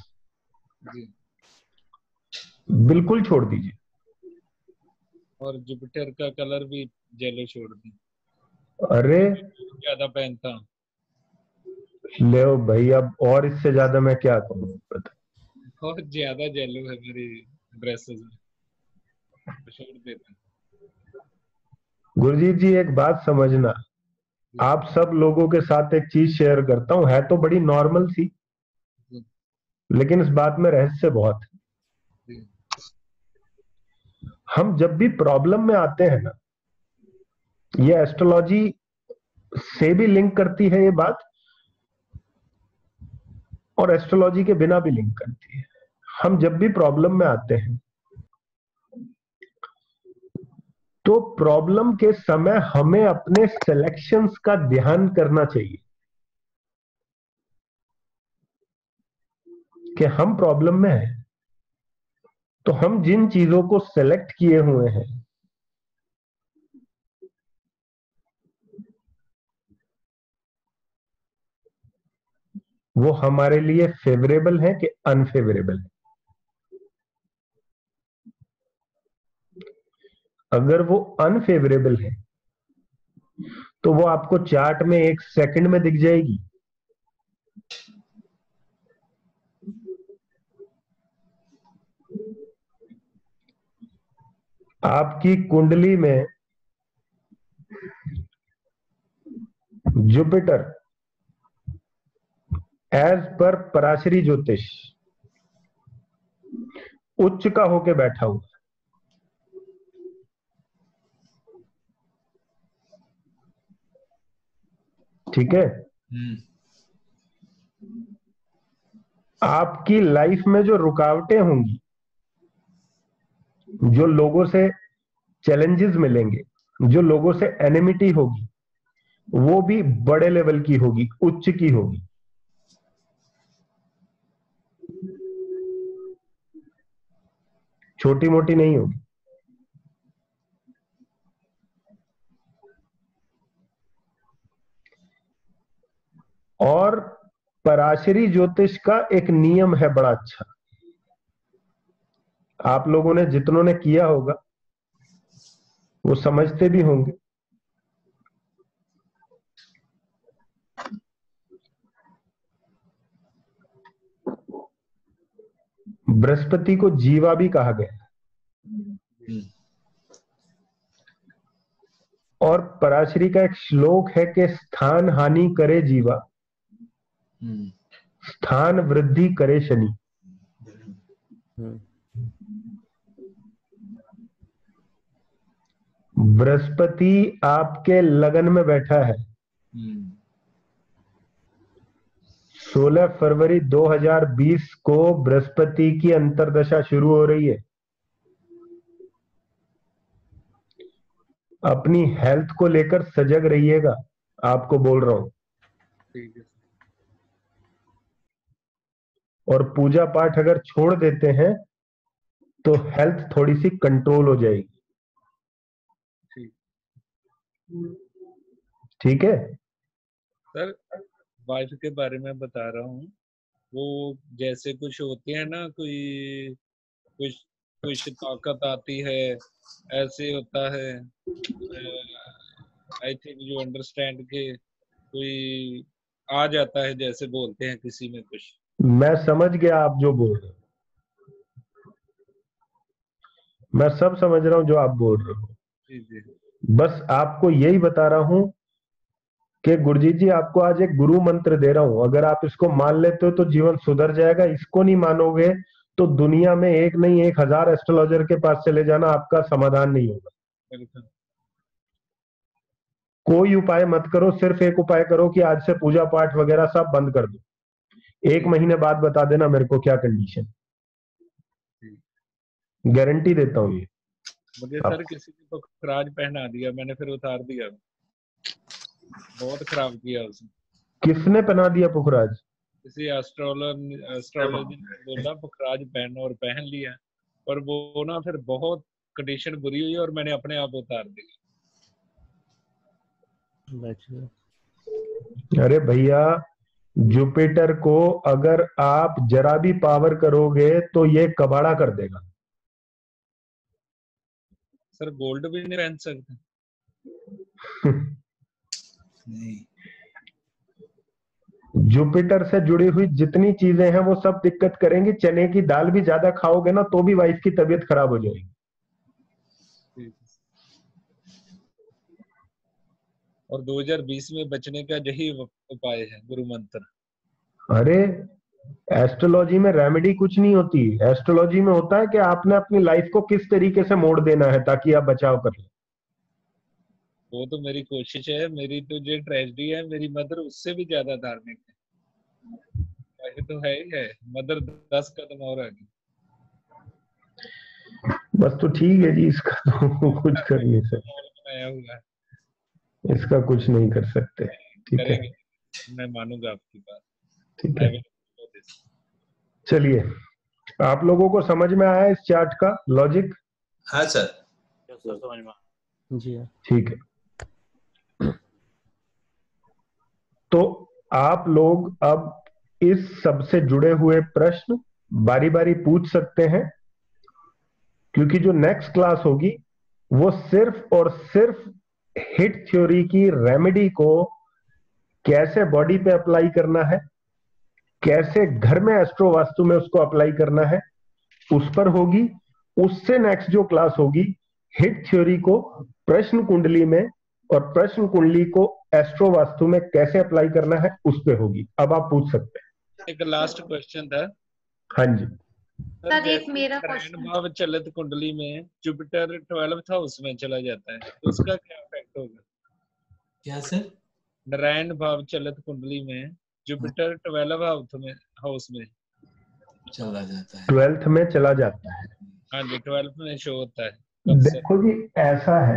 बिल्कुल छोड़ दीजिए। और जुपिटर का कलर भी येलो छोड़ दी। अरे ज्यादा पहनता हूँ। ले भाई, अब और इससे ज्यादा मैं क्या करूं बता। बहुत ज्यादा येलो है मेरी ड्रेसेस में, छोड़ देता। गुरजीत जी एक बात समझना, आप सब लोगों के साथ एक चीज शेयर करता हूं, है तो बड़ी नॉर्मल सी, लेकिन इस बात में रहस्य बहुत है। हम जब भी प्रॉब्लम में आते हैं ना, ये एस्ट्रोलॉजी से भी लिंक करती है ये बात, और एस्ट्रोलॉजी के बिना भी लिंक करती है। हम जब भी प्रॉब्लम में आते हैं तो प्रॉब्लम के समय हमें अपने सिलेक्शंस का ध्यान करना चाहिए कि हम प्रॉब्लम में हैं तो हम जिन चीजों को सेलेक्ट किए हुए हैं वो हमारे लिए फेवरेबल है कि अनफेवरेबल है। अगर वो अनफेवरेबल है तो वो आपको चार्ट में एक सेकंड में दिख जाएगी। आपकी कुंडली में जुपिटर एज पर पराशरी ज्योतिष उच्च का होके बैठा हुआ, ठीक है। आपकी लाइफ में जो रुकावटें होंगी, जो लोगों से चैलेंजेस मिलेंगे, जो लोगों से एनिमिटी होगी, वो भी बड़े लेवल की होगी, उच्च की होगी। छोटी मोटी नहीं होगी। और पराशरी ज्योतिष का एक नियम है बड़ा अच्छा, आप लोगों ने जितनों ने किया होगा वो समझते भी होंगे। बृहस्पति को जीवा भी कहा गया है, और पराशरी का एक श्लोक है कि स्थान हानि करे जीवा, स्थान वृद्धि करे शनि। बृहस्पति आपके लगन में बैठा है, सोलह फरवरी दो हज़ार बीस को बृहस्पति की अंतर्दशा शुरू हो रही है। अपनी हेल्थ को लेकर सजग रहिएगा, आपको बोल रहा हूं। ठीक है। और पूजा पाठ अगर छोड़ देते हैं तो हेल्थ थोड़ी सी कंट्रोल हो जाएगी। ठीक ठीक है सर, वाइफ के बारे में बता रहा हूँ। वो जैसे कुछ होते हैं ना, कोई कुछ कुछ ताकत आती है, ऐसे होता है। आई थिंक यू अंडरस्टैंड के कोई आ जाता है, जैसे बोलते हैं किसी में कुछ। मैं समझ गया आप जो बोल रहे हो, मैं सब समझ रहा हूं जो आप बोल रहे हो। जी जी। बस आपको यही बता रहा हूं कि गुरजीत जी, आपको आज एक गुरु मंत्र दे रहा हूं। अगर आप इसको मान लेते हो तो जीवन सुधर जाएगा। इसको नहीं मानोगे तो दुनिया में एक नहीं एक हजार एस्ट्रोलॉजर के पास चले जाना, आपका समाधान नहीं होगा। बिल्कुल। कोई उपाय मत करो, सिर्फ एक उपाय करो कि आज से पूजा पाठ वगैरह सब बंद कर दो। एक महीने बाद बता देना मेरे को क्या कंडीशन, गारंटी देता हूं ये। मुझे सर किसी ने तो खराज पहना दिया, मैंने फिर उतार दिया। बहुत खराब किया उसने। किसने पहना दिया पुखराज? किसी एस्ट्रोलॉजर एस्ट्रोलॉजी ने बोला पुखराज पहन, और पहन लिया। पर वो ना फिर बहुत कंडीशन बुरी हुई और मैंने अपने आप उतार दिया। अरे भैया, जुपिटर को अगर आप जरा भी पावर करोगे तो ये कबाड़ा कर देगा। सर गोल्ड भी नहीं पहन सकते? नहीं। जुपिटर से जुड़ी हुई जितनी चीजें हैं वो सब दिक्कत करेंगी। चने की दाल भी ज्यादा खाओगे ना तो भी वाइफ की तबीयत खराब हो जाएगी। और दो हज़ार बीस में बचने का यही उपाय है, गुरु मंत्र। अरे एस्ट्रोलॉजी में रेमेडी कुछ नहीं होती। एस्ट्रोलॉजी में होता है कि आपने अपनी लाइफ को किस तरीके से मोड़ देना है ताकि आप बचाव कर लें। वो तो मेरी कोशिश है। मेरी तो जो ट्रेजेडी है, मेरी मदर उससे भी ज्यादा धार्मिक है। वही तो है ही है, मदर दस कदम और आगे। बस तो ठीक है जी, इसका तो कुछ कर नहीं सकते, बनाया हुआ है, इसका कुछ नहीं कर सकते। ठीक है, मैं मानूंगा आपकी बात। ठीक है, चलिए, आप लोगों को समझ में आया इस चार्ट का लॉजिक? हाँ सर। सर समझ में जी हाँ। ठीक है, तो आप लोग अब इस सबसे जुड़े हुए प्रश्न बारी बारी पूछ सकते हैं, क्योंकि जो नेक्स्ट क्लास होगी वो सिर्फ और सिर्फ हिट थ्योरी की रेमेडी को कैसे बॉडी पे अप्लाई करना है, कैसे घर में एस्ट्रो वास्तु में उसको अप्लाई करना है, उस पर होगी। उससे नेक्स्ट जो क्लास होगी हिट थ्योरी को प्रश्न कुंडली में और प्रश्न कुंडली को एस्ट्रो वास्तु में कैसे अप्लाई करना है उस पे होगी। अब आप पूछ सकते हैं। एक लास्ट क्वेश्चन था। हाँ जी सर, एक मेरा नारायण भाव चलित कुंडली में जुपिटर ट्वेल्थ हाउस में चला जाता है, तो उसका क्या इफेक्ट होगा? क्या सर? नारायण भाव चलित कुंडली में जुपिटर ट्वेल्थ हाउस में हाउस में चला जाता है, ट्वेल्थ में चला जाता है। हाँ जी, ट्वेल्थ में शो होता है। देखो जी, ऐसा है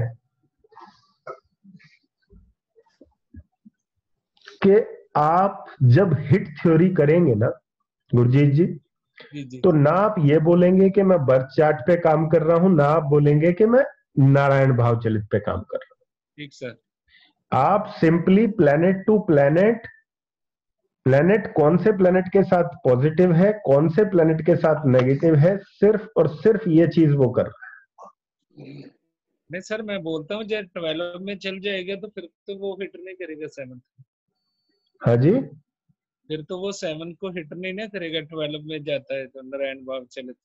कि आप जब हिट थ्योरी करेंगे ना गुरजीत जी, जी, जी। तो ना आप ये बोलेंगे कि मैं बर्थ चार्ट पे काम कर रहा हूं, ना आप बोलेंगे कि मैं नारायण भाव चलित पे काम कर रहा हूं। ठीक सर। आप simply planet to planet, planet कौन से प्लेनेट के साथ पॉजिटिव है, कौन से प्लेनेट के साथ नेगेटिव है, सिर्फ और सिर्फ ये चीज वो कर रहा है। नहीं सर, मैं बोलता हूँ जब ट्वेल्व में चल जाएगा तो फिर तो वो हिट नहीं करेगा सेवन। हाँ जी, फिर तो वो सेवन को हिट नहीं ना करेगा, ट्वेल्व में जाता है तो नारायण भाव चले।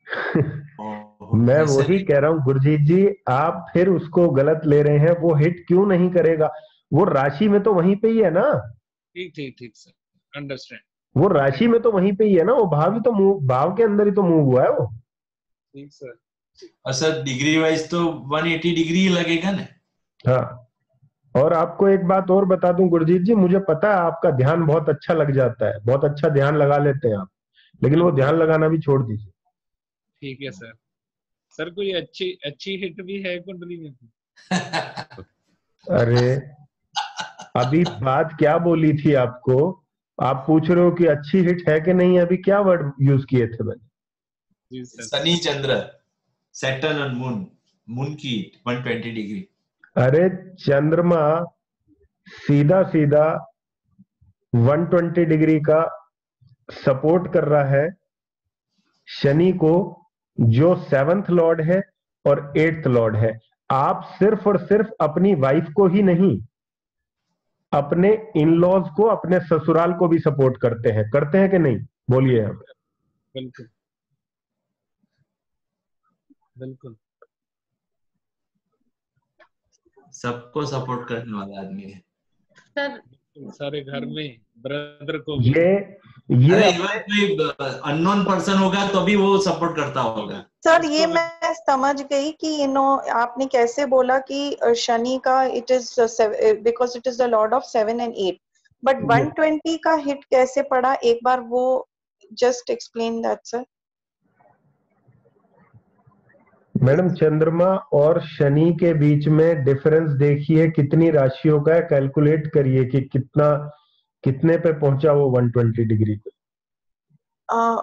मैं वही कह रहा हूँ गुरजीत जी, आप फिर उसको गलत ले रहे हैं। वो हिट क्यों नहीं करेगा? वो राशि में तो वहीं पे ही है ना। ठीक ठीक ठीक सर, अंडरस्टैंड। वो राशि में तो वहीं पे ही है ना, वो भाव ही तो मूव, भाव के अंदर ही तो मूव हुआ है वो। ठीक सर। और सर डिग्री वाइज तो एक सौ अस्सी डिग्री लगेगा ना? हाँ, और आपको एक बात और बता दूं गुरजीत जी, मुझे पता है आपका ध्यान बहुत अच्छा लग जाता है, बहुत अच्छा ध्यान लगा लेते हैं आप, लेकिन वो ध्यान लगाना भी छोड़ दीजिए। ठीक है सर। सर कोई अच्छी अच्छी हिट भी है कुंडली में? अरे अभी बात क्या बोली थी आपको, आप पूछ रहे हो कि अच्छी हिट है कि नहीं, अभी क्या वर्ड यूज किए थे मैंने? जी सर। शनि चंद्र, सैटर्न और मून, मून की एक सौ बीस डिग्री। अरे चंद्रमा सीधा सीधा एक सौ बीस डिग्री का सपोर्ट कर रहा है शनि को, जो सेवंथ लॉर्ड है और एट्थ लॉर्ड है। आप सिर्फ और सिर्फ अपनी वाइफ को ही नहीं, अपने इन लॉज को, अपने ससुराल को भी सपोर्ट करते हैं, करते हैं कि नहीं? बोलिए आप। बिल्कुल बिल्कुल। सबको सपोर्ट करने वाला आदमी है सर। सारे घर में ब्रदर को भी। ये ये अरे इवन कोई अननोन पर्सन होगा तो भी वो सपोर्ट करता होगा। सर ये मैं समझ गई कि यू नो आपने कैसे बोला कि शनि का it is because it is the lord of seven and eight, but one twenty का हिट कैसे पड़ा, एक बार वो just explain that sir. Madam Chandrama और शनि के बीच में डिफरेंस देखिए कितनी राशियों का है, कैलकुलेट करिए कि कितना कितने पे पहुंचा वो एक सौ बीस डिग्री पे। uh,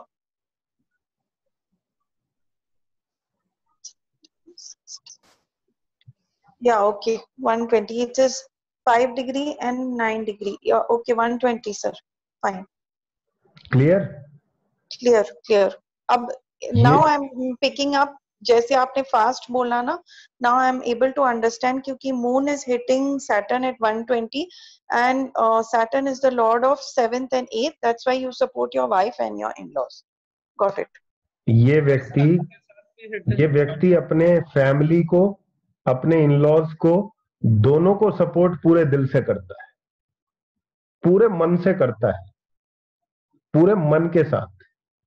yeah okay one twenty, it is five degree and nine degree, yeah okay one twenty sir, fine, clear clear clear। अब now I'm picking up, जैसे आपने फास्ट बोला ना, now I'm able to understand क्योंकि moon is hitting Saturn at one twenty and uh, Saturn is the lord of seventh and eighth, that's why you support your wife and your in-laws, got it। ये व्यक्ति ये व्यक्ति अपने फैमिली को, अपने इन-लॉज को, दोनों को सपोर्ट पूरे दिल से करता है, पूरे मन से करता है, पूरे मन के साथ,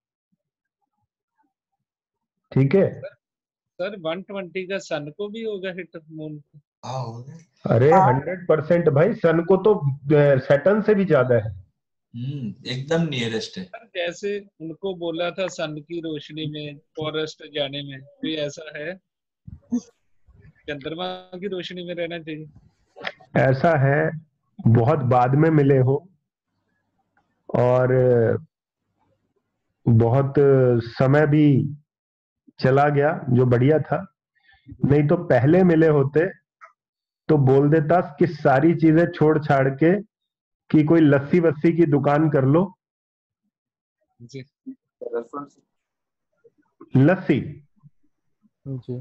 ठीक है सर एक सौ बीस का सन को भी होगा हिट मून को? हाँ होगा। अरे हंड्रेड परसेंट भाई, सन को तो सैटर्न से भी ज्यादा है। हम्म एकदम नियरेस्ट है। जैसे उनको बोला था सन की रोशनी में फॉरेस्ट जाने में, कोई ऐसा है? चंद्रमा की रोशनी में रहना चाहिए। ऐसा है, बहुत बाद में मिले हो और बहुत समय भी चला गया जो बढ़िया था, नहीं तो पहले मिले होते तो बोल देता कि सारी चीजें छोड़ छाड़ के कि कोई लस्सी वस्सी की दुकान कर लो। जी लस्सी जी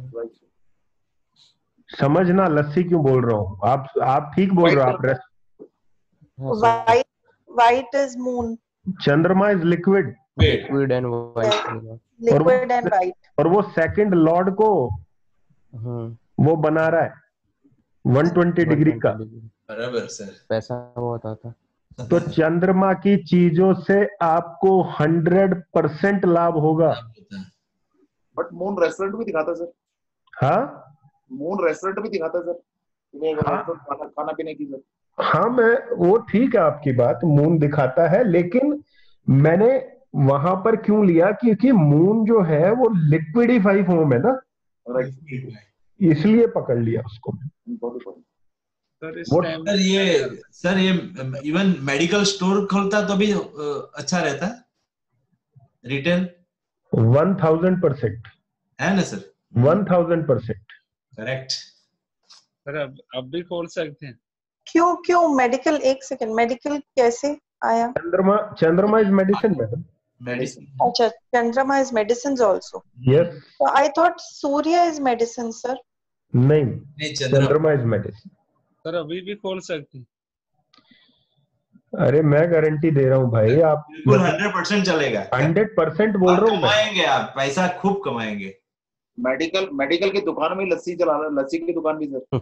समझना, लस्सी क्यों बोल रहा हूँ, आप आप ठीक बोल रहे हो आप। white white is moon, Chandrama is liquid, liquid and white, liquid and white, और वो सेकंड लॉर्ड को वो बना रहा है एक सौ बीस डिग्री का। बराबर सर। पैसा बहुत आता। तो चंद्रमा की चीजों से आपको हंड्रेड परसेंट लाभ होगा। बट मून रेस्टोरेंट भी दिखाता सर। हाँ मून रेस्टोरेंट भी दिखाता सर, हाँ? खाना खाना पीने की सर। हाँ मैं वो ठीक है आपकी बात, मून दिखाता है, लेकिन मैंने वहां पर क्यों लिया, क्योंकि मून जो है वो लिक्विडिफाई फॉर्म है ना, इसलिए पकड़ लिया उसको। सर इस वो टाइम सर ये सर ये इवन मेडिकल स्टोर खोलता तो भी अच्छा रहता, रिटेल। वन थाउजेंड परसेंट है ना sir? One thousand percent correct. Sir अब अब भी खोल सकते हैं। क्यों क्यों मेडिकल, एक सेकंड, मेडिकल कैसे आया? चंद्रमा चंद्रमा इज मेडिसिन मैडम। मेडिसिन। अच्छा, Chandrama is medicine also. Yes. I thought Surya is medicine sir. नहीं, नहीं चंद्रमा इज मेडिसिन। सर अभी भी खोल सकते हैं। अरे मैं गारंटी दे रहा हूँ भाई, आप बिल्कुल हंड्रेड परसेंट चलेगा। हंड्रेड परसेंट बोल रहा हूँ मैं। कमाएंगे आप, पैसा खूब कमाएंगे। मेडिकल मेडिकल की दुकान में लस्सी चला रहा है, लस्सी की दुकान भी सर।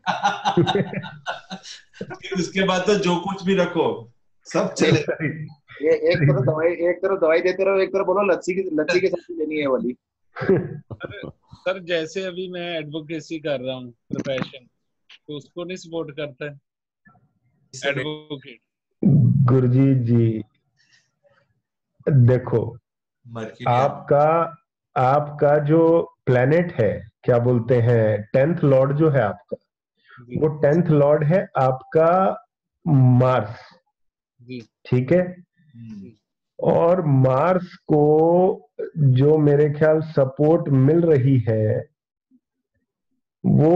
उसके बाद तो जो कुछ भी रखो सब चले। ये एक तरफ दवाई एक तरफ दवाई देते रहो, एक तरफ बोलो लस्सी की लस्सी की सब्जी लेनी है वाली। सर, सर जैसे अभी मैं एडवोकेसी कर रहा हूँ प्रोफेशन, तो उसको नहीं सपोर्ट करता है एडवोकेट। गुरजीत जी देखो, आपका आपका जो प्लेनेट है, क्या बोलते हैं, टेंथ लॉर्ड जो है आपका, वो टेंथ लॉर्ड है आपका मार्स, ठीक है। और मार्स को जो मेरे ख्याल सपोर्ट मिल रही है वो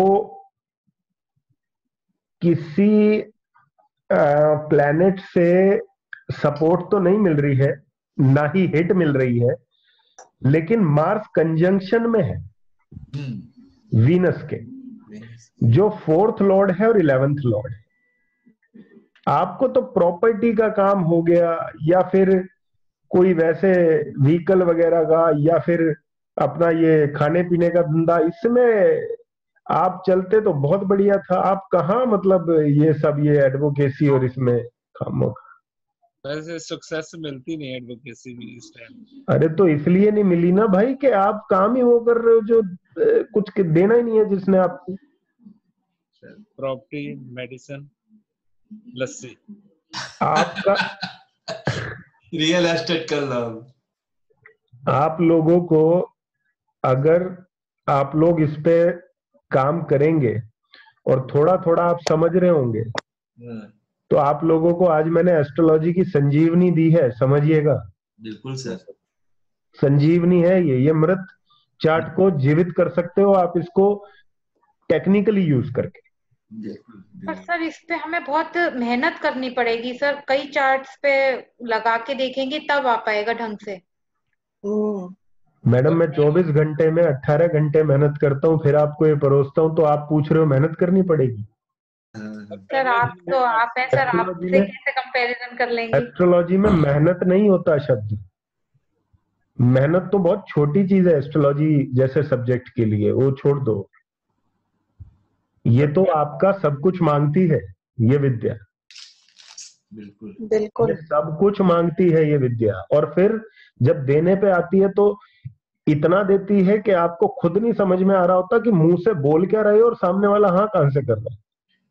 किसी प्लैनेट से सपोर्ट तो नहीं मिल रही है, ना ही हिट मिल रही है, लेकिन मार्स कंजंक्शन में है वीनस के, जो फोर्थ लॉर्ड है और इलेवेंथ लॉर्ड है। आपको तो प्रॉपर्टी का काम हो गया, या फिर कोई वैसे व्हीकल वगैरह का, या फिर अपना ये खाने पीने का धंधा, इसमें आप चलते तो बहुत बढ़िया था। आप कहाँ मतलब ये सब ये एडवोकेसी और इसमें खामोख। वैसे सक्सेस मिलती नहीं एडवोकेसी में इस टाइम। अरे तो इसलिए नहीं मिली ना भाई कि आप काम ही वो कर रहे हो जो ए, कुछ के देना ही नहीं है जिसने आपको। प्रॉपर्टी, मेडिसिन, लस्सी आपका रियल एस्टेट कर लो। आप लोगों को अगर आप लोग इस पे काम करेंगे और थोड़ा थोड़ा आप समझ रहे होंगे, तो आप लोगों को आज मैंने एस्ट्रोलॉजी की संजीवनी दी है, समझिएगा। बिल्कुल सर, संजीवनी है ये ये मृत चार्ट को जीवित कर सकते हो आप इसको टेक्निकली यूज करके। पर सर इस पे हमें बहुत मेहनत करनी पड़ेगी सर, कई चार्ट्स पे लगा के देखेंगे तब आ पाएगा ढंग से। मैडम मैं चौबीस घंटे में अठारह घंटे मेहनत करता हूँ, फिर आपको ये परोसता हूँ, तो आप पूछ रहे हो मेहनत करनी पड़ेगी। सर आप तो आप हैं सर, आपसे कैसे कंपैरिजन कर लेंगे। एस्ट्रोलॉजी में मेहनत नहीं होता शब्द, मेहनत तो बहुत छोटी चीज है एस्ट्रोलॉजी जैसे सब्जेक्ट के लिए, वो छोड़ दो। ये तो आपका सब कुछ मांगती है ये विद्या, बिल्कुल बिल्कुल ये सब कुछ मांगती है ये विद्या। और फिर जब देने पे आती है तो इतना देती है कि आपको खुद नहीं समझ में आ रहा होता कि मुंह से बोल क्या रहे हो और सामने वाला हाँ कहां से कर रहा है।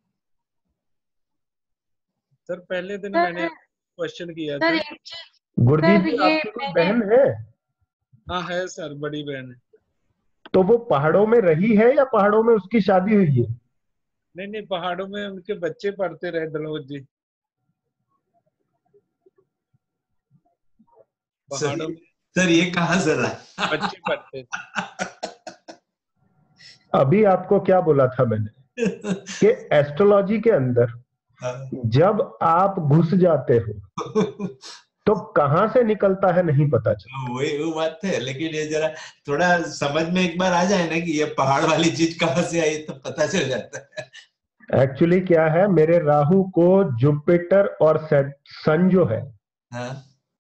सर पहले दिन मैंने क्वेश्चन किया था। गुरजीत जी आपकी कोई बहन है? हाँ है सर, बड़ी बहन है। तो वो पहाड़ों में रही है या पहाड़ों में उसकी शादी हुई है? नहीं नहीं, पहाड़ों में उनके बच्चे पढ़ते रहे दलौद जी। पहाड़ों में सर ये कहाँ से रहा? बच्चे पढ़ते। अभी आपको क्या बोला था मैंने कि एस्ट्रोलॉजी के अंदर जब आप घुस जाते हो तो कहां से निकलता है नहीं पता चलता। वही वो बात है, लेकिन ये जरा थोड़ा समझ में एक बार आ जाए ना कि ये पहाड़ वाली चीज कहाँ से आई तो पता चल जाता है। एक्चुअली क्या है, मेरे राहु को जुपिटर और सन जो है हाँ?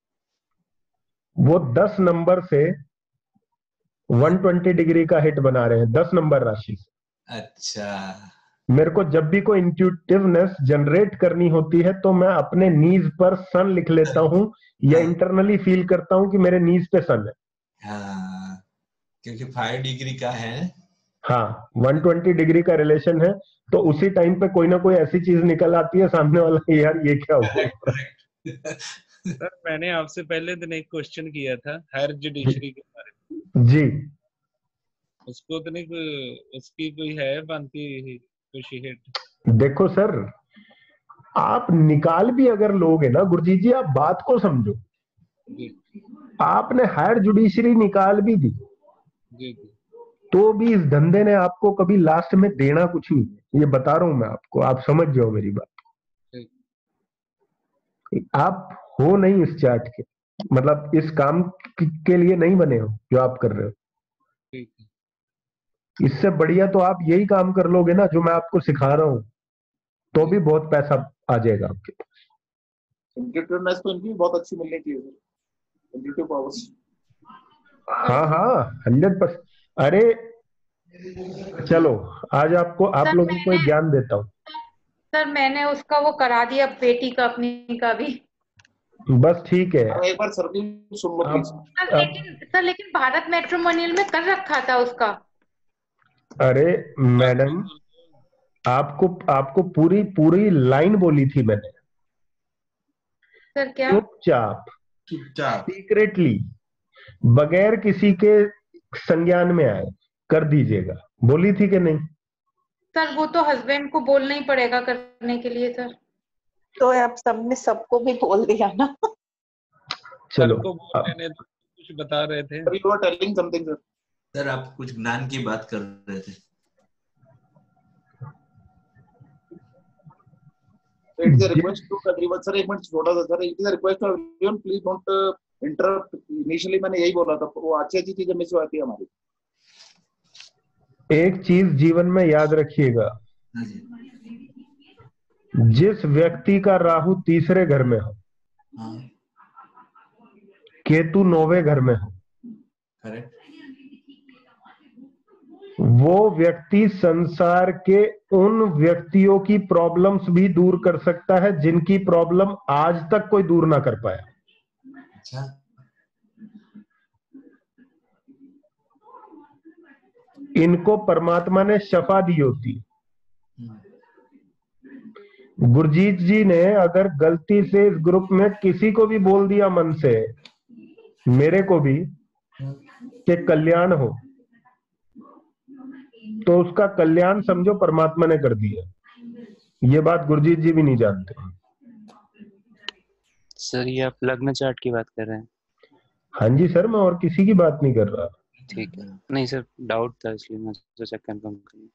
वो दस नंबर से एक सौ बीस डिग्री का हिट बना रहे हैं, दस नंबर राशि से। अच्छा, मेरे को जब भी कोई इंट्यूटिवनेस जनरेट करनी होती है तो मैं अपने नीज पर सन लिख लेता हूं या इंटरनली फील करता हूं कि मेरे नीज पे सन है। हाँ, क्योंकि फाइव डिग्री का है। हाँ, एक सौ बीस डिग्री का रिलेशन है, तो उसी टाइम पे कोई ना कोई ऐसी चीज निकल आती है, सामने वाला यार ये क्या हुआ। सर मैंने आपसे पहले दिन एक क्वेश्चन किया था हायर जुडिशरी के बारे में जी, उसको तो नहीं, उसकी कोई है बनती खुशी हिट? देखो सर, आप निकाल भी अगर लोगे ना गुरजीत जी, आप बात को समझो, आपने हायर जुडिशरी निकाल भी दी जी जी, तो भी इस धंधे ने आपको कभी लास्ट में देना कुछ नहीं, ये बता रहा हूं मैं आपको, आप समझ जाओ मेरी बात। आप हो नहीं इस चार्ट के, मतलब इस काम के लिए नहीं बने हो जो आप कर रहे हो। इससे बढ़िया तो आप यही काम कर लोगे ना जो मैं आपको सिखा रहा हूं, तो भी बहुत पैसा आ जाएगा आपके पास। इंट्यूटिवनेस तो इनकी बहुत अच्छी मिलनी चाहिए, इंट्यूटिव पावर्स। हाँ हाँ हंड्रेड परसेंट। अरे चलो आज आपको आप लोगों को एक ज्ञान देता हूँ। सर मैंने उसका वो करा दिया बेटी का अपनी का भी। बस ठीक है, एक बार सर की सुन लो प्लीज। सर लेकिन सर लेकिन भारत मैट्रिमोनियल में कर रखा था उसका। अरे मैडम आपको आपको पूरी पूरी लाइन बोली थी मैंने। सर क्या? चुपचाप चुपचाप सीक्रेटली बगैर किसी के संज्ञान में आए कर दीजिएगा, बोली थी कि नहीं? सर वो तो हस्बैंड को बोलना ही पड़ेगा करने के लिए सर। तो आप सबने सबको भी बोल दिया ना। चलो सबको बोलने ने तो कुछ बता रहे थे। You were telling something, sir. Sir आप कुछ ज्ञान की बात कर रहे थे। It is a request to everyone, sir. एक मिनट छोटा सा sir, it is a request to everyone, please don't uh, interrupt. Initially मैंने यही बोला था, वो अच्छी अच्छी चीजें मिस हो आती है हमारी। एक चीज जीवन में याद रखिएगा, जिस व्यक्ति का राहु तीसरे घर में हो, केतु नौवे घर में हो, करेक्ट, वो व्यक्ति संसार के उन व्यक्तियों की प्रॉब्लम्स भी दूर कर सकता है जिनकी प्रॉब्लम आज तक कोई दूर ना कर पाया। अच्छा, इनको परमात्मा ने शफा दी होती। गुरजीत जी ने अगर गलती से इस ग्रुप में किसी को भी बोल दिया मन से, मेरे को भी, कि कल्याण हो, तो उसका कल्याण समझो परमात्मा ने कर दिया। ये बात गुरजीत जी भी नहीं जानते। सर ये आप लग्न चार्ट की बात कर रहे हैं? हाँ जी सर, मैं और किसी की बात नहीं कर रहा। ठीक है, नहीं सर डाउट था इसलिए मैं सोचा कंफर्म कर लूं।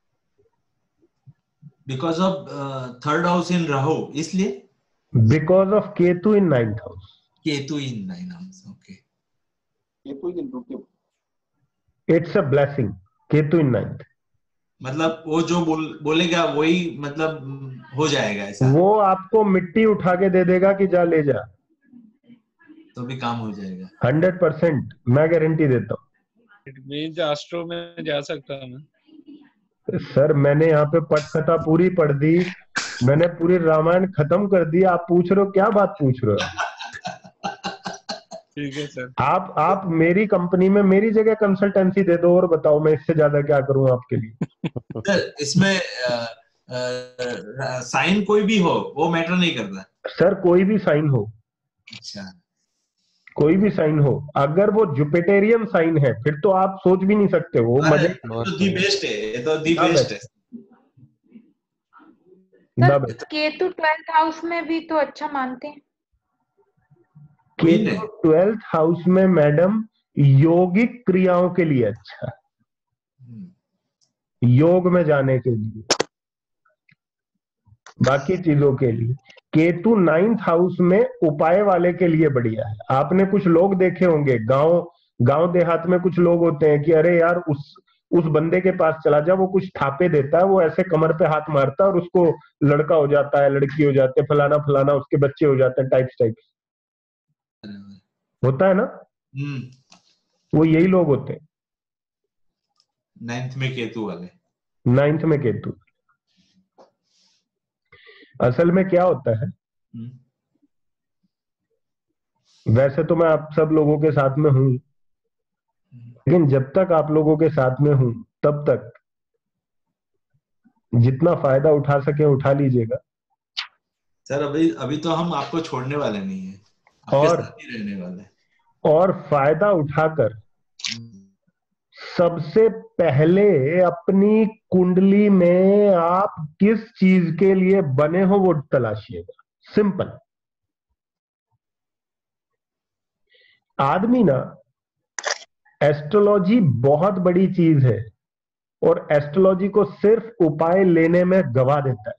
Because of third house in Rahu, इसलिए because of Ketu in ninth house. Ketu in nine house, okay. Ketu in Ketu, it's a blessing. Ketu in ninth, मतलब वो जो बोल, बोलेगा वही मतलब हो जाएगा ऐसा? वो आपको मिट्टी उठा के दे देगा कि जा ले जा, तो भी काम हो जाएगा। हंड्रेड परसेंट मैं गारंटी देता हूँ। इट मींस एस्ट्रो में जा सकता हूं मैं। सर मैंने यहाँ पे पटकथा पूरी पढ़ दी, मैंने पूरी रामायण खत्म कर दी। आप पूछ रहे हो क्या बात पूछ रहे हो? ठीक है सर। आप आप मेरी कंपनी में मेरी जगह कंसल्टेंसी दे दो और बताओ मैं इससे ज्यादा क्या करूं आपके लिए। सर इसमें साइन कोई भी हो वो मैटर नहीं करता? सर कोई भी साइन हो, अच्छा, कोई भी साइन हो, अगर वो जुपिटेरियन साइन है फिर तो आप सोच भी नहीं सकते। वो मजे तो दी बेस्ट है, ये तो दी बेस्ट है। सर केतु ट्वेल्थ हाउस में भी तो अच्छा मानते हैं। केतु ट्वेल्थ हाउस में मैडम योगिक क्रियाओं के लिए अच्छा, योग में जाने के लिए, बाकी चीजों के लिए। केतु नाइन्थ हाउस में उपाय वाले के लिए बढ़िया है। आपने कुछ लोग देखे होंगे गांव गांव देहात में, कुछ लोग होते हैं कि अरे यार उस उस बंदे के पास चला जा, वो कुछ थापे देता है, वो ऐसे कमर पे हाथ मारता है और उसको लड़का हो जाता है, लड़की हो जाते हैं, फलाना फलाना उसके बच्चे हो जाते हैं, टाइप्स टाइप्स होता है ना। वो यही लोग होते हैं नाइन्थ में केतु वाले। नाइन्थ में केतु। असल में क्या होता है, वैसे तो मैं आप सब लोगों के साथ में हूं, लेकिन जब तक आप लोगों के साथ में हूं तब तक जितना फायदा उठा सके उठा लीजिएगा। सर अभी अभी तो हम आपको छोड़ने वाले नहीं है, आपके और साथ ही रहने वाले। और फायदा उठाकर सबसे पहले अपनी कुंडली में आप किस चीज के लिए बने हो वो तलाशिएगा। सिंपल। आदमी ना, एस्ट्रोलॉजी बहुत बड़ी चीज है और एस्ट्रोलॉजी को सिर्फ उपाय लेने में गवा देता है।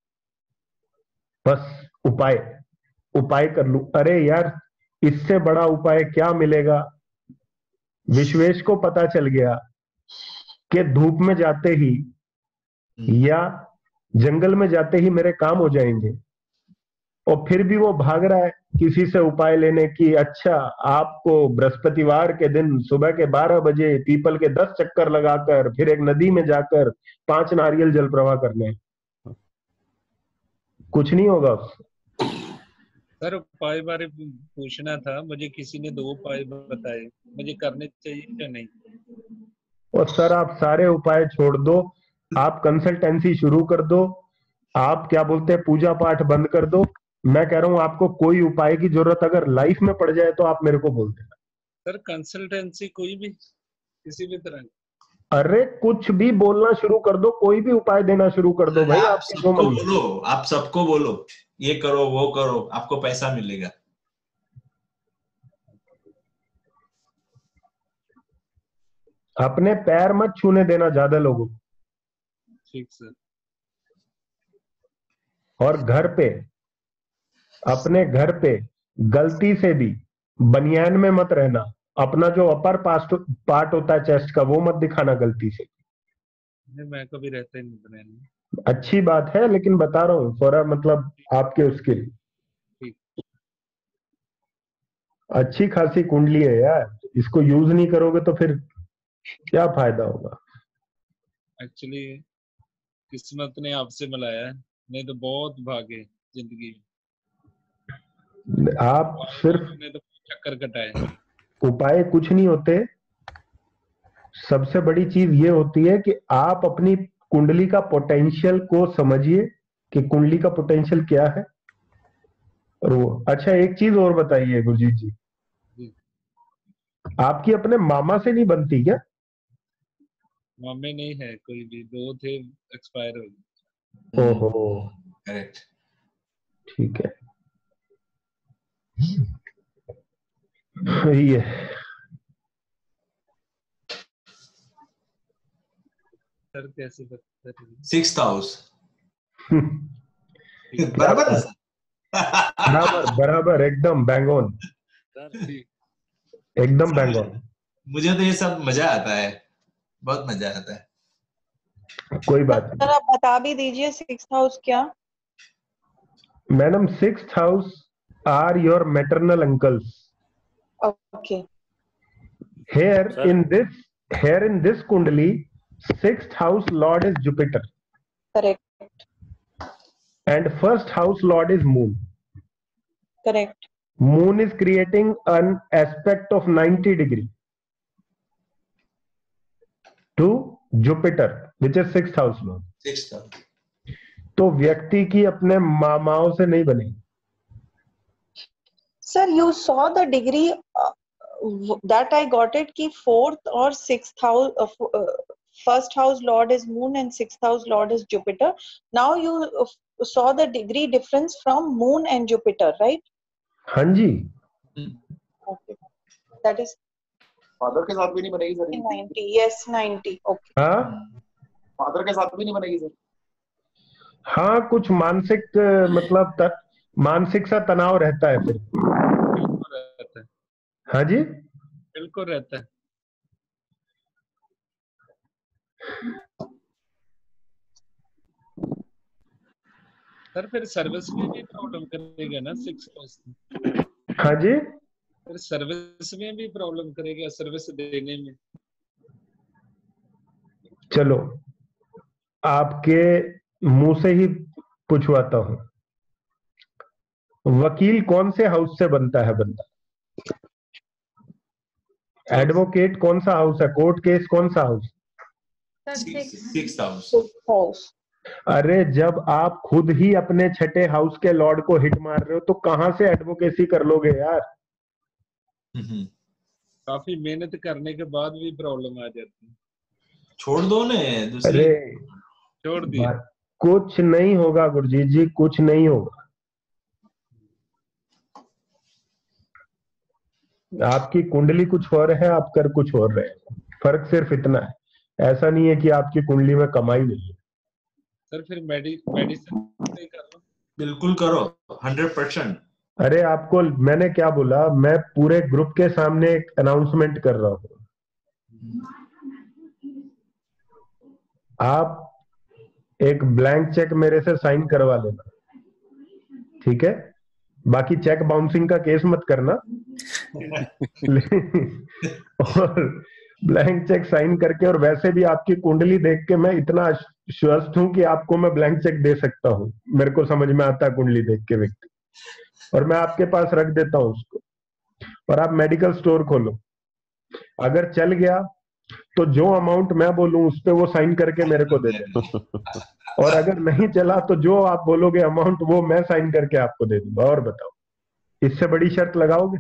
बस उपाय उपाय कर लूं, अरे यार इससे बड़ा उपाय क्या मिलेगा। विश्वेश को पता चल गया कि धूप में जाते ही या जंगल में जाते ही मेरे काम हो जाएंगे, और फिर भी वो भाग रहा है किसी से उपाय लेने की। अच्छा, आपको बृहस्पतिवार के दिन सुबह के बारह बजे पीपल के दस चक्कर लगाकर फिर एक नदी में जाकर पांच नारियल जल प्रवाह करने, कुछ नहीं होगा उससे। सर उपाय बारे पूछना था, मुझे किसी ने दो उपाय बताए, मुझे करने चाहिए या नहीं? और सर आप सारे उपाय छोड़ दो, आप कंसल्टेंसी शुरू कर दो, आप क्या बोलते हैं पूजा पाठ बंद कर दो। मैं कह रहा हूं आपको कोई उपाय की जरूरत अगर लाइफ में पड़ जाए तो आप मेरे को बोल देना। सर कंसल्टेंसी कोई भी किसी भी तरह? अरे कुछ भी बोलना शुरू कर दो, कोई भी उपाय देना शुरू कर दो भाई। आप आपकी जो सबको मन बोलो, आप सबको बोलो ये करो वो करो, आपको पैसा मिलेगा। अपने पैर मत छूने देना ज्यादा लोगों को। ठीक सर। और घर पे, अपने घर पे गलती से भी बनियान में मत रहना। अपना जो अपर पार्ट होता है चेस्ट का वो मत दिखाना गलती से। नहीं, मैं कभी रहता ही नहीं बनियान में। अच्छी बात है, लेकिन बता रहा हूँ थोड़ा मतलब आपके उसके लिए। ठीक। अच्छी खासी कुंडली है यार, इसको यूज नहीं करोगे तो फिर क्या फायदा होगा। एक्चुअली किस्मत ने आपसे मिलाया है, नहीं तो बहुत भागे जिंदगी में। आप सिर्फ ने तो चक्कर कटाए। उपाय कुछ नहीं होते, सबसे बड़ी चीज ये होती है कि आप अपनी कुंडली का पोटेंशियल को समझिए कि कुंडली का पोटेंशियल क्या है। और वो अच्छा एक चीज और बताइए गुरजीत जी, आपकी अपने मामा से नहीं बनती क्या? मामे नहीं है कोई भी, दो थे एक्सपायर हो गए। ओहो करेक्ट, ठीक है, ये सर कैसे बता? सिक्स हाउस क्या बराबर है बात, बराबर बराबर, एकदम बैंग ऑन, एकदम बैंग ऑन। मुझे तो ये सब मजा आता है, बहुत मजा आता है। कोई बात नहीं। सर आप बता भी दीजिए सिक्स हाउस क्या? Madam sixth house are your maternal uncles. Okay. Here in this, here in this kundali, sixth house lord is Jupiter. Correct. And first house lord is Moon. Correct. Moon is creating an aspect of ninety degree to Jupiter, which is sixth house lord. Sixth house. तो व्यक्ति की अपने मामाओं से नहीं बनेगी। Sir, you saw the degree uh, that I got it कि fourth or sixth house, uh, uh, first house lord is Moon and sixth house lord is Jupiter. Now you uh, saw the degree difference from Moon and Jupiter, right? हाँ जी। Okay. That is फादर के साथ भी नहीं बनेगी सर? ninety. Yes, ninety. Okay. हाँ, फादर के साथ भी नहीं बनेगी सर? हाँ कुछ मानसिक मतलब तक, मानसिक सा तनाव रहता है फिर। बिल्कुल रहता है। हाँ जी, बिल्कुल रहता है। सर फिर सर्विस में भी प्रॉब्लम करेगा ना सिक्स हाउस? हाँ जी, फिर सर्विस में भी प्रॉब्लम करेगा, सर्विस देने में। चलो आपके मुंह से ही पूछवाता हूं, वकील कौन से हाउस से बनता है बंदा? एडवोकेट कौन सा हाउस है? कोर्ट केस कौन सा हाउस? Sixth house. अरे जब आप खुद ही अपने छठे हाउस के लॉर्ड को हिट मार रहे हो तो कहां से एडवोकेसी कर लोगे यार? काफी मेहनत करने के बाद भी प्रॉब्लम आ जाती है। छोड़ दो ने दूसरी। अरे छोड़ दिया। कुछ नहीं होगा गुरजीत जी, कुछ नहीं होगा। आपकी कुंडली कुछ और है, आप कर कुछ और रहे हैं। फर्क सिर्फ इतना है, ऐसा नहीं है कि आपकी कुंडली में कमाई नहीं है। सर फिर मेडि मेडिसिन कर लो। बिल्कुल करो, हंड्रेड परसेंट। अरे आपको मैंने क्या बोला, मैं पूरे ग्रुप के सामने एक अनाउंसमेंट कर रहा हूं, आप एक ब्लैंक चेक मेरे से साइन करवा लेना, ठीक है? बाकी चेक बाउंसिंग का केस मत करना। और ब्लैंक चेक साइन करके, और वैसे भी आपकी कुंडली देख के मैं इतना आश्वस्त हूं कि आपको मैं ब्लैंक चेक दे सकता हूं। मेरे को समझ में आता है कुंडली देख के व्यक्ति, और मैं आपके पास रख देता हूं उसको, और आप मेडिकल स्टोर खोलो। अगर चल गया तो जो अमाउंट मैं बोलूं उस पे वो साइन करके मेरे को दे देना, और अगर नहीं चला तो जो आप बोलोगे अमाउंट वो मैं साइन करके आपको दे दूंगा। और बताओ, इससे बड़ी शर्त लगाओगे?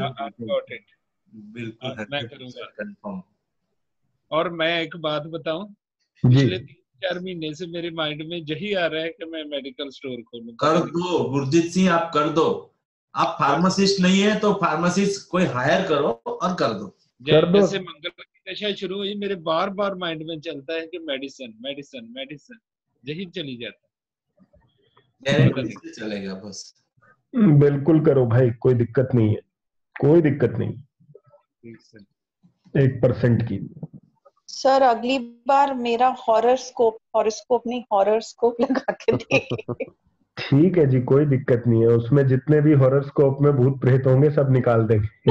बिल्कुल मैं करूंगा कंफर्म। और मैं एक बात बताऊं, जी पिछले तीन चार महीने से मेरे माइंड में यही आ रहा है कि मैं मेडिकल स्टोर खोलूं। कर दो गुरजीत सिंह, आप कर दो। आप फार्मासिस्ट नहीं है तो फार्मासिस्ट कोई हायर करो और कर दो। कर दो। जैसे मंगल की दशा शुरू हुई, मेरे बार बार माइंड में चलता है कि मेडिसिन मेडिसिन मेडिसिन, यही चली जाता है। चलेगा बस। बिल्कुल करो भाई, कोई दिक्कत नहीं है, कोई दिक्कत नहीं, एक परसेंट की। सर अगली बार मेरा हॉरोस्कोप हॉरोस्कोप नहीं हॉरोस्कोप लगा के देखिए। ठीक है जी, कोई दिक्कत नहीं है, उसमें जितने भी हॉरोस्कोप में भूत प्रेत होंगे सब निकाल देंगे।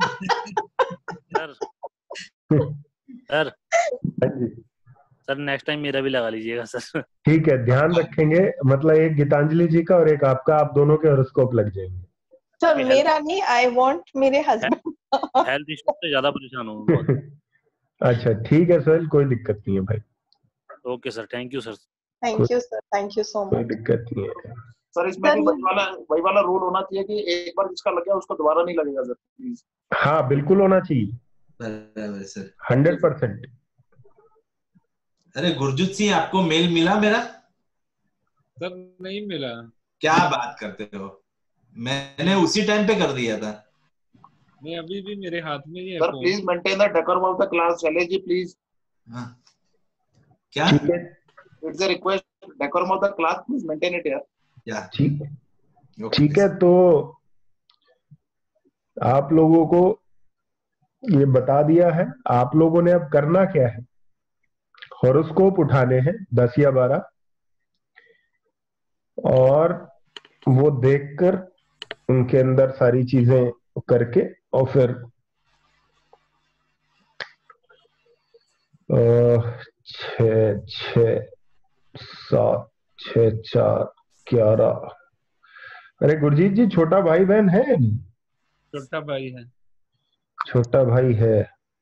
Sir sir sir next time मेरा भी लगा लीजिएगा सर। ठीक है, ध्यान रखेंगे, मतलब एक गीतांजलि जी का और एक आपका, आप दोनों के हॉरोस्कोप लग जाएंगे। सर मेरा नहीं, आई वांट मेरे हस्बैंड। हेल्थ इश्यू से ज्यादा परेशान हूँ। अच्छा ठीक है सोहेल, कोई दिक्कत नहीं है भाई। Okay sir, thank you sir. Thank you sir, thank you so much. कोई दिक्कत नहीं है सर। इसमें भी वही वाला वही वाला रूल होना चाहिए कि एक बार जिसका लग गया उसको दोबारा नहीं लगेगा सर, प्लीज। हाँ बिल्कुल होना चाहिए सर, हंड्रेड परसेंट। अरे गुरजीत सिंह, आपको मेल मिला मेरा? सर नहीं मिला। क्या बात करते हो, मैंने उसी टाइम पे कर दिया था। नहीं, अभी भी मेरे हाथ में ही है। Sir please maintain the decorum of the class, Shailesh ji please. हाँ क्या? It's a request, decorum of the class please maintain it यार। या ठीक ठीक है, तो आप लोगों को ये बता दिया है, आप लोगों ने अब करना क्या है, हॉरोस्कोप उठाने हैं दस या बारह, और वो देखकर उनके अंदर सारी चीजें करके, और फिर छ छ सात छ चार ग्यारह। अरे गुरजीत जी, छोटा भाई बहन है? छोटा भाई है। छोटा भाई है।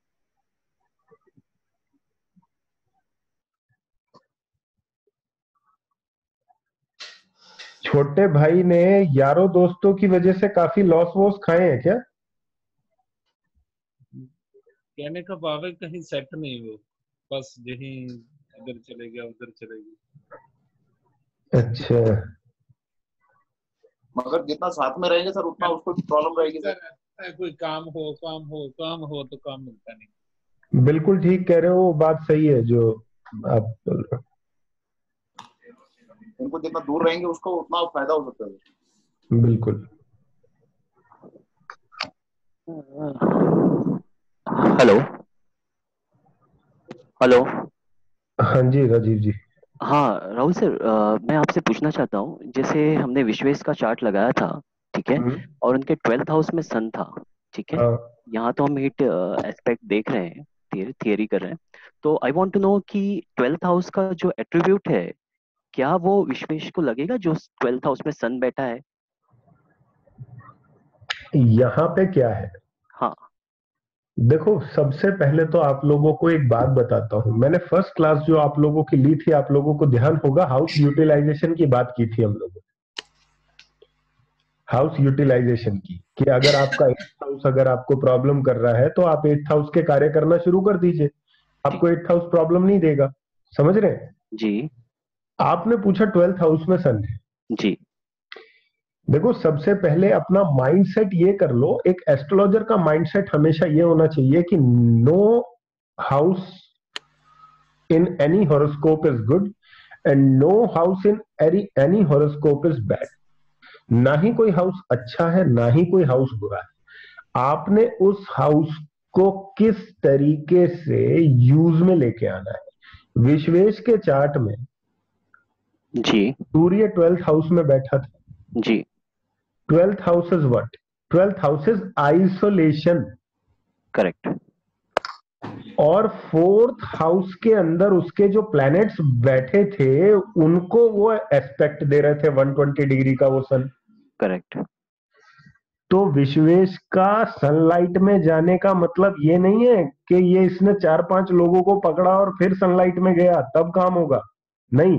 छोटे भाई ने यारों दोस्तों की वजह से काफी लॉस वॉस खाए हैं क्या? कहने का भाव है कहीं सेट नहीं, वो बस यही इधर चले गया उधर चले गया। अच्छा, मगर जितना साथ में रहेंगे सर उतना उसको प्रॉब्लम रहेगी सर। कोई काम हो काम हो काम हो तो काम मिलता नहीं। बिल्कुल ठीक कह रहे हो, वो बात सही है जो आप बोल रहे हो। उनको जितना दूर रहेंगे उसको उतना फायदा हो सकता है। बिल्कुल। Hello hello. हाँ जी राजीव जी। हाँ राहुल सर, आ, मैं आपसे पूछना चाहता हूँ, जैसे हमने विश्वेश का चार्ट लगाया था, ठीक है, और उनके ट्वेल्थ हाउस में सन था, ठीक है। हाँ। यहाँ तो हम हिट एस्पेक्ट देख रहे हैं, थियरी कर रहे हैं, तो आई वांट टू नो कि ट्वेल्थ हाउस का जो एट्रीब्यूट है, क्या वो विश्वेश को लगेगा जो ट्वेल्थ हाउस में सन बैठा है? यहाँ पे क्या है, हाँ देखो सबसे पहले तो आप लोगों को एक बात बताता हूँ, मैंने फर्स्ट क्लास जो आप लोगों की ली थी, आप लोगों को ध्यान होगा, हाउस यूटिलाइजेशन की बात की थी हम लोगों, हाउस यूटिलाइजेशन की, कि अगर आपका एट्थ हाउस अगर आपको प्रॉब्लम कर रहा है तो आप एट्थ हाउस के कार्य करना शुरू कर दीजिए, आपको एट्थ हाउस प्रॉब्लम नहीं देगा। समझ रहे हैं जी? आपने पूछा ट्वेल्थ हाउस में सन है जी। देखो सबसे पहले अपना माइंडसेट ये कर लो, एक एस्ट्रोलॉजर का माइंडसेट हमेशा ये होना चाहिए कि no house in any horoscope is good and no house in any any horoscope is bad. ना ही कोई हाउस अच्छा है ना ही कोई हाउस बुरा है, आपने उस हाउस को किस तरीके से यूज में लेके आना है। विश्वेश के चार्ट में जी सूर्य ट्वेल्थ हाउस में बैठा था जी। Twelfth house is what? Twelfth house is isolation, correct. और फोर्थ हाउस के अंदर उसके जो प्लैनेट्स बैठे थे उनको वो एस्पेक्ट दे रहे थे वन ट्वेंटी डिग्री का वो सन, करेक्ट। तो विश्वेश का सनलाइट में जाने का मतलब ये नहीं है कि ये इसने चार पांच लोगों को पकड़ा और फिर सनलाइट में गया तब काम होगा, नहीं।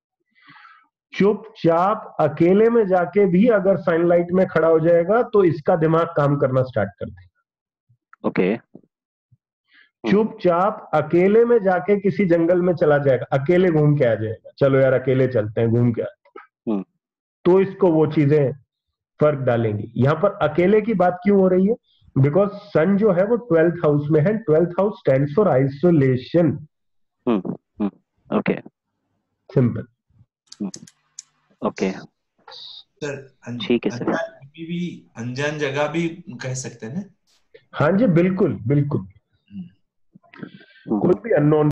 चुपचाप अकेले में जाके भी अगर सनलाइट में खड़ा हो जाएगा तो इसका दिमाग काम करना स्टार्ट कर देगा। ओके। चुपचाप अकेले में जाके किसी जंगल में चला जाएगा, अकेले घूम के आ जाएगा, चलो यार अकेले चलते हैं घूम के आते हैं, तो इसको वो चीजें फर्क डालेंगी। यहां पर अकेले की बात क्यों हो रही है? बिकॉज सन जो है वो ट्वेल्थ हाउस में है। Twelfth house stands for isolation. Okay, simple. Okay sir, ठीक है सर। भी अनजान जगह भी कह सकते हैं ना? हाँ जी, बिल्कुल बिल्कुल। कोई भी अननोन